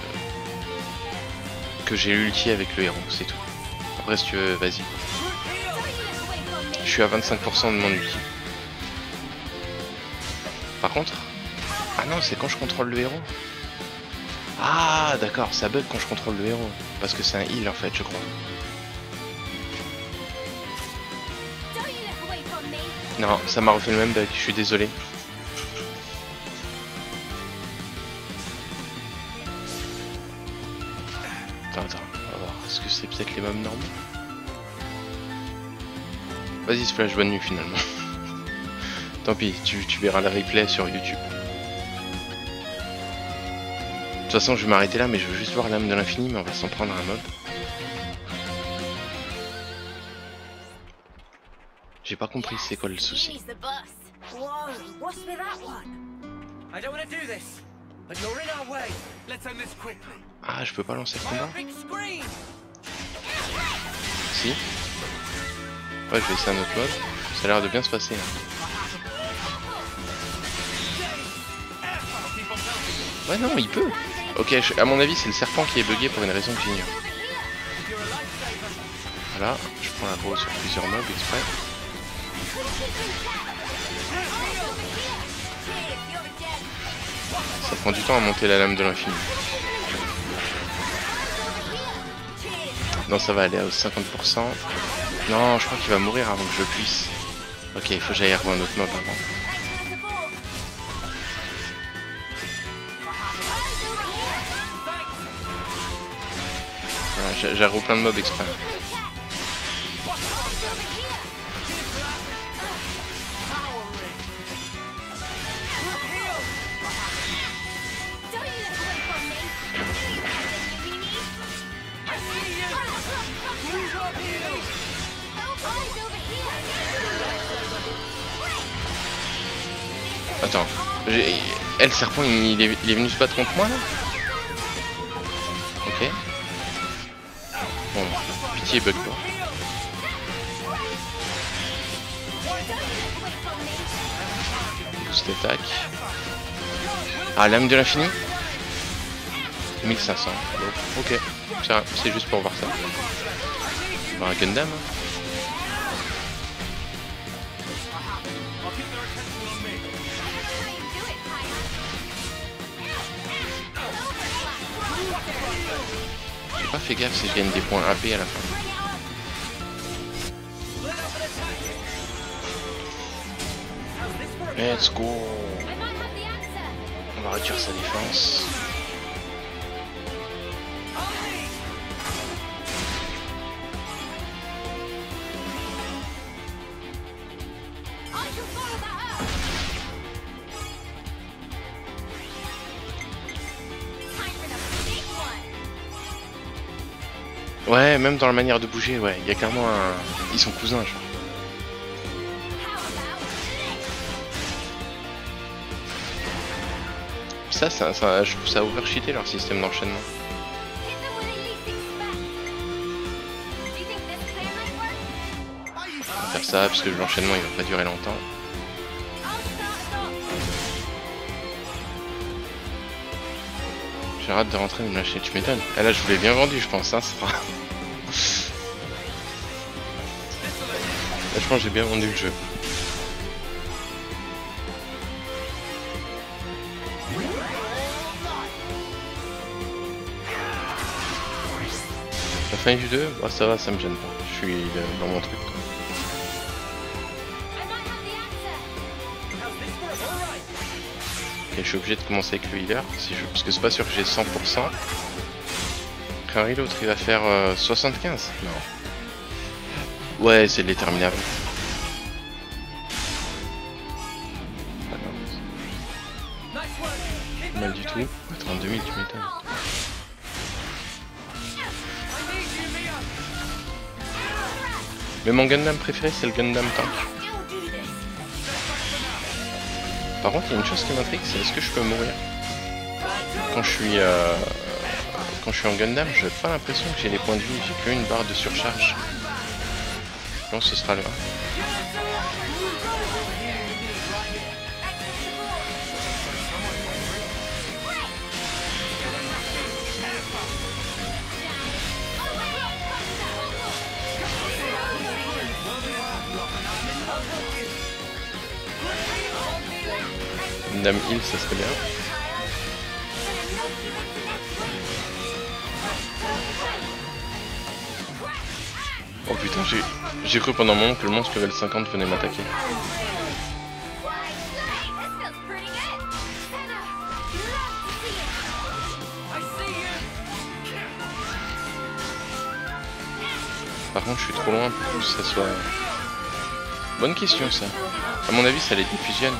j'ai l'ulti avec le héros, c'est tout. Après si tu veux, vas-y. Je suis à 25% de mon ulti. Par contre... Ah non, c'est quand je contrôle le héros. Ah d'accord, ça bug quand je contrôle le héros. Parce que c'est un heal en fait, je crois. Non, ça m'a refait le même bug, je suis désolé. Attends, on va voir. Est-ce que c'est peut-être les mêmes normes? Vas-y Splash, bonne nuit finalement. Tant pis, tu verras le replay sur YouTube. De toute façon, je vais m'arrêter là, mais je veux juste voir l'âme de l'infini, mais on va s'en prendre un mob. J'ai pas compris c'est quoi le souci. Ah, je peux pas lancer le combat? Si. Ouais, je vais essayer un autre mode. Ça a l'air de bien se passer. Hein. Ouais, non, il peut. Ok, à mon avis, c'est le serpent qui est bugué pour une raison que j'ignore. Voilà, je prends la roue sur plusieurs mobs exprès. Ça prend du temps à monter la lame de l'infini. Non, ça va aller à 50%. Non, je crois qu'il va mourir avant que je puisse. Ok, il faut que j'aille revoir un autre mob avant. Voilà, j'ai repris plein de mobs exprès. Attends, le serpent il est venu se battre contre moi là? Ok. Bon, pitié bug pas. Boost attaque. Ah, l'âme de l'infini 1500. Bon, ok, c'est juste pour voir ça. On va un Gundam. Hein. J'ai pas fait gaffe si je gagne des points AP à la fin. Let's go. On va réduire sa défense. Ouais, même dans la manière de bouger, ouais, il y a clairement un... Ils sont cousins, genre. Ça, je trouve ça overcheaté leur système d'enchaînement. On va faire ça parce que l'enchaînement il va pas durer longtemps. J'ai hâte de rentrer de me lâcher, tu m'étonnes. Ah là je vous l'ai bien vendu je pense, hein, c'est pas... Là je pense que j'ai bien vendu le jeu. La fin du 2, bah, ça va, ça me gêne pas. Je suis dans mon truc. Quoi. Ok, je suis obligé de commencer avec le healer, si je... parce que c'est pas sûr que j'ai 100%. Après l'autre il va faire 75. Non. Ouais, c'est l'éterminable. Mal du tout. 32 000, tu m'étonnes. Mais mon Gundam préféré c'est le Gundam Tank. Par contre il y a une chose qui m'intrigue, c'est est-ce que je peux mourir quand je suis en Gundam, j'ai pas l'impression que j'ai les points de vie, j'ai qu'une barre de surcharge. Non, ce sera le 1. Gundam Hill, ça serait bien. Oh putain, j'ai cru pendant un moment que le monstre level 50 venait m'attaquer. Par contre, je suis trop loin pour que ça soit... Bonne question ça. À mon avis, ça les diffusionne.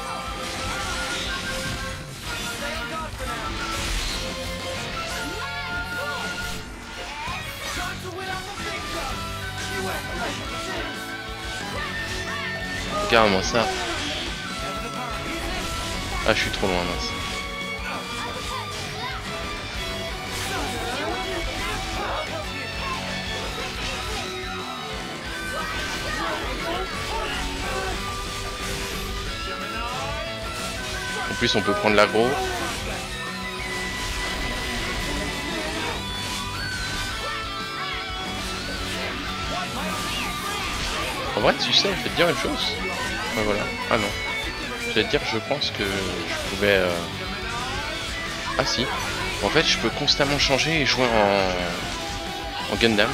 Regarde-moi ça. Ah, je suis trop loin, mince. En plus, on peut prendre l'aggro. En vrai, tu sais, je vais te dire une chose. Ah, voilà. Ah non. Je vais te dire, je pense que je pouvais... Ah si. En fait, je peux constamment changer et jouer en Gundam.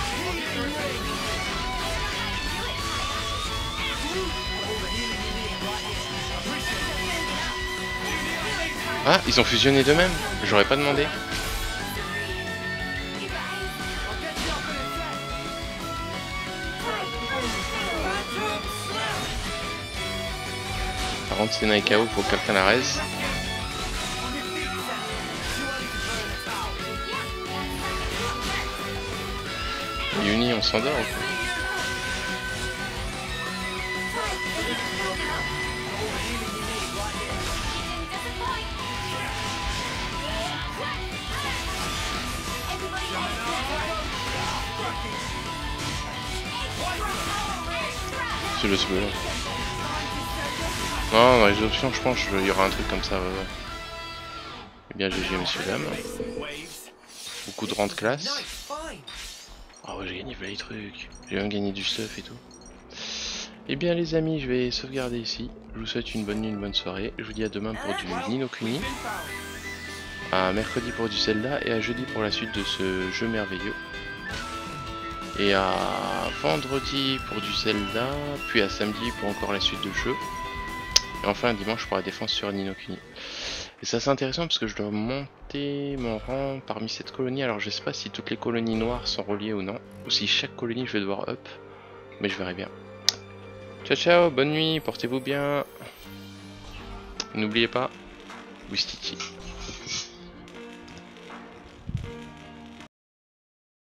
Ah, ils ont fusionné d'eux-mêmes. J'aurais pas demandé. Par contre, c'est Naikao, faut que quelqu'un la raise. Yuni, on s'endort ou quoi? C'est le spoiler. Non, dans les options, je pense qu'il y aura un truc comme ça. Ouais. Eh bien, GG, messieurs, dames. Beaucoup de rang de classe. Ah ouais, j'ai gagné plein de trucs. J'ai même gagné du stuff et tout. Eh bien, les amis, je vais sauvegarder ici. Je vous souhaite une bonne nuit, une bonne soirée. Je vous dis à demain pour du Ni no Kuni. À mercredi pour du Zelda. Et à jeudi pour la suite de ce jeu merveilleux. Et à vendredi pour du Zelda. Puis à samedi pour encore la suite de jeu. Et enfin dimanche pour la défense sur Ni no Kuni. Et ça c'est intéressant parce que je dois monter mon rang parmi cette colonie. Alors je sais pas si toutes les colonies noires sont reliées ou non. Ou si chaque colonie je vais devoir up. Mais je verrai bien. Ciao ciao, bonne nuit, portez-vous bien. N'oubliez pas, Wistiti.